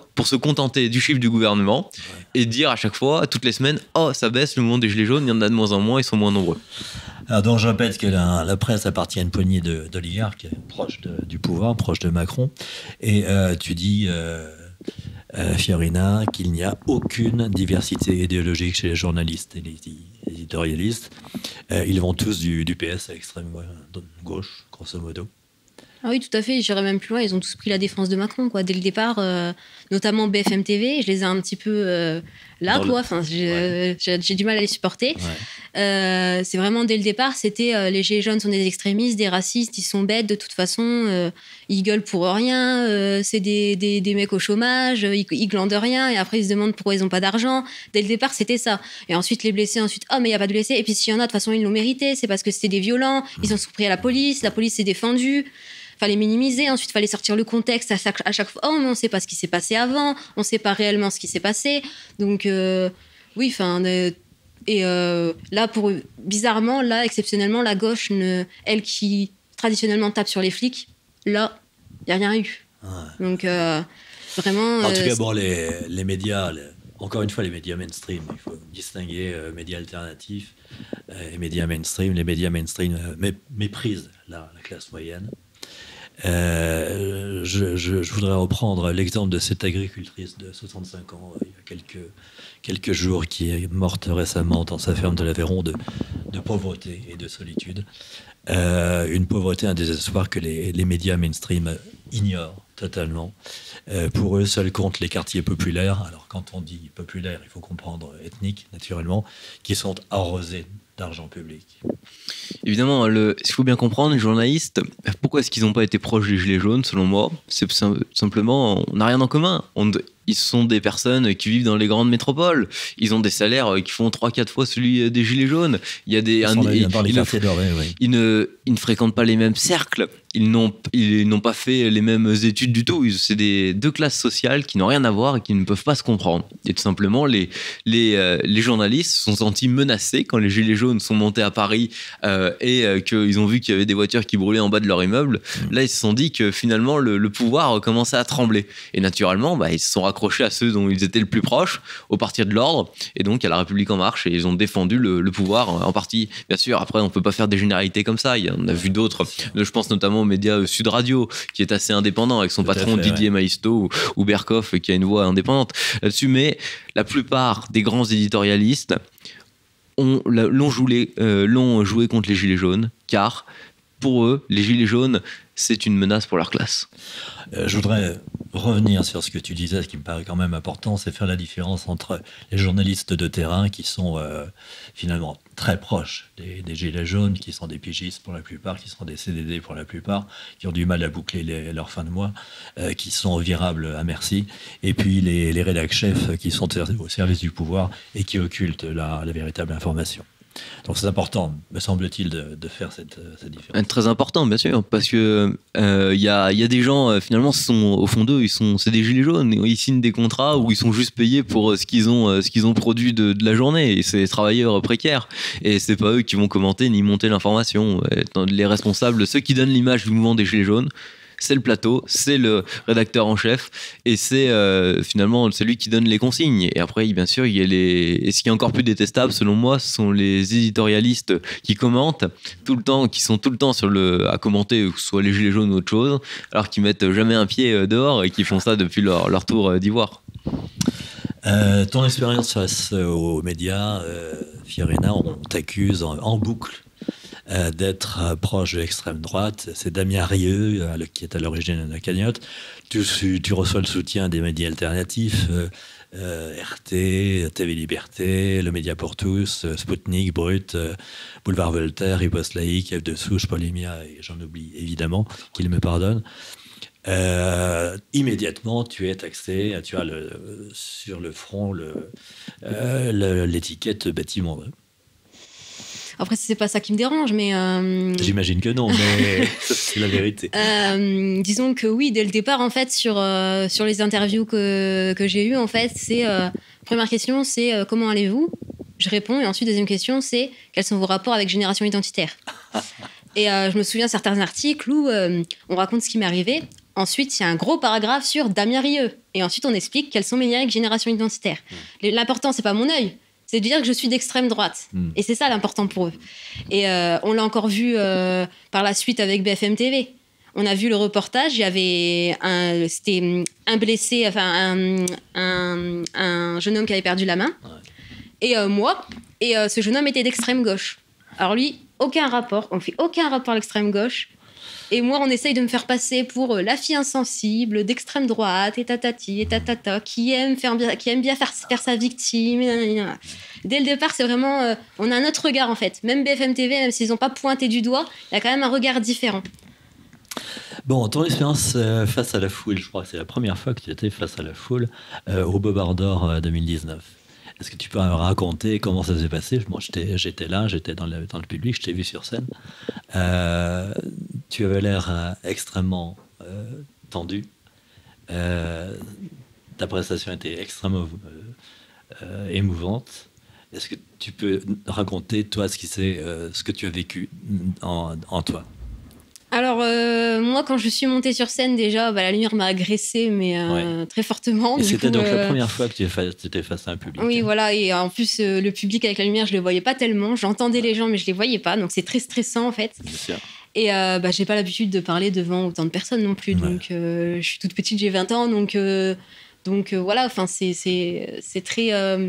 S4: Pour se contenter du chiffre du gouvernement et dire à chaque fois, toutes les semaines, oh, ça baisse, le mouvement des Gilets jaunes, il y en a de moins en moins, ils sont moins nombreux.
S2: Alors donc je répète que la presse appartient à une poignée d'oligarques proches du pouvoir, proches de Macron. Et tu dis, Fiorina, qu'il n'y a aucune diversité idéologique chez les journalistes et les éditorialistes. Ils vont tous du PS à l'extrême gauche, grosso modo.
S3: Ah oui, tout à fait. J'irais même plus loin. Ils ont tous pris la défense de Macron, quoi. Dès le départ, notamment BFM TV, je les ai un petit peu là, quoi. Enfin, j'ai du mal à les supporter. Ouais. C'est vraiment dès le départ, c'était les Gilets jaunes sont des extrémistes, des racistes, ils sont bêtes de toute façon, ils gueulent pour rien, c'est des mecs au chômage, ils glandent rien, et après ils se demandent pourquoi ils n'ont pas d'argent. Dès le départ, c'était ça. Et ensuite, les blessés, oh, mais il n'y a pas de blessés. Et puis s'il y en a, de toute façon, ils l'ont mérité, c'est parce que c'était des violents, ils ont pris à la police s'est défendue. Fallait minimiser, ensuite fallait sortir le contexte à chaque fois. Oh, mais on ne sait pas ce qui s'est passé avant, on ne sait pas réellement ce qui s'est passé. Donc, oui, enfin. Là, bizarrement, là, exceptionnellement, la gauche, elle qui traditionnellement tape sur les flics, là, il n'y a rien eu. Ouais. Donc, vraiment.
S2: En tout cas, bon, les médias, encore une fois, les médias mainstream, il faut distinguer médias alternatifs et médias mainstream. Les médias mainstream méprisent la classe moyenne. Je voudrais reprendre l'exemple de cette agricultrice de 65 ans, il y a quelques jours, qui est morte récemment dans sa ferme de l'Aveyron de pauvreté et de solitude. Une pauvreté, un désespoir que les médias mainstream ignorent totalement. Pour eux, seuls comptent les quartiers populaires. Alors, quand on dit populaire, il faut comprendre ethnique, naturellement, qui sont arrosés d'argent public.
S4: Évidemment, il faut bien comprendre, les journalistes, pourquoi est-ce qu'ils n'ont pas été proches des Gilets jaunes, selon moi ? C'est simplement, on n'a rien en commun. Ils sont des personnes qui vivent dans les grandes métropoles. Ils ont des salaires qui font 3-4 fois celui des Gilets jaunes. Il y a ils ne fréquentent pas les mêmes cercles. Ils n'ont pas fait les mêmes études du tout. C'est deux classes sociales qui n'ont rien à voir et qui ne peuvent pas se comprendre. Et tout simplement, les journalistes se sont sentis menacés quand les Gilets jaunes sont montés à Paris et qu'ils ont vu qu'il y avait des voitures qui brûlaient en bas de leur immeuble. Là, ils se sont dit que finalement, le pouvoir commençait à trembler. Et naturellement, ils se sont raccrochés à ceux dont ils étaient le plus proches, au Parti de l'Ordre, et donc à La République En Marche, et ils ont défendu le pouvoir en partie. Bien sûr, après, on ne peut pas faire des généralités comme ça. On a vu d'autres. Je pense notamment aux médias Sud Radio, qui est assez indépendant, avec son patron Didier Maistre ou Berkoff, qui a une voix indépendante là-dessus. Mais la plupart des grands éditorialistes l'ont joué contre les Gilets jaunes, car pour eux, les Gilets jaunes, c'est une menace pour leur classe.
S2: Je voudrais revenir sur ce que tu disais, ce qui me paraît quand même important, c'est faire la différence entre les journalistes de terrain qui sont finalement très proches des Gilets jaunes, qui sont des pigistes pour la plupart, qui sont des CDD pour la plupart, qui ont du mal à boucler leur fin de mois, qui sont virables à merci, et puis les rédacs chefs qui sont au service du pouvoir et qui occultent la véritable information. Donc c'est important, me semble-t-il, de faire cette différence.
S4: Très important, bien sûr, parce que y a des gens, finalement, au fond d'eux, c'est des gilets jaunes, ils signent des contrats où ils sont juste payés pour ce qu'ils ont produit de la journée, et c'est des travailleurs précaires, et c'est pas eux qui vont commenter ni monter l'information. Les responsables, ceux qui donnent l'image du mouvement des gilets jaunes, c'est le plateau, c'est le rédacteur en chef, et c'est finalement celui qui donne les consignes. Et après, bien sûr, et ce qui est encore plus détestable, selon moi, ce sont les éditorialistes qui commentent tout le temps, qui sont tout le temps à commenter, que ce soit les Gilets jaunes ou autre chose, alors qu'ils mettent jamais un pied dehors et qui font ça depuis leur tour d'ivoire.
S2: Ton expérience face aux médias, Fiorina, on t'accuse en boucle d'être proche de l'extrême droite. C'est Damien Rieu qui est à l'origine de la cagnotte. Tu reçois le soutien des médias alternatifs, RT, TV Liberté, Le Média pour tous, Spoutnik, Brut, Boulevard Voltaire, Riposte Laïque, F de Souche, Polémia, et j'en oublie évidemment, qu'il me pardonne. Immédiatement, tu es taxé, tu as sur le front l'étiquette bâtiment.
S3: Après, c'est pas ça qui me dérange, mais...
S2: J'imagine que non, mais c'est la vérité.
S3: Disons que oui, dès le départ, en fait, sur les interviews que j'ai eues, en fait, c'est... première question, c'est comment allez-vous ? Je réponds, et ensuite, deuxième question, c'est quels sont vos rapports avec Génération Identitaire ? Et je me souviens certains articles où on raconte ce qui m'est arrivé. Ensuite, il y a un gros paragraphe sur Damien Rieu. Et ensuite, on explique quels sont mes liens avec Génération Identitaire. L'important, c'est pas mon œil. C'est de dire que je suis d'extrême droite. Et c'est ça l'important pour eux. Et on l'a encore vu par la suite avec BFM TV. On a vu le reportage, il y avait c'était un blessé, enfin un jeune homme qui avait perdu la main, et moi, et ce jeune homme était d'extrême gauche. Alors lui, aucun rapport, on fait aucun rapport à l'extrême gauche, et moi on essaye de me faire passer pour la fille insensible, d'extrême droite, et tatati, et tatata, qui aime bien faire sa victime. Dès le départ, c'est vraiment, on a un autre regard en fait. Même BFM TV, même s'ils n'ont pas pointé du doigt, il y a quand même un regard différent.
S2: Bon, ton expérience face à la foule, je crois que c'est la première fois que tu étais face à la foule au Bobard d'Or 2019. Est-ce que tu peux me raconter comment ça s'est passé? Moi, j'étais là, j'étais dans le public, je t'ai vu sur scène. Tu avais l'air extrêmement tendu. Ta prestation était extrêmement émouvante. Est-ce que tu peux raconter, toi, ce que tu as vécu en toi?
S3: Alors, moi, quand je suis montée sur scène, déjà, la lumière m'a agressée, mais très fortement.
S2: Et c'était donc la première fois que tu étais face à un public.
S3: Oui, voilà. Et en plus, le public avec la lumière, je ne le voyais pas tellement. J'entendais les gens, mais je ne les voyais pas. Donc, c'est très stressant, en fait.
S2: Bien sûr.
S3: Et je n'ai pas l'habitude de parler devant autant de personnes non plus. Ouais. Donc, je suis toute petite, j'ai 20 ans. Donc voilà, enfin, c'est très...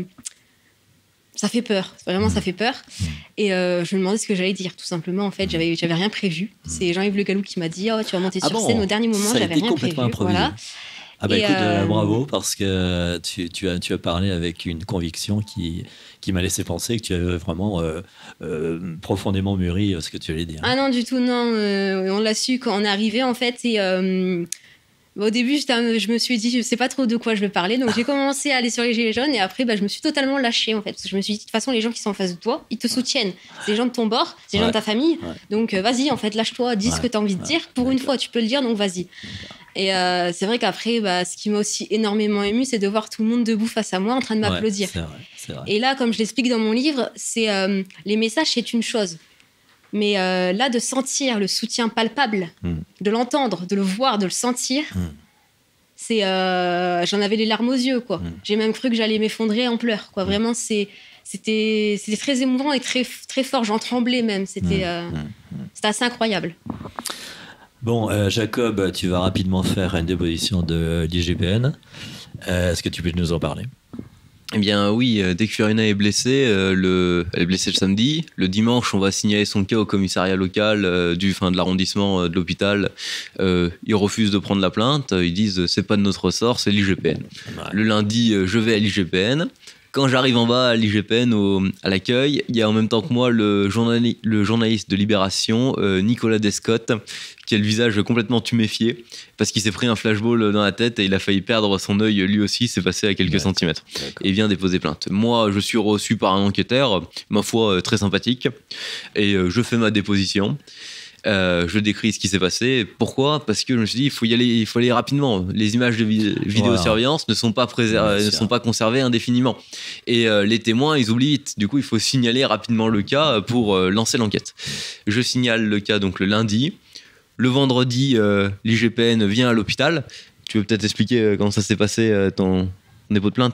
S3: ça fait peur, vraiment ça fait peur. Et je me demandais ce que j'allais dire, tout simplement. En fait, j'avais rien prévu. C'est Jean-Yves Le Gallou qui m'a dit tu vas monter sur scène au dernier moment, j'avais rien prévu. Voilà.
S2: Ah bah écoute, bravo, parce que tu as parlé avec une conviction qui m'a laissé penser que tu avais vraiment profondément mûri ce que tu allais dire.
S3: Ah non, du tout, non. On l'a su quand on est arrivé, en fait. Et au début, je me suis dit, je ne sais pas trop de quoi je vais parler. Donc, j'ai commencé à aller sur les Gilets jaunes. Et après, je me suis totalement lâchée, en fait. Parce que je me suis dit, de toute façon, les gens qui sont en face de toi, ils te soutiennent. C'est les gens de ton bord, c'est les gens de ta famille. Donc, vas-y, en fait, lâche-toi, dis ce que tu as envie de dire. Pour une fois, tu peux le dire, donc vas-y. Et c'est vrai qu'après, ce qui m'a aussi énormément émue, c'est de voir tout le monde debout face à moi en train de m'applaudir.
S2: C'est vrai.
S3: Et là, comme je l'explique dans mon livre, c'est les messages, c'est une chose. Mais là, de sentir le soutien palpable, de l'entendre, de le voir, de le sentir, c'est, j'en avais les larmes aux yeux, quoi. J'ai même cru que j'allais m'effondrer en pleurs, quoi. Vraiment, c'était très émouvant et très, très fort. J'en tremblais même. C'était assez incroyable.
S2: Bon, Jacob, tu vas rapidement faire une déposition de l'IGPN. Est-ce que tu peux nous en parler ?
S4: Eh bien oui, dès que Fiorina est blessée, elle est blessée le samedi. Le dimanche, on va signaler son cas au commissariat local de l'arrondissement de l'hôpital. Ils refusent de prendre la plainte. Ils disent c'est pas de notre ressort, c'est l'IGPN. Ouais. Le lundi, je vais à l'IGPN. Quand j'arrive en bas à l'IGPN, à l'accueil, il y a en même temps que moi le journaliste de Libération, Nicolas Descotte, qui a le visage complètement tuméfié parce qu'il s'est pris un flashball dans la tête et il a failli perdre son œil lui aussi, c'est passé à quelques centimètres. Et il vient déposer plainte. Moi, je suis reçu par un enquêteur, ma foi très sympathique, et je fais ma déposition. Je décris ce qui s'est passé. Pourquoi ? Parce que je me suis dit, il faut aller rapidement. Les images de vidéosurveillance ne sont pas conservées indéfiniment. Et les témoins, ils oublient vite. Du coup, il faut signaler rapidement le cas pour lancer l'enquête. Je signale le cas donc le lundi. Le vendredi, l'IGPN vient à l'hôpital. Tu veux peut-être expliquer comment ça s'est passé, ton dépôt de plainte ?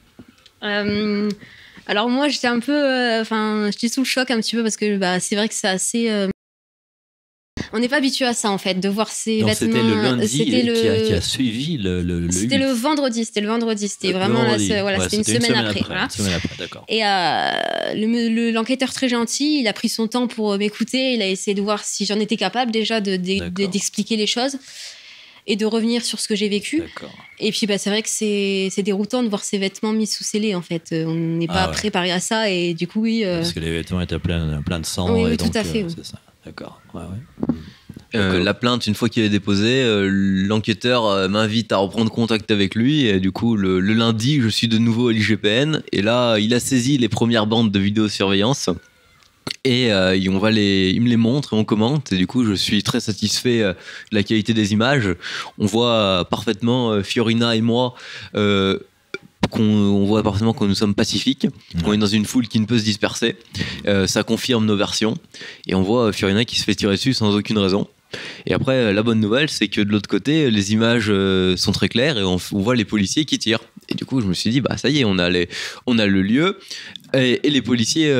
S3: Alors moi, j'étais un peu... j'étais sous le choc un petit peu parce que c'est vrai que c'est assez... On n'est pas habitué à ça, en fait, de voir ces vêtements.
S2: C'était le lundi qui a suivi le
S3: C'était le vendredi. C'était vraiment c'était une semaine après. Voilà.
S2: Une semaine après, d'accord.
S3: Et l'enquêteur très gentil, il a pris son temps pour m'écouter. Il a essayé de voir si j'en étais capable déjà d'expliquer les choses et de revenir sur ce que j'ai vécu. D'accord. Et puis, c'est vrai que c'est déroutant de voir ces vêtements mis sous scellés, en fait. On n'est pas préparé à ça et du coup, oui...
S2: Parce que les vêtements étaient pleins de sang.
S3: Oui,
S2: et
S3: donc, tout à fait.
S2: C'est ça. D'accord.
S4: La plainte, une fois qu'il est déposée, l'enquêteur m'invite à reprendre contact avec lui. Et du coup, le lundi, je suis de nouveau à l'IGPN. Et là, il a saisi les premières bandes de vidéosurveillance. Et il me les montre et on commente. Et du coup, je suis très satisfait de la qualité des images. On voit parfaitement Fiorina et moi on voit parfaitement que nous sommes pacifiques, qu'on est dans une foule qui ne peut se disperser. Ça confirme nos versions. Et on voit Fiorina qui se fait tirer dessus sans aucune raison. Et après, la bonne nouvelle, c'est que de l'autre côté, les images sont très claires et on voit les policiers qui tirent. Et du coup, je me suis dit, bah ça y est, on a le lieu et les policiers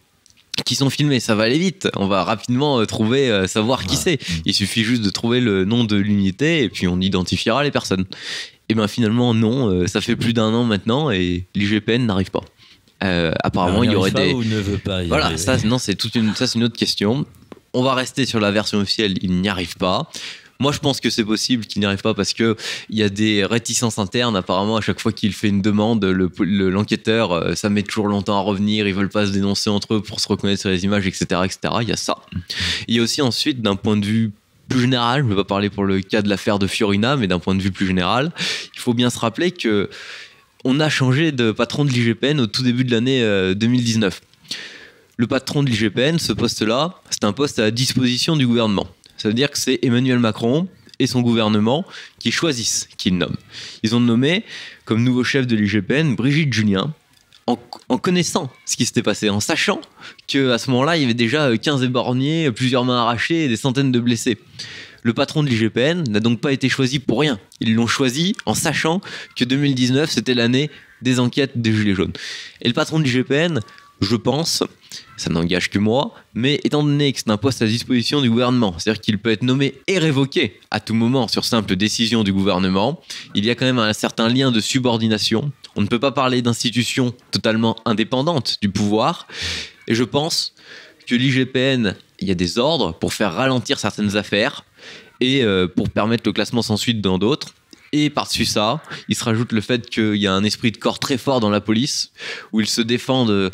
S4: qui sont filmés. Ça va aller vite. On va rapidement trouver, savoir qui c'est. Il suffit juste de trouver le nom de l'unité et puis on identifiera les personnes. Et bien finalement, non. Ça fait plus d'1 an maintenant et l'IGPN n'arrive pas. Apparemment, il y aurait des.
S2: Ou ne veut pas.
S4: Voilà, ça, non, c'est une autre question. On va rester sur la version officielle, il n'y arrive pas. Moi, je pense que c'est possible qu'il n'y arrive pas parce qu'il y a des réticences internes. Apparemment, à chaque fois qu'il fait une demande, l'enquêteur, ça met toujours longtemps à revenir. Ils veulent pas se dénoncer entre eux pour se reconnaître sur les images, etc., etc. Il y a ça. Il y a aussi ensuite, d'un point de vue plus général, je ne vais pas parler pour le cas de l'affaire de Fiorina, mais d'un point de vue plus général, il faut bien se rappeler que on a changé de patron de l'IGPN au tout début de l'année 2019. Le patron de l'IGPN, ce poste-là, c'est un poste à la disposition du gouvernement. Ça veut dire que c'est Emmanuel Macron et son gouvernement qui choisissent, qui le nomment. Ils ont nommé comme nouveau chef de l'IGPN Brigitte Julien, en connaissant ce qui s'était passé, en sachant qu'à ce moment-là, il y avait déjà 15 éborgnés, plusieurs mains arrachées et des centaines de blessés. Le patron de l'IGPN n'a donc pas été choisi pour rien. Ils l'ont choisi en sachant que 2019, c'était l'année des enquêtes des Gilets jaunes. Et le patron de l'IGPN, je pense, ça n'engage que moi, mais étant donné que c'est un poste à disposition du gouvernement, c'est-à-dire qu'il peut être nommé et révoqué à tout moment sur simple décision du gouvernement, il y a quand même un certain lien de subordination. On ne peut pas parler d'institution totalement indépendante du pouvoir. Et je pense que l'IGPN, il y a des ordres pour faire ralentir certaines affaires et pour permettre le classement sans suite dans d'autres. Et par-dessus ça, il se rajoute le fait qu'il y a un esprit de corps très fort dans la police, où ils se défendent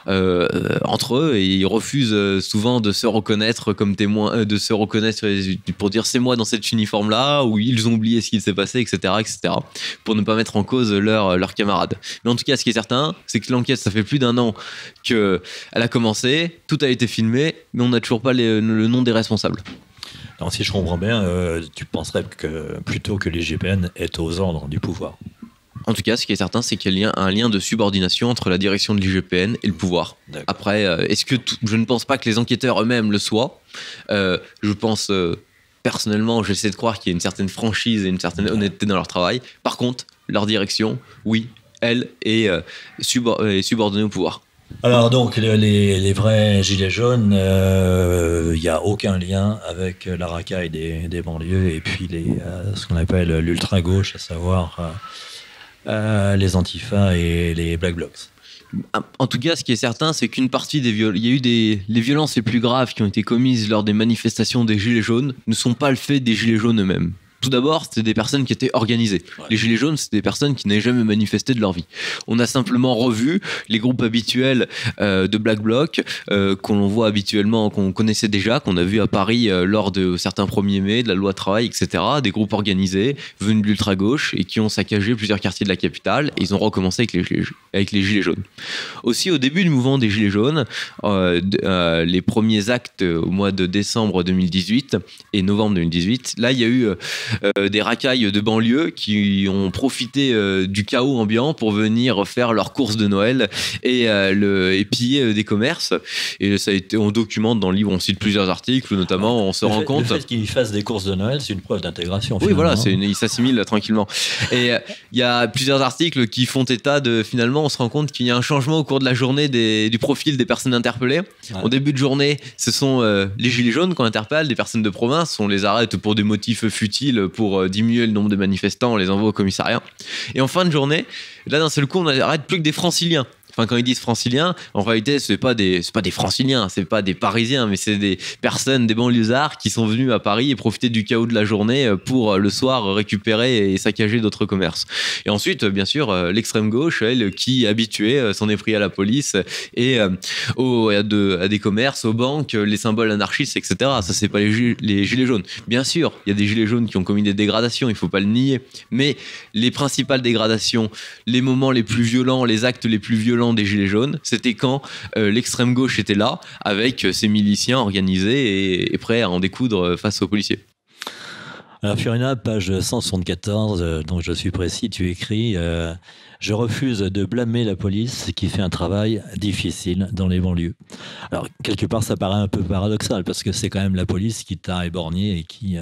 S4: entre eux et ils refusent souvent de se reconnaître comme témoins, de se reconnaître pour dire c'est moi dans cet uniforme-là, ou ils ont oublié ce qui s'est passé, etc., pour ne pas mettre en cause leurs camarades. Mais en tout cas, ce qui est certain, c'est que l'enquête, ça fait plus d'1 an qu'elle a commencé, tout a été filmé, mais on n'a toujours pas le nom des responsables.
S2: Alors, si je comprends bien, tu penserais que plutôt que l'IGPN est aux ordres du pouvoir.
S4: En tout cas, ce qui est certain, c'est qu'il y a un lien de subordination entre la direction de l'IGPN et le pouvoir.
S2: D'accord.
S4: Après, je ne pense pas que les enquêteurs eux-mêmes le soient. Je pense, personnellement, j'essaie de croire qu'il y a une certaine franchise et une certaine honnêteté dans leur travail. Par contre, leur direction, oui, elle est subordonnée au pouvoir.
S2: Alors donc, les vrais gilets jaunes, il n'y a aucun lien avec la racaille des banlieues et puis ce qu'on appelle l'ultra-gauche, à savoir les antifas et les black blocs.
S4: En tout cas, ce qui est certain, c'est qu'une partie il y a eu les violences les plus graves qui ont été commises lors des manifestations des Gilets jaunes ne sont pas le fait des Gilets jaunes eux-mêmes. Tout d'abord, c'était des personnes qui étaient organisées. Ouais. Les Gilets jaunes, c'était des personnes qui n'avaient jamais manifesté de leur vie. On a simplement revu les groupes habituels de Black Bloc qu'on voit habituellement, qu'on connaissait déjà, qu'on a vu à Paris lors de certains 1er mai, de la loi travail, etc. Des groupes organisés, venus de l'ultra-gauche et qui ont saccagé plusieurs quartiers de la capitale. Et ils ont recommencé avec les Gilets jaunes. Aussi, au début du mouvement des Gilets jaunes, les premiers actes au mois de décembre 2018 et novembre 2018, là, il y a eu des racailles de banlieue qui ont profité du chaos ambiant pour venir faire leurs courses de Noël et piller des commerces. Et ça a été, on documente dans le livre, on cite plusieurs articles, notamment on se rend compte...
S2: Le fait qu'ils fassent des courses de Noël, c'est une preuve d'intégration.
S4: Oui, voilà, ils s'assimilent tranquillement. Et il y a plusieurs articles qui font état de... Finalement, on se rend compte qu'il y a un changement au cours de la journée du profil des personnes interpellées. Ouais. Au début de journée, ce sont les gilets jaunes qu'on interpelle, des personnes de province. On les arrête pour des motifs futiles, pour diminuer le nombre de manifestants, on les envoie au commissariat. Et en fin de journée, là d'un seul coup, on n'arrête plus que des franciliens. Enfin, quand ils disent franciliens, en réalité, c'est pas des franciliens, c'est pas des parisiens, mais c'est des personnes, des banlieusards qui sont venus à Paris et profiter du chaos de la journée pour le soir récupérer et saccager d'autres commerces. Et ensuite, bien sûr, l'extrême gauche, elle, qui habituée s'en est pris à la police et à des commerces, aux banques, les symboles anarchistes, etc. Ça, c'est pas les gilets jaunes. Bien sûr, il y a des gilets jaunes qui ont commis des dégradations, il faut pas le nier, mais les principales dégradations, les moments les plus violents, les actes les plus violents des Gilets jaunes, c'était quand l'extrême gauche était là avec ses miliciens organisés et prêts à en découdre face aux policiers.
S2: Alors, Fiorina, page 174, donc je suis précis, tu écris je refuse de blâmer la police qui fait un travail difficile dans les banlieues. Alors, quelque part, ça paraît un peu paradoxal parce que c'est quand même la police qui t'a éborgné et qui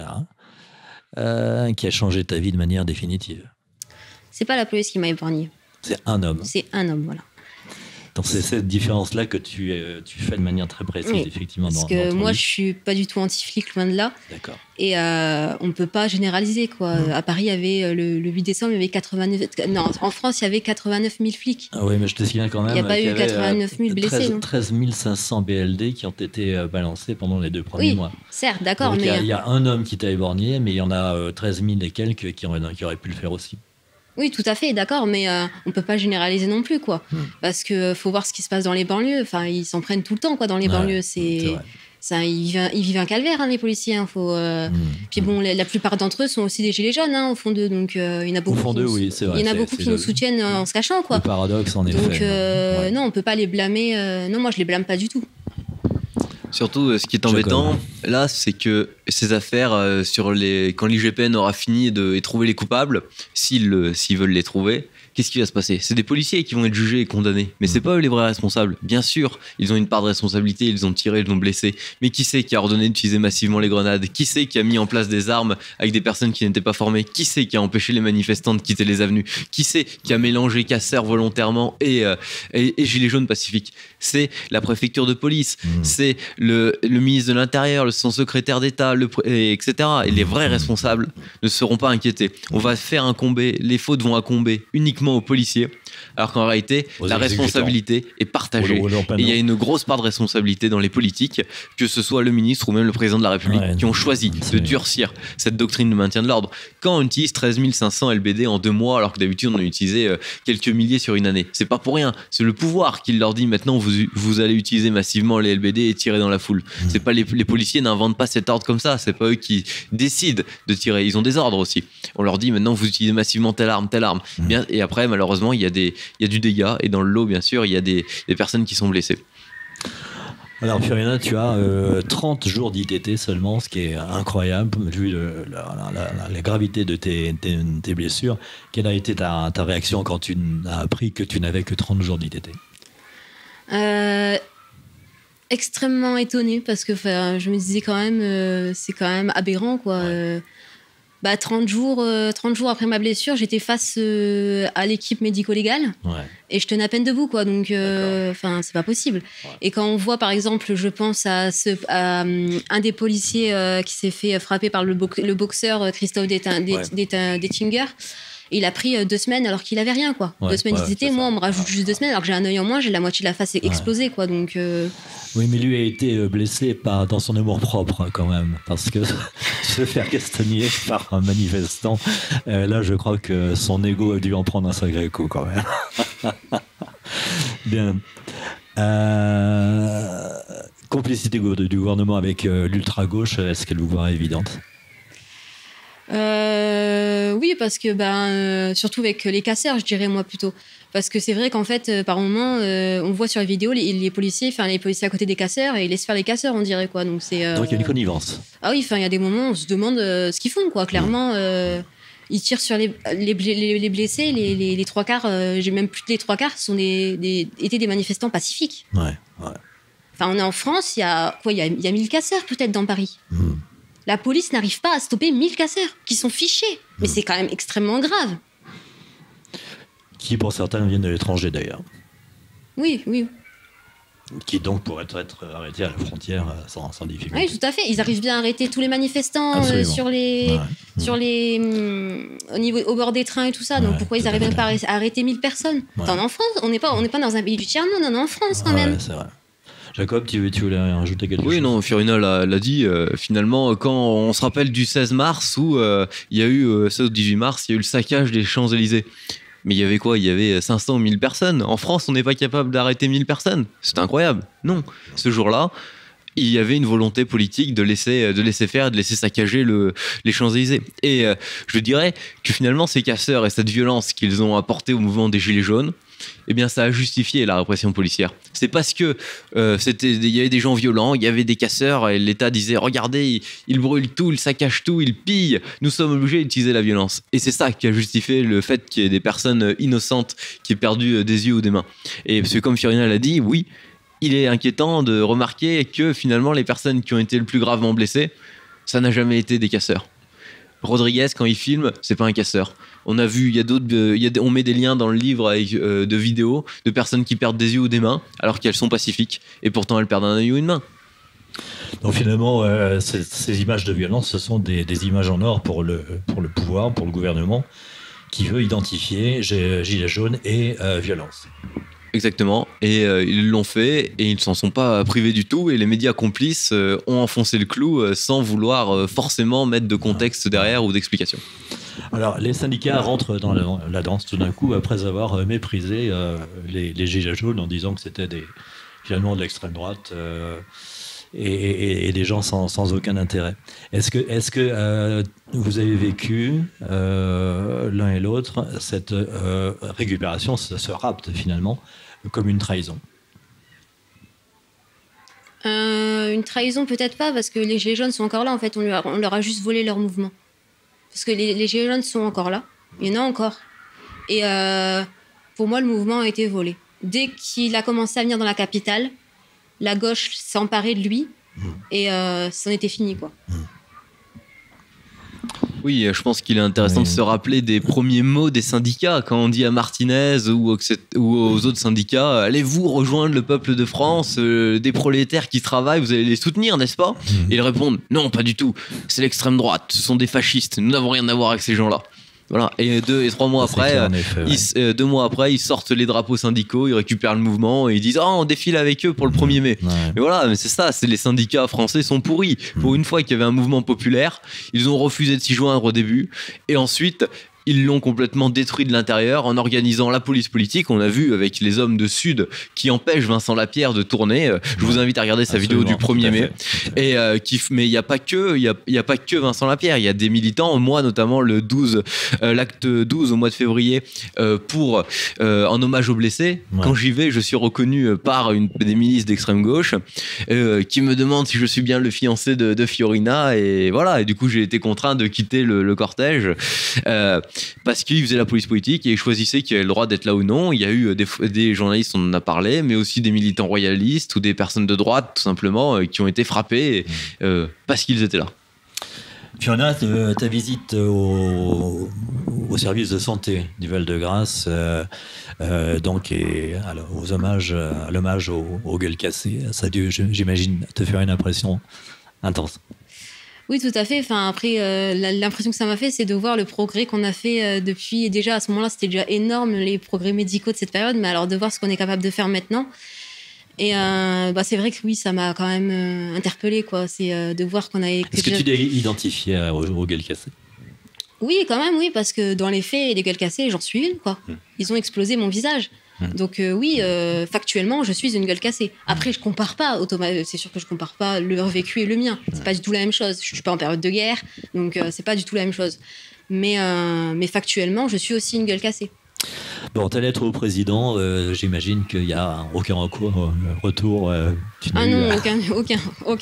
S2: a changé ta vie de manière définitive.
S3: C'est pas la police qui m'a épargné.
S2: C'est un homme.
S3: C'est un homme, voilà.
S2: Donc c'est cette différence-là que tu fais de manière très précise,
S3: Oui,
S2: effectivement.
S3: parce
S2: dans
S3: que
S2: ton
S3: moi,
S2: livre.
S3: je suis pas du tout anti-flic, loin de là.
S2: D'accord.
S3: Et on ne peut pas généraliser, quoi. À Paris, il y avait le 8 décembre, il y avait 89... Non, en France, il y avait 89 000 flics.
S2: Ah oui, mais je te signale quand même
S3: Il n'y a pas
S2: qu'il
S3: eu 89 000 blessés, non
S2: 13 500 BLD qui ont été balancés pendant les 2 premiers
S3: Oui,
S2: mois.
S3: certes, d'accord,
S2: Donc
S3: mais...
S2: il y a un homme qui t'a éborgné, mais il y en a 13 000 et quelques qui auraient pu le faire aussi.
S3: Oui, tout à fait, d'accord, mais on ne peut pas généraliser non plus, quoi. Parce qu'il faut voir ce qui se passe dans les banlieues. Enfin, ils s'en prennent tout le temps, quoi, dans les banlieues. C'est vrai. Ils vivent un calvaire, hein, les policiers. Hein, Puis bon, la plupart d'entre eux sont aussi des gilets jaunes, hein, au fond d'eux. Donc, il y en a beaucoup,
S2: oui, c'est vrai,
S3: il y en a beaucoup qui nous soutiennent en se cachant, quoi.
S2: Le paradoxe, en effet.
S3: Donc, non, on ne peut pas les blâmer. Non, moi, je ne les blâme pas du tout.
S4: Surtout, ce qui est embêtant, là, c'est que ces affaires, quand l'IGPN aura fini et trouvé les coupables, s'ils veulent les trouver, qu'est-ce qui va se passer? C'est des policiers qui vont être jugés et condamnés. Mais c'est pas eux les vrais responsables. Bien sûr, ils ont une part de responsabilité, ils ont tiré, ils ont blessé. Mais qui c'est qui a ordonné d'utiliser massivement les grenades? Qui c'est qui a mis en place des armes avec des personnes qui n'étaient pas formées? Qui c'est qui a empêché les manifestants de quitter les avenues? Qui c'est qui a mélangé casseurs volontairement et gilets jaunes pacifiques? C'est la préfecture de police, c'est le ministre de l'Intérieur, son secrétaire d'État, etc. Et les vrais responsables ne seront pas inquiétés. On va faire incomber, les fautes vont incomber uniquement aux policiers, alors qu'en réalité, la responsabilité est partagée. Et il y a une grosse part de responsabilité dans les politiques, que ce soit le ministre ou même le président de la République, qui ont choisi de durcir cette doctrine de maintien de l'ordre. Quand on utilise 13 500 LBD en 2 mois, alors que d'habitude on en utilisait quelques milliers sur une année, c'est pas pour rien. C'est le pouvoir qui leur dit maintenant vous allez utiliser massivement les LBD et tirer dans la foule. C'est pas les policiers n'inventent pas cet ordre comme ça. C'est pas eux qui décident de tirer. Ils ont des ordres aussi. On leur dit maintenant vous utilisez massivement telle arme. Bien, et après malheureusement il y a du dégât et dans le lot bien sûr il y a des personnes qui sont blessées.
S2: Alors Fiorina, tu as 30 jours d'ITT seulement, ce qui est incroyable vu la gravité de tes blessures. Quelle a été ta réaction quand tu as appris que tu n'avais que 30 jours d'ITT?
S3: Extrêmement étonnée parce que je me disais quand même c'est quand même aberrant, quoi. 30 jours après ma blessure, j'étais face à l'équipe médico-légale et je tenais à peine debout, quoi. Donc, c'est pas possible. Et quand on voit, par exemple, je pense à un des policiers qui s'est fait frapper par le boxeur Christophe Dettinger. Il a pris 2 semaines alors qu'il avait rien, quoi. 2 semaines d'ITT, moi on me rajoute juste 2 semaines alors que j'ai un œil en moins, j'ai la moitié de la face explosée, quoi. Donc
S2: oui, mais lui a été blessé dans son amour propre, quand même, parce que se faire castagner par un manifestant, là je crois que son ego a dû en prendre un sacré coup, quand même. Bien. Complicité du gouvernement avec l'ultra-gauche, est-ce qu'elle vous paraît évidente?
S3: Oui, parce que surtout avec les casseurs, je dirais, moi, plutôt. Parce que c'est vrai qu'en fait, par moment, on voit sur les vidéos les policiers à côté des casseurs et ils laissent faire les casseurs, on dirait, quoi. Donc il y a
S2: une connivence.
S3: Ah oui, il y a des moments où on se demande ce qu'ils font, quoi. Clairement, ils tirent sur les blessés, les 3 quarts, j'ai même plus de les 3 quarts, étaient des manifestants pacifiques.
S2: Ouais.
S3: Enfin, on est en France, il y a 1000 casseurs peut-être dans Paris. La police n'arrive pas à stopper 1000 casseurs qui sont fichés. Mais c'est quand même extrêmement grave.
S2: Qui, pour certains, viennent de l'étranger, d'ailleurs.
S3: Oui.
S2: Qui, donc, pourraient être arrêtés à la frontière sans difficulté.
S3: Oui, tout à fait. Ils arrivent bien à arrêter tous les manifestants au bord des trains et tout ça. Donc, pourquoi ils n'arrivent pas à arrêter 1000 personnes? En France, on n'est pas dans un pays du tiers-monde, on est en France, quand même.
S2: C'est vrai. Jacob, tu voulais rajouter quelque chose?
S4: Oui, non, Fiorina l'a dit. Finalement, quand on se rappelle du 16 mars où il y a eu, 16 au 18 mars, il y a eu le saccage des Champs-Élysées. Mais il y avait quoi? Il y avait 500 ou 1000 personnes. En France, on n'est pas capable d'arrêter 1000 personnes. C'est incroyable. Non. Ce jour-là, il y avait une volonté politique de laisser faire, de laisser saccager les Champs-Élysées. Et je dirais que finalement, ces casseurs et cette violence qu'ils ont apportée au mouvement des Gilets jaunes, eh bien, ça a justifié la répression policière. C'est parce que il y avait des gens violents, il y avait des casseurs, et l'État disait, regardez, ils brûlent tout, ils saccagent tout, ils pillent, nous sommes obligés d'utiliser la violence. Et c'est ça qui a justifié le fait qu'il y ait des personnes innocentes qui aient perdu des yeux ou des mains. Et parce que comme Fiorina l'a dit, oui, il est inquiétant de remarquer que finalement les personnes qui ont été le plus gravement blessées, ça n'a jamais été des casseurs. Rodriguez, quand il filme, c'est pas un casseur. On a vu, on met des liens dans le livre avec, de vidéos de personnes qui perdent des yeux ou des mains alors qu'elles sont pacifiques et pourtant elles perdent un œil ou une main.
S2: Donc finalement, ces images de violence, ce sont des images en or pour le pouvoir, pour le gouvernement, qui veut identifier gilets jaunes et violence.
S4: Exactement, et ils l'ont fait et ils ne s'en sont pas privés du tout, et les médias complices ont enfoncé le clou sans vouloir forcément mettre de contexte derrière ou d'explication.
S2: Alors les syndicats rentrent dans la danse tout d'un coup après avoir méprisé les gilets jaunes en disant que c'était finalement de l'extrême droite et des gens sans aucun intérêt. Est-ce que vous avez vécu l'un et l'autre cette récupération, ce rapt finalement, comme une trahison?
S3: Une trahison peut-être pas, parce que les Gilets jaunes sont encore là en fait, on leur a juste volé leur mouvement. Parce que les Gilets jaunes sont encore là, il y en a encore. Et pour moi le mouvement a été volé. Dès qu'il a commencé à venir dans la capitale, la gauche s'est emparée de lui et c'en était fini quoi.
S4: Oui, je pense qu'il est intéressant de se rappeler des premiers mots des syndicats. Quand on dit à Martinez ou aux autres syndicats, allez-vous rejoindre le peuple de France, des prolétaires qui travaillent, vous allez les soutenir, n'est-ce pas? Et ils répondent, non, pas du tout, c'est l'extrême droite, ce sont des fascistes, nous n'avons rien à voir avec ces gens-là. Voilà. Et 2 et 3 mois après, effet, 2 mois après, ils sortent les drapeaux syndicaux, ils récupèrent le mouvement et ils disent on défile avec eux pour le 1er mai. Mais voilà, mais c'est ça, les syndicats français sont pourris. Pour une fois qu'il y avait un mouvement populaire, ils ont refusé de s'y joindre au début et ensuite ils l'ont complètement détruit de l'intérieur en organisant la police politique. On a vu avec les hommes de Sud qui empêchent Vincent Lapierre de tourner. Je vous invite à regarder sa vidéo du 1er mai. Et mais il n'y a pas que Vincent Lapierre. Il y a des militants, moi notamment l'acte 12 au mois de février en hommage aux blessés. Ouais. Quand j'y vais, je suis reconnu par des milices d'extrême gauche qui me demandent si je suis bien le fiancé de Fiorina. Et voilà. Et du coup, j'ai été contraint de quitter le cortège. Parce qu'ils faisaient la police politique et ils choisissaient qui avait le droit d'être là ou non. Il y a eu des journalistes, on en a parlé, mais aussi des militants royalistes ou des personnes de droite, tout simplement, qui ont été frappés parce qu'ils étaient là.
S2: Fiona, ta visite au service de santé du Val-de-Grâce, donc, à l'hommage aux gueules cassées, ça a dû, j'imagine, te faire une impression intense.
S3: Oui, tout à fait. Enfin, après, l'impression que ça m'a fait, c'est de voir le progrès qu'on a fait depuis. Et déjà, à ce moment-là, c'était déjà énorme, les progrès médicaux de cette période. Mais alors, de voir ce qu'on est capable de faire maintenant. Et c'est vrai que oui, ça m'a quand même interpellée, quoi. C'est de voir qu'on a...
S2: Est-ce que tu t'es identifié aux gueules cassées?
S3: Oui, quand même, oui. Parce que dans les faits, les gueules cassées, j'en suis une, quoi. Ils ont explosé mon visage. Donc oui, factuellement, je suis une gueule cassée. Après, je compare pas, c'est sûr que je compare pas leur vécu et le mien. C'est pas du tout la même chose. Je suis pas en période de guerre, donc c'est pas du tout la même chose. Mais factuellement, je suis aussi une gueule cassée.
S2: Bon, ta lettre au président, j'imagine qu'il n'y a aucun retour.
S3: Ah non, aucun.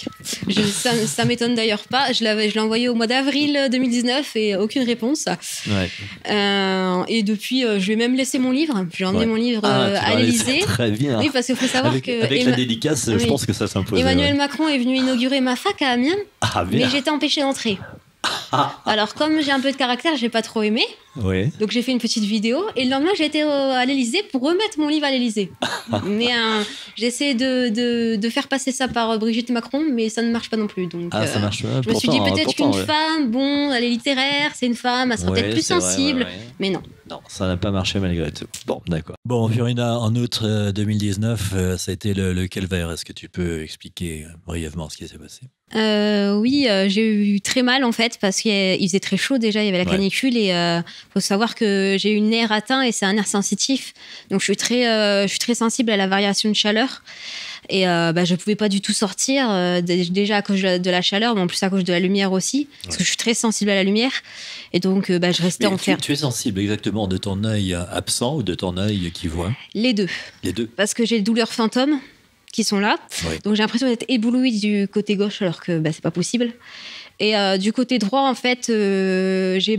S3: Ça m'étonne d'ailleurs pas. Je l'ai envoyé au mois d'avril 2019 et aucune réponse. Ouais. Et depuis, je lui ai même laissé mon livre. J'ai emmené mon livre à l'Élysée.
S2: Très bien.
S3: Oui, parce qu'il faut savoir
S2: avec la dédicace, je pense que ça s'impose.
S3: Emmanuel Macron est venu inaugurer ma fac à Amiens, mais j'étais empêchée d'entrer. Alors, comme j'ai un peu de caractère, j'ai pas trop aimé. Ouais. Donc, j'ai fait une petite vidéo. Et le lendemain, j'ai été à l'Élysée pour remettre mon livre à l'Élysée. Mais j'ai essayé de faire passer ça par Brigitte Macron, mais ça ne marche pas non plus. Donc,
S2: ça marche pas.
S3: Je me suis dit peut-être qu'une femme, elle est littéraire, c'est une femme, elle sera peut-être plus sensible. Vrai. Mais non.
S2: Non, ça n'a pas marché malgré tout. Bon, d'accord. Bon, Fiorina, en août 2019, ça a été le calvaire. Est-ce que tu peux expliquer brièvement ce qui s'est passé?
S3: Oui, j'ai eu très mal en fait parce parce qu'il faisait très chaud déjà, il y avait la canicule et faut savoir que j'ai une nerf atteint et c'est un nerf sensitif. Donc je suis très sensible à la variation de chaleur et je pouvais pas du tout sortir déjà à cause de la chaleur, mais en plus à cause de la lumière aussi, parce que je suis très sensible à la lumière et donc je restais enfermée.
S2: Tu es sensible exactement de ton œil absent ou de ton œil qui voit?
S3: Les deux. Parce que j'ai des douleurs fantômes qui sont là. Oui. Donc j'ai l'impression d'être éblouie du côté gauche alors que c'est pas possible. Et du côté droit, en fait, j'ai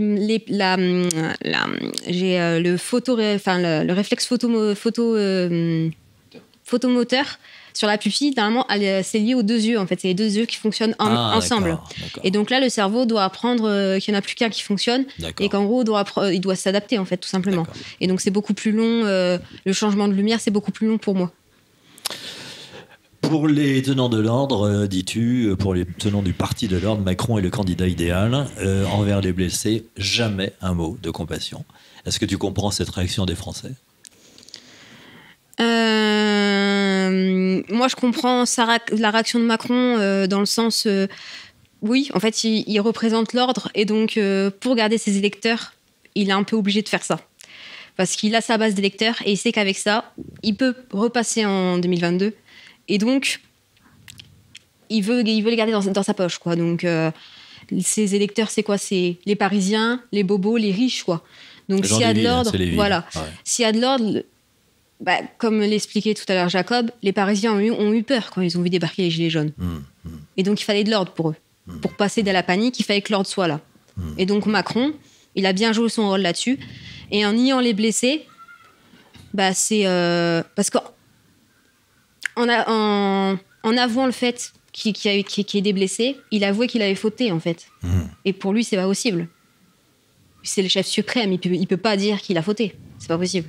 S3: le réflexe photomoteur sur la pupille. Normalement, c'est lié aux deux yeux. En fait, c'est les deux yeux qui fonctionnent ensemble. D'accord. Et donc là, le cerveau doit apprendre qu'il n'y en a plus qu'un qui fonctionne et qu'en gros, il doit s'adapter, en fait, tout simplement. D'accord. Et donc, c'est beaucoup plus long. Le changement de lumière, c'est beaucoup plus long pour moi.
S2: Pour les tenants de l'ordre, dis-tu, pour les tenants du parti de l'ordre, Macron est le candidat idéal. Envers les blessés, jamais un mot de compassion. Est-ce que tu comprends cette réaction des Français ?
S3: Moi, je comprends la réaction de Macron dans le sens... oui, en fait, il représente l'ordre et donc, pour garder ses électeurs, il est un peu obligé de faire ça. Parce qu'il a sa base d'électeurs et il sait qu'avec ça, il peut repasser en 2022. Et donc, il veut les garder dans sa poche, quoi. Donc, ses électeurs, c'est quoi ? C'est les Parisiens, les bobos, les riches, quoi. Donc, s'il y a de l'ordre, voilà. Ouais. S'il y a de l'ordre, comme l'expliquait tout à l'heure Jacob, les Parisiens ont eu peur quand ils ont vu débarquer les Gilets jaunes. Et donc, il fallait de l'ordre pour eux. Pour passer de la panique, il fallait que l'ordre soit là. Et donc, Macron, il a bien joué son rôle là-dessus. Et en niant les blessés, c'est... parce que... En avouant le fait qu'il y ait des blessés, il avouait qu'il avait fauté, en fait. Et pour lui, c'est pas possible. C'est le chef suprême, il peut pas dire qu'il a fauté. C'est pas possible.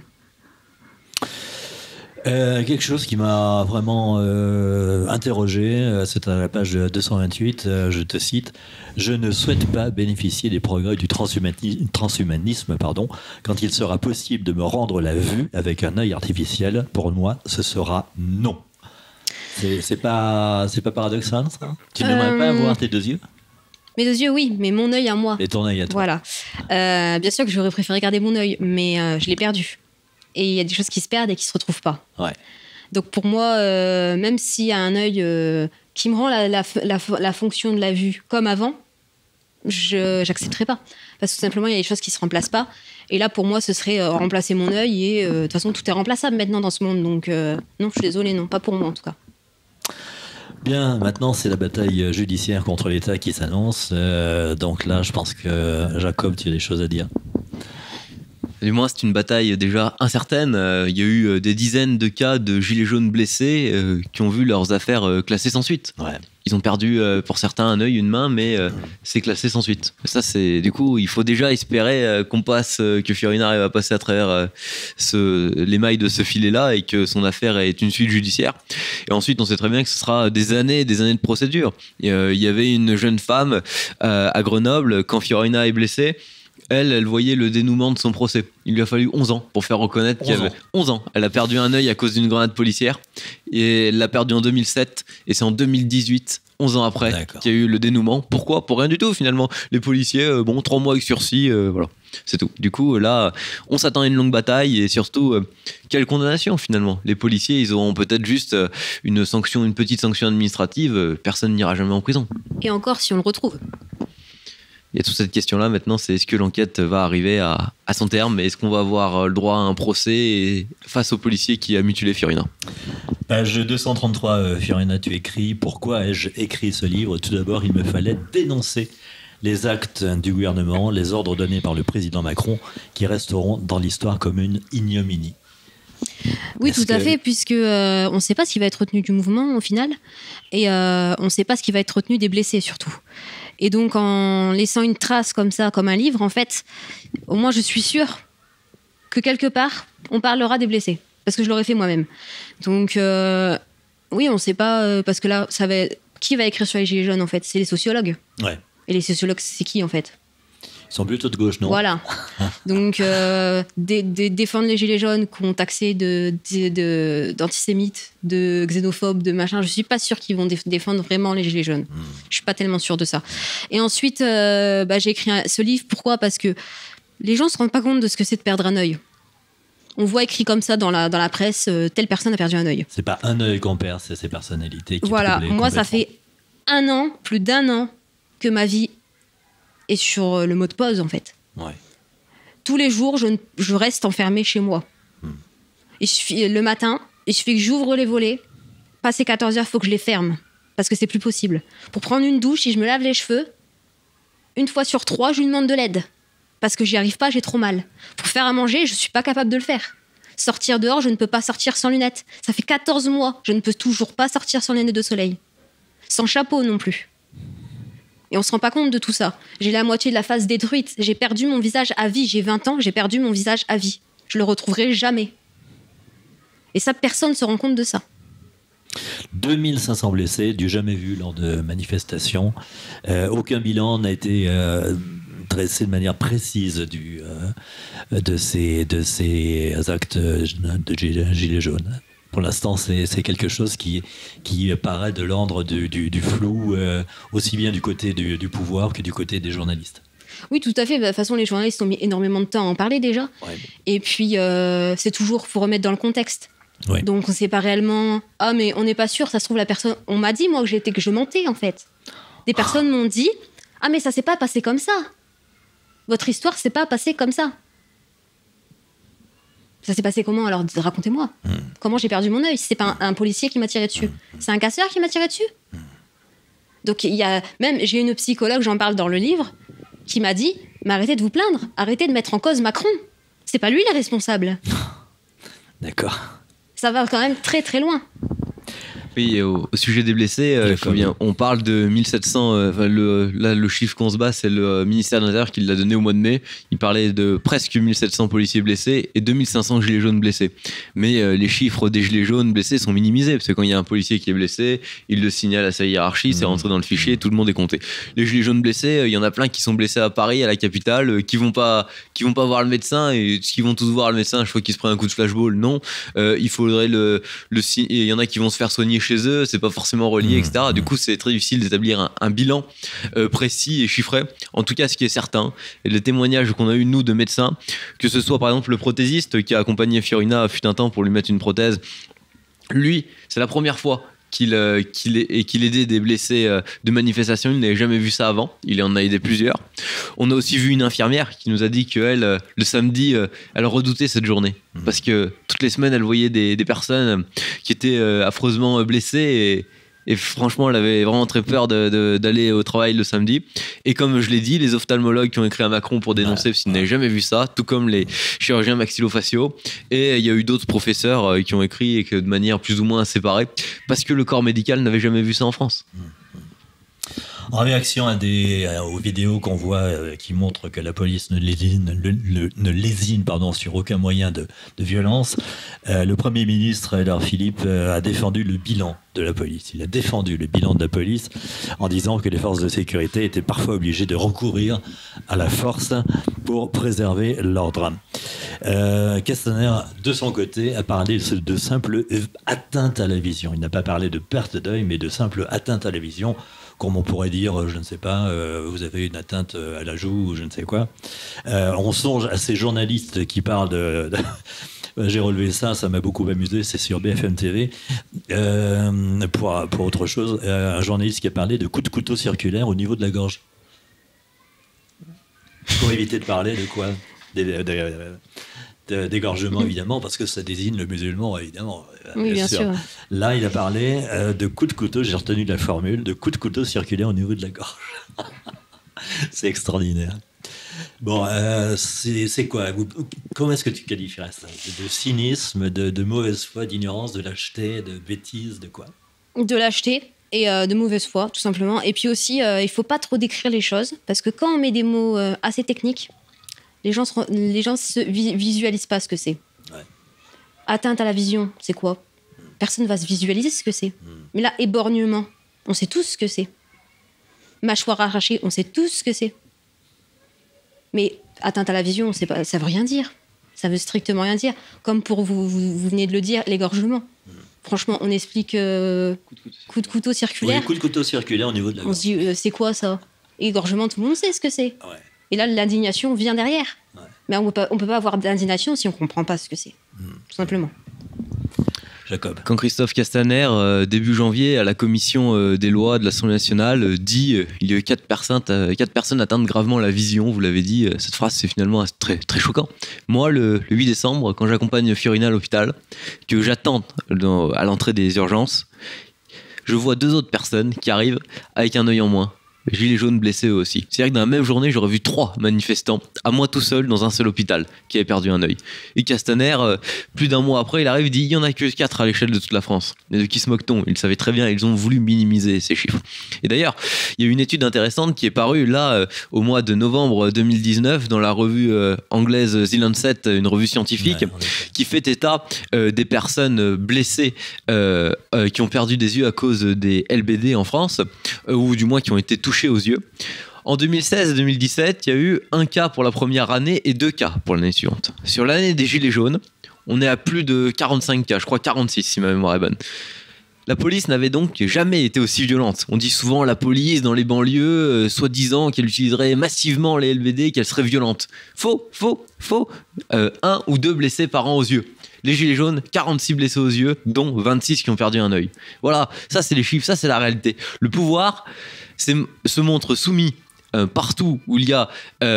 S2: Quelque chose qui m'a vraiment interrogé, c'est à la page 228, je te cite: « Je ne souhaite pas bénéficier des progrès du transhumanisme, quand il sera possible de me rendre la vue avec un œil artificiel. Pour moi, ce sera non. » C'est pas paradoxal, ça ? Tu n'aimerais pas avoir tes deux yeux ?
S3: Mes deux yeux, oui, mais mon œil à moi.
S2: Et ton œil à toi.
S3: Voilà. Bien sûr que j'aurais préféré garder mon œil, mais je l'ai perdu. Et il y a des choses qui se perdent et qui se retrouvent pas. Ouais. Donc pour moi, même s'il y a un œil qui me rend la fonction de la vue comme avant, j'accepterai pas. Parce que tout simplement, il y a des choses qui se remplacent pas. Et là, pour moi, ce serait remplacer mon œil. Et de toute façon, tout est remplaçable maintenant dans ce monde. Donc non, je suis désolée, non, pas pour moi en tout cas.
S2: Bien, maintenant c'est la bataille judiciaire contre l'État qui s'annonce. Donc là, je pense que Jacob, tu as des choses à dire.
S4: Du moins, c'est une bataille déjà incertaine. Il y a eu des dizaines de cas de gilets jaunes blessés qui ont vu leurs affaires classées sans suite. Ouais. Ils ont perdu, pour certains, un œil, une main, mais c'est classé sans suite. Ça, du coup, il faut déjà espérer que Fiorina arrive à passer à travers les mailles de ce filet-là et que son affaire est une suite judiciaire. Et ensuite, on sait très bien que ce sera des années de procédure. Il y avait une jeune femme à Grenoble, quand Fiorina est blessée. Elle voyait le dénouement de son procès. Il lui a fallu 11 ans pour faire reconnaître qu'il y avait 11 ans. Elle a perdu un œil à cause d'une grenade policière et elle l'a perdu en 2007 et c'est en 2018, 11 ans après, qu'il y a eu le dénouement. Pourquoi ? Pour rien du tout finalement. Les policiers, 3 mois avec sursis, voilà, c'est tout. Du coup, là, on s'attend à une longue bataille et surtout, quelle condamnation finalement. Les policiers, ils auront peut-être juste une petite sanction administrative, personne n'ira jamais en prison.
S3: Et encore si on le retrouve.
S4: Il y a toute cette question-là maintenant, c'est est-ce que l'enquête va arriver à son terme ? Est-ce qu'on va avoir le droit à un procès face au policier qui a mutilé Fiorina ?
S2: Page 233, Fiorina, tu écris « Pourquoi ai-je écrit ce livre ? Tout d'abord, il me fallait dénoncer les actes du gouvernement, les ordres donnés par le président Macron, qui resteront dans l'histoire comme une ignominie. »
S3: Oui, tout à fait, puisque on ne sait pas ce qui va être retenu du mouvement au final, et on ne sait pas ce qui va être retenu des blessés surtout. Et donc, en laissant une trace comme ça, comme un livre, en fait, au moins je suis sûre que quelque part, on parlera des blessés, parce que je l'aurais fait moi-même. Donc, oui, on ne sait pas, parce que là, qui va écrire sur les Gilets jaunes, en fait ? C'est les sociologues. Ouais. Et les sociologues, c'est qui, en fait ?
S2: Ils sont plutôt de gauche, non?
S3: Voilà. Donc, défendre les gilets jaunes qui ont taxé d'antisémites, de xénophobes, de machin, je suis pas sûre qu'ils vont défendre vraiment les gilets jaunes. Je suis pas tellement sûre de ça. Et ensuite, j'ai écrit ce livre. Pourquoi? Parce que les gens se rendent pas compte de ce que c'est de perdre un œil. On voit écrit comme ça dans la presse, telle personne a perdu un œil.
S2: C'est pas un œil qu'on perd, c'est ses personnalités qui
S3: Voilà,
S2: troublent
S3: moi ça
S2: complètement.
S3: fait plus d'un an que ma vie est sur le mode pause en fait.
S2: Ouais.
S3: Tous les jours, je reste enfermée chez moi. Le matin, il suffit que j'ouvre les volets, passé 14 heures, il faut que je les ferme, parce que c'est plus possible. Pour prendre une douche, si je me lave les cheveux, une fois sur 3, je lui demande de l'aide. Parce que j'y arrive pas, j'ai trop mal. Pour faire à manger, je suis pas capable de le faire. Sortir dehors, je ne peux pas sortir sans lunettes. Ça fait 14 mois, je ne peux toujours pas sortir sans lunettes de soleil. Sans chapeau non plus. Et on se rend pas compte de tout ça. J'ai la moitié de la face détruite. J'ai perdu mon visage à vie. J'ai 20 ans, j'ai perdu mon visage à vie. Je le retrouverai jamais. Et ça, personne ne se rend compte de ça.
S2: 2500 blessés, du jamais vu lors de manifestations. Aucun bilan n'a été dressé de manière précise de ces actes de gilets jaunes. Pour l'instant, c'est quelque chose qui paraît de l'ordre du flou, aussi bien du côté du pouvoir que du côté des journalistes.
S3: Oui, tout à fait. De toute façon, les journalistes ont mis énormément de temps à en parler déjà.
S2: Ouais.
S3: Et puis, c'est toujours, faut remettre dans le contexte.
S2: Ouais.
S3: Donc, on ne sait pas réellement. Ah, mais on n'est pas sûr. Ça se trouve, la personne. On m'a dit, moi, que je mentais, en fait. Des personnes m'ont dit, ah, mais ça s'est pas passé comme ça. Votre histoire s'est pas passée comme ça. Ça s'est passé comment? Alors, racontez-moi. Comment j'ai perdu mon œil? C'est pas un policier qui m'a tiré dessus. C'est un casseur qui m'a tiré dessus. Donc, j'ai une psychologue, j'en parle dans le livre, qui m'a dit, mais arrêtez de vous plaindre. Arrêtez de mettre en cause Macron. C'est pas lui le responsable.
S2: D'accord.
S3: Ça va quand même très très loin.
S4: Oui, au sujet des blessés, on parle de 1700. Le chiffre qu'on se bat, c'est le ministère de l'Intérieur qui l'a donné au mois de mai. Il parlait de presque 1700 policiers blessés et 2500 gilets jaunes blessés. Mais les chiffres des gilets jaunes blessés sont minimisés, parce que quand il y a un policier qui est blessé, il le signale à sa hiérarchie, c'est rentré dans le fichier, tout le monde est compté. Les gilets jaunes blessés, il y en a plein qui sont blessés à Paris, à la capitale, qui vont pas voir le médecin, et qui vont tous voir le médecin, je crois qu'ils se prennent un coup de flashball. Non, il faudrait il y en a qui vont se faire soigner chez eux, c'est pas forcément relié, etc. Du coup, c'est très difficile d'établir un bilan précis et chiffré. En tout cas, ce qui est certain, et les témoignages qu'on a eu, nous, de médecins, que ce soit par exemple le prothésiste qui a accompagné Fiorina fut un temps pour lui mettre une prothèse, lui, c'est la première fois qu'il aidait des blessés de manifestation. Il n'avait jamais vu ça avant. Il en a aidé plusieurs. On a aussi vu une infirmière qui nous a dit qu'elle, le samedi, elle redoutait cette journée. Parce que toutes les semaines, elle voyait des personnes qui étaient affreusement blessées et franchement, elle avait vraiment très peur d'aller au travail le samedi. Et comme je l'ai dit, les ophtalmologues qui ont écrit à Macron pour dénoncer parce qu'ils n'avaient jamais vu ça, tout comme les chirurgiens maxillofaciaux. Et il y a eu d'autres professeurs qui ont écrit et que de manière plus ou moins séparée, parce que le corps médical n'avait jamais vu ça en France.
S2: En réaction aux vidéos qu'on voit qui montrent que la police ne lésine sur aucun moyen de violence, le Premier ministre, Édouard Philippe, a défendu le bilan de la police. Il a défendu le bilan de la police en disant que les forces de sécurité étaient parfois obligées de recourir à la force pour préserver l'ordre. Castaner, de son côté, a parlé de simple atteinte à la vision. Il n'a pas parlé de perte d'œil, mais de simple atteinte à la vision, comme on pourrait dire, je ne sais pas, vous avez une atteinte à la joue ou je ne sais quoi. On songe à ces journalistes qui parlent j'ai relevé ça m'a beaucoup amusé, c'est sur BFM TV. Pour autre chose, un journaliste qui a parlé de coups de couteau circulaire au niveau de la gorge. Pour éviter de parler de quoi? D'égorgement, évidemment, parce que ça désigne le musulman, évidemment.
S3: Oui, bien sûr.
S2: Là, il a parlé de coups de couteau, j'ai retenu la formule, de coups de couteau circulaire au niveau de la gorge. C'est extraordinaire. Bon, c'est quoi? Comment est-ce que tu qualifierais ça? De cynisme, de mauvaise foi, d'ignorance, de lâcheté, de bêtise, de quoi?
S3: De lâcheté et de mauvaise foi, tout simplement. Et puis aussi, il ne faut pas trop décrire les choses, parce que quand on met des mots assez techniques, les gens se visualisent pas ce que c'est. Ouais. Atteinte à la vision, c'est quoi? Personne va se visualiser ce que c'est. Mais là, éborgnement, on sait tous ce que c'est. Mâchoire arrachée, on sait tous ce que c'est. Mais atteinte à la vision, ça veut rien dire. Ça veut strictement rien dire. Comme pour vous venez de le dire, l'égorgement. Franchement, on explique coup de couteau circulaire.
S2: Oui, coup de couteau circulaire au niveau de la gorge.
S3: On se dit, c'est quoi ça? Égorgement, tout le monde sait ce que c'est.
S2: Ouais.
S3: Et là, l'indignation vient derrière.
S2: Ouais.
S3: Mais on peut pas avoir d'indignation si on comprend pas ce que c'est. Tout simplement.
S2: Jacob.
S4: Quand Christophe Castaner, début janvier, à la commission des lois de l'Assemblée nationale, dit il y a eu 4 personnes atteintes gravement la vision, vous l'avez dit, cette phrase c'est finalement très, très choquant. Moi, le 8 décembre, quand j'accompagne Fiorina à l'hôpital, que j'attends à l'entrée des urgences, je vois 2 autres personnes qui arrivent avec un œil en moins. Gilets jaunes blessés eux aussi. C'est-à-dire que dans la même journée, j'aurais vu 3 manifestants, à moi tout seul, dans un seul hôpital, qui avaient perdu un œil. Et Castaner, plus d'un mois après, il arrive et dit il n'y en a que 4 à l'échelle de toute la France. Mais de qui se moque-t-on? Ils savaient très bien, ils ont voulu minimiser ces chiffres. Et d'ailleurs, il y a une étude intéressante qui est parue là, au mois de novembre 2019, dans la revue anglaise The Lancet, une revue scientifique, qui fait état des personnes blessées qui ont perdu des yeux à cause des LBD en France, ou du moins qui ont été touchées aux yeux. En 2016 et 2017, il y a eu 1 cas pour la première année et 2 cas pour l'année suivante. Sur l'année des Gilets jaunes, on est à plus de 45 cas, je crois 46 si ma mémoire est bonne. La police n'avait donc jamais été aussi violente. On dit souvent la police dans les banlieues, soi-disant qu'elle utiliserait massivement les LBD, qu'elle serait violente. Faux. 1 ou 2 blessés par an aux yeux. Les Gilets jaunes, 46 blessés aux yeux, dont 26 qui ont perdu un œil. Voilà, ça c'est les chiffres, ça c'est la réalité. Le pouvoir se montre soumis partout où il y a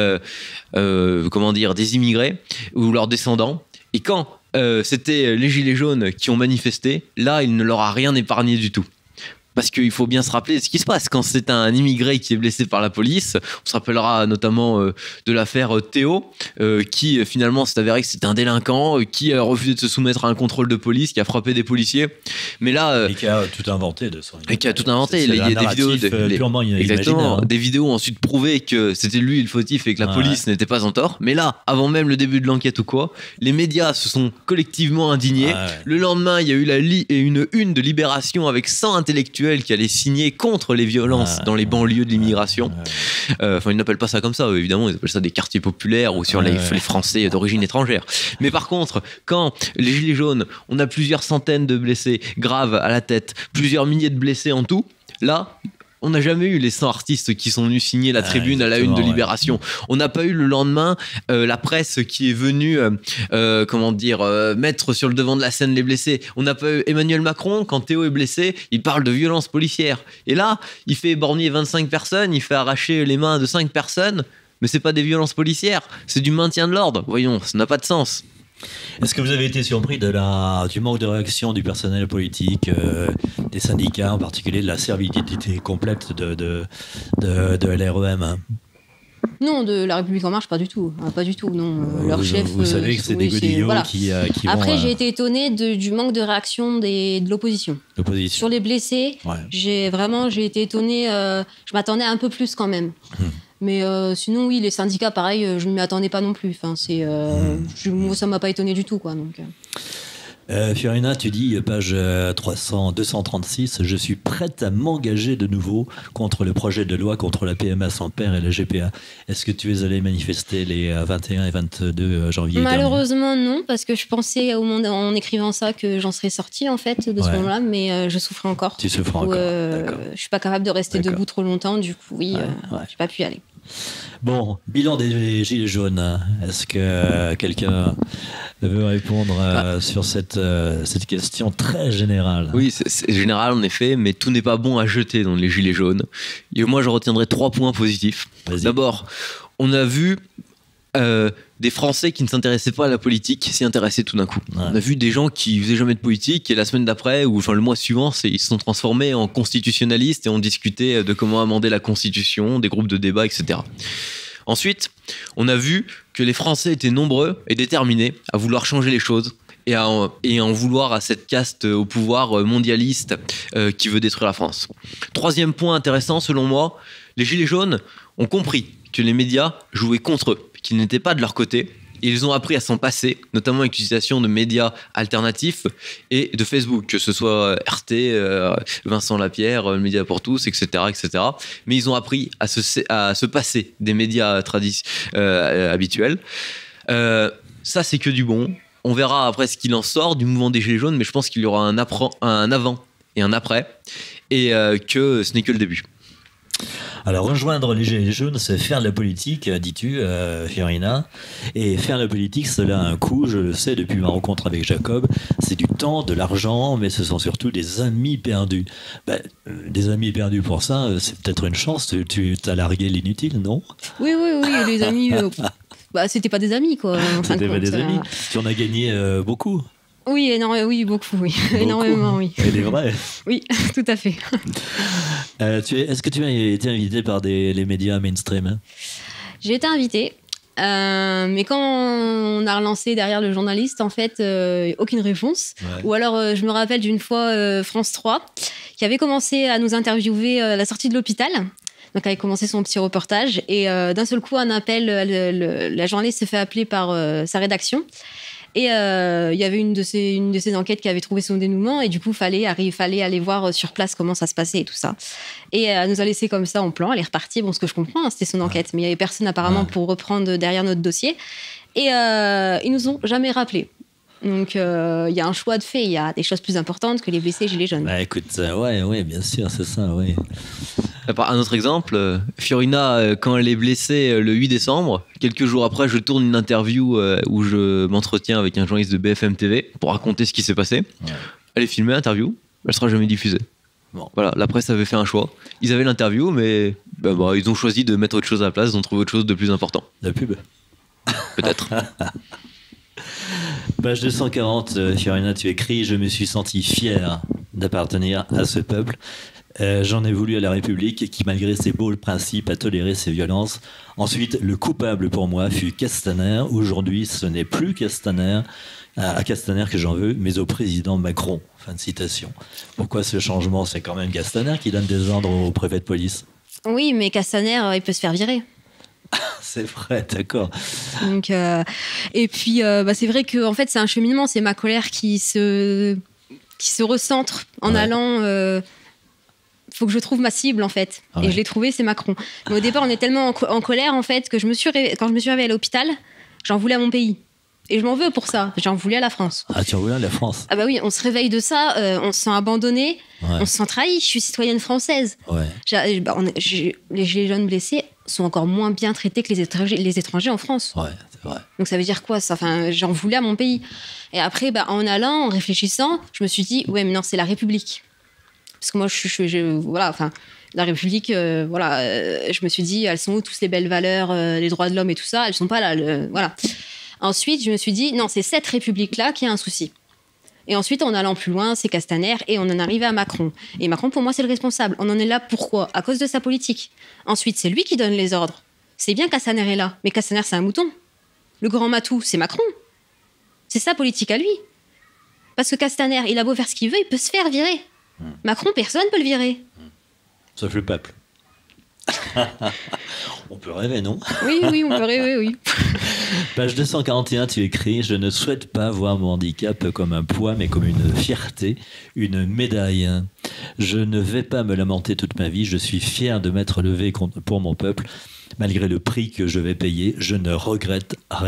S4: des immigrés ou leurs descendants. Et quand c'était les Gilets jaunes qui ont manifesté, là il ne leur a rien épargné du tout. Parce qu'il faut bien se rappeler ce qui se passe quand c'est un immigré qui est blessé par la police. On se rappellera notamment de l'affaire Théo, qui finalement s'est avéré que c'était un délinquant, qui a refusé de se soumettre à un contrôle de police, qui a frappé des policiers. Mais là,
S2: et qui a tout inventé de son.
S4: Et qui a tout inventé. Il y a des vidéos,
S2: purement
S4: exactement,
S2: hein.
S4: Des vidéos ont ensuite prouvé que c'était lui le fautif et que la police n'était pas en tort. Mais là, avant même le début de l'enquête ou quoi, les médias se sont collectivement indignés. Le lendemain, il y a eu une une de Libération avec 100 intellectuels qui allait signer contre les violences dans les banlieues de l'immigration. Enfin, ils n'appellent pas ça comme ça, évidemment, ils appellent ça des quartiers populaires ou sur les Français d'origine étrangère. Mais par contre, quand les Gilets jaunes, on a plusieurs centaines de blessés graves à la tête, plusieurs milliers de blessés en tout, là, on n'a jamais eu les 100 artistes qui sont venus signer la tribune à la une de Libération. On n'a pas eu le lendemain la presse qui est venue mettre sur le devant de la scène les blessés. On n'a pas eu Emmanuel Macron, quand Théo est blessé, il parle de violence policière. Et là, il fait éborgner 25 personnes, il fait arracher les mains de 5 personnes, mais c'est pas des violences policières, c'est du maintien de l'ordre. Voyons, ça n'a pas de sens.
S2: Est-ce que vous avez été surpris du manque de réaction du personnel politique, des syndicats, en particulier de la servilité complète de LREM?
S3: Non, de La République En Marche, pas du tout. Pas du tout, non. Leur chef...
S2: Vous savez que c'est des godillots qui
S3: Après,
S2: vont...
S3: j'ai été étonnée du manque de réaction de l'opposition. Sur les blessés, j'ai été étonnée. Je m'attendais un peu plus quand même. Mais sinon, oui, les syndicats, pareil, je ne m'y attendais pas non plus. Enfin, moi, ça ne m'a pas étonné du tout, quoi. Donc...
S2: Fiorina, tu dis, page 236, je suis prête à m'engager de nouveau contre le projet de loi contre la PMA sans père et la GPA. Est-ce que tu es allé manifester les 21 et 22 janvier
S3: Malheureusement, non, parce que je pensais en écrivant ça que j'en serais sortie, en fait, de ce moment-là, mais je souffrais encore.
S2: Tu souffres encore, d'accord.
S3: Je ne suis pas capable de rester debout trop longtemps, du coup, oui, je n'ai pas pu y aller. Bon,
S2: bilan des Gilets jaunes. Est-ce que quelqu'un veut répondre sur cette question très générale?
S4: Oui, c'est général en effet, mais tout n'est pas bon à jeter dans les Gilets jaunes. Et moi, je retiendrai 3 points positifs. D'abord, on a vu des Français qui ne s'intéressaient pas à la politique s'y intéresser tout d'un coup. On a vu des gens qui faisaient jamais de politique et la semaine d'après, ou enfin le mois suivant, ils se sont transformés en constitutionnalistes et ont discuté de comment amender la Constitution, des groupes de débat, etc. Ensuite, on a vu que les Français étaient nombreux et déterminés à vouloir changer les choses et à en vouloir à cette caste au pouvoir mondialiste qui veut détruire la France. 3e point intéressant selon moi, les Gilets jaunes ont compris que les médias jouaient contre eux, qu'ils n'étaient pas de leur côté Ils ont appris à s'en passer, notamment avec l'utilisation de médias alternatifs et de Facebook, que ce soit RT, Vincent Lapierre, le Média pour tous, etc., etc. Mais ils ont appris à se passer des médias habituels. Ça, c'est que du bon. On verra après ce qu'il en sort du mouvement des Gilets jaunes, mais je pense qu'il y aura un avant et un après, et que ce n'est que le début.
S2: Alors, rejoindre les Gilets jaunes, c'est faire de la politique, dis-tu, Fiorina. Et faire de la politique, cela a un coût, je le sais depuis ma rencontre avec Jacob. C'est du temps, de l'argent, mais ce sont surtout des amis perdus. Des amis perdus pour ça, c'est peut-être une chance. Tu t'as largué l'inutile, non?
S3: Oui, les amis. C'était pas des amis, quoi.
S2: C'était pas des amis. Tu en as gagné beaucoup.
S3: Oui, énormément, beaucoup, oui. Beaucoup. Énormément, oui.
S2: Elle est vraie.
S3: Oui, tout à fait.
S2: Est-ce que tu as été invité par les médias mainstream, hein?
S3: J'ai été invitée, mais quand on a relancé derrière le journaliste, en fait, aucune réponse. Ouais. Ou alors, je me rappelle d'une fois France 3, qui avait commencé à nous interviewer à la sortie de l'hôpital. Donc, elle avait commencé son petit reportage. Et d'un seul coup, un appel, la journaliste se fait appeler par sa rédaction. Et il y avait une de ces enquêtes qui avait trouvé son dénouement, et du coup, fallait aller voir sur place comment ça se passait et tout ça. Et elle nous a laissé comme ça en plan, elle est repartie. Bon, ce que je comprends, hein, c'était son enquête, mais il y avait personne apparemment pour reprendre derrière notre dossier. Et ils nous ont jamais rappelé. Donc, il y a un choix de fait. Il y a des choses plus importantes que les blessés Gilets jaunes.
S2: Bah, écoute, ouais, bien sûr, c'est ça, oui.
S4: Un autre exemple, Fiorina, quand elle est blessée le 8 décembre, quelques jours après, je tourne une interview où je m'entretiens avec un journaliste de BFM TV pour raconter ce qui s'est passé. Ouais. Elle est filmée, l'interview, elle sera jamais diffusée. Bon. Voilà, la presse avait fait un choix. Ils avaient l'interview, mais ils ont choisi de mettre autre chose à la place, ils ont trouvé autre chose de plus important.
S2: La pub.
S4: Peut-être.
S2: Page 240, Fiorina, tu écris « Je me suis senti fier d'appartenir à ce peuple. J'en ai voulu à la République qui, malgré ses beaux principes, a toléré ses violences. Ensuite, le coupable pour moi fut Castaner. Aujourd'hui, ce n'est plus Castaner, à Castaner que j'en veux, mais au président Macron. » Fin de citation. Pourquoi ce changement? C'est quand même Castaner qui donne des ordres au préfet de police.
S3: Oui, mais Castaner, il peut se faire virer.
S2: C'est vrai, d'accord.
S3: Donc, et puis, c'est vrai que en fait, c'est un cheminement. C'est ma colère qui se recentre en allant... faut que je trouve ma cible, en fait. Ouais. Et je l'ai trouvé, c'est Macron. Mais au départ, on est tellement en colère, en fait, que quand je me suis réveillée à l'hôpital, j'en voulais à mon pays. Et je m'en veux pour ça. J'en voulais à la France.
S2: Ah, tu en voulais à la France?
S3: Ah bah oui, on se réveille de ça, on se sent abandonné, on se sent trahi. Je suis citoyenne française. Ouais. Les Gilets jaunes blessés sont encore moins bien traités que les étrangers en France. Ouais, c'est vrai. Donc ça veut dire quoi, ça? Enfin, j'en voulais à mon pays. Et après, en allant, en réfléchissant, je me suis dit, ouais, mais non, c'est la République. Parce que moi, voilà, enfin, la République, je me suis dit, elles sont où toutes les belles valeurs, les droits de l'homme et tout ça? Elles sont pas là, voilà. Ensuite, je me suis dit, non, c'est cette République-là qui a un souci. Et ensuite, en allant plus loin, c'est Castaner, et on en est arrivé à Macron. Et Macron, pour moi, c'est le responsable. On en est là, pourquoi? À cause de sa politique. Ensuite, c'est lui qui donne les ordres. C'est bien Castaner est là, mais Castaner, c'est un mouton. Le grand matou, c'est Macron. C'est sa politique à lui. Parce que Castaner, il a beau faire ce qu'il veut, il peut se faire virer. Macron, personne ne peut le virer.
S2: Sauf le peuple. On peut rêver, non?
S3: Oui, on peut rêver, oui.
S2: Page 241, tu écris « Je ne souhaite pas voir mon handicap comme un poids, mais comme une fierté, une médaille. Je ne vais pas me lamenter toute ma vie. Je suis fier de m'être levé pour mon peuple. Malgré le prix que je vais payer, je ne regrette rien. »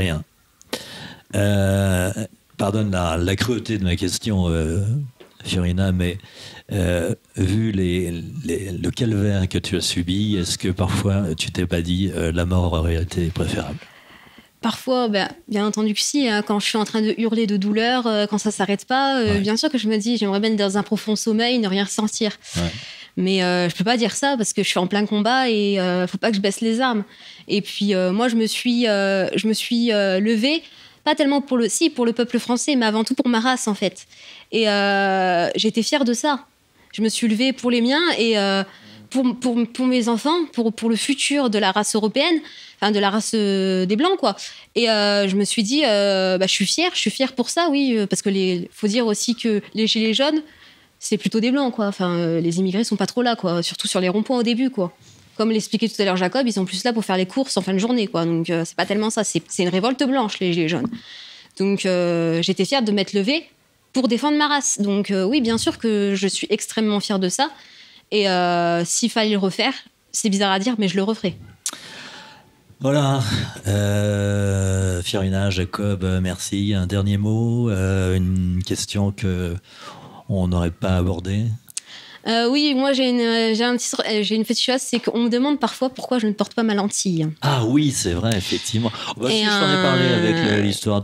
S2: Pardonne la cruauté de ma question, Fiorina, mais vu le calvaire que tu as subi, est-ce que parfois tu t'es pas dit la mort aurait été préférable?
S3: Parfois, bien entendu que si, hein, quand je suis en train de hurler de douleur, quand ça s'arrête pas, bien sûr que je me dis j'aimerais bien être dans un profond sommeil, ne rien ressentir. Ouais. Mais je peux pas dire ça parce que je suis en plein combat et faut pas que je baisse les armes. Et puis moi je me suis levée, pas tellement pour le peuple français, mais avant tout pour ma race en fait. Et j'étais fière de ça. Je me suis levée pour les miens et pour mes enfants, pour le futur de la race européenne, enfin de la race des Blancs, quoi. Et je me suis dit, je suis fière pour ça, oui, parce que faut dire aussi que les Gilets jaunes, c'est plutôt des Blancs, quoi. Enfin, les immigrés sont pas trop là, quoi, surtout sur les ronds-points au début, quoi. comme l'expliquait tout à l'heure Jacob, ils sont plus là pour faire les courses en fin de journée, quoi. Donc, c'est pas tellement ça. C'est une révolte blanche, les Gilets jaunes. Donc, j'étais fière de m'être levée pour défendre ma race. Donc, oui, bien sûr que je suis extrêmement fière de ça. Et s'il fallait le refaire, c'est bizarre à dire, mais je le referai.
S2: Voilà. Fiorina, Jacob, merci. Un dernier mot, une question qu'on n'aurait pas abordée.
S3: Oui, moi j'ai une petite chose, c'est qu'on me demande parfois pourquoi je ne porte pas ma lentille.
S2: Ah oui, c'est vrai, effectivement. Bah, si, je t'en ai parlé avec l'histoire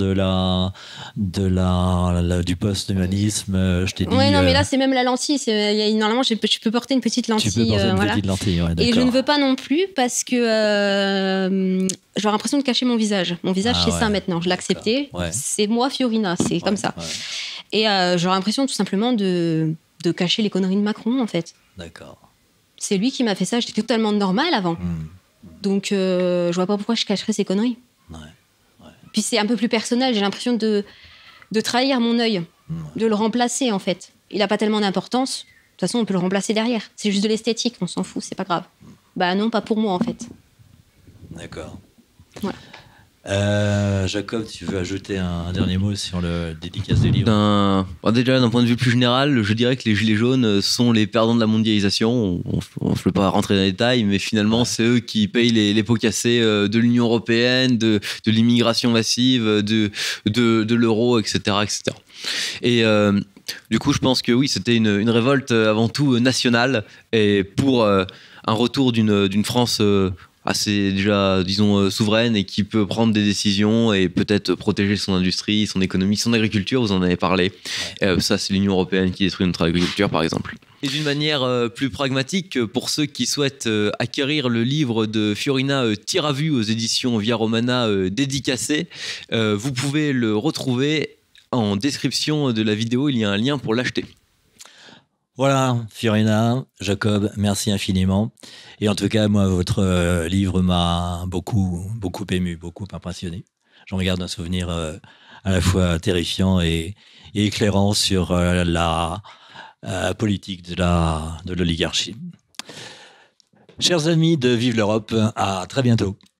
S2: du post-humanisme. Je t'ai dit.
S3: Oui, non, mais là c'est même la lentille. Normalement, je peux porter une petite lentille.
S2: Tu peux porter une petite lentille, ouais, d'accord.
S3: Et je ne veux pas non plus parce que j'aurais l'impression de cacher mon visage. Mon visage, c'est ça maintenant. Je l'ai accepté. Ouais. C'est moi, Fiorina. C'est comme ça. Ouais. Et j'aurais l'impression tout simplement de cacher les conneries de Macron, en fait.
S2: D'accord.
S3: C'est lui qui m'a fait ça. J'étais totalement normale avant. Donc, je vois pas pourquoi je cacherais ces conneries. Ouais. Puis c'est un peu plus personnel. J'ai l'impression de trahir mon œil, de le remplacer, en fait. Il n'a pas tellement d'importance. De toute façon, on peut le remplacer derrière. C'est juste de l'esthétique, on s'en fout, c'est pas grave. Bah non, pas pour moi, en fait.
S2: D'accord.
S3: Voilà.
S2: Jacob, tu veux ajouter un dernier mot sur le dédicace des livres?
S4: Déjà, d'un point de vue plus général, je dirais que les Gilets jaunes sont les perdants de la mondialisation. On ne peut pas rentrer dans les détails, mais finalement, c'est eux qui payent les pots cassés de l'Union européenne, de l'immigration massive, de l'euro, etc., etc. Et du coup, je pense que oui, c'était une révolte avant tout nationale, et pour un retour d'une France assez déjà, disons, souveraine et qui peut prendre des décisions et peut-être protéger son industrie, son économie, son agriculture, vous en avez parlé. Ça, c'est l'Union européenne qui détruit notre agriculture, par exemple. Et d'une manière plus pragmatique, pour ceux qui souhaitent acquérir le livre de Fiorina Tir à vue aux éditions Via Romana dédicacé, vous pouvez le retrouver en description de la vidéo, il y a un lien pour l'acheter.
S2: Voilà, Fiorina, Jacob, merci infiniment. Et en tout cas, moi, votre livre m'a beaucoup ému, beaucoup impressionné. J'en garde un souvenir à la fois terrifiant et éclairant sur la politique de l'oligarchie. Chers amis de Vive l'Europe, à très bientôt.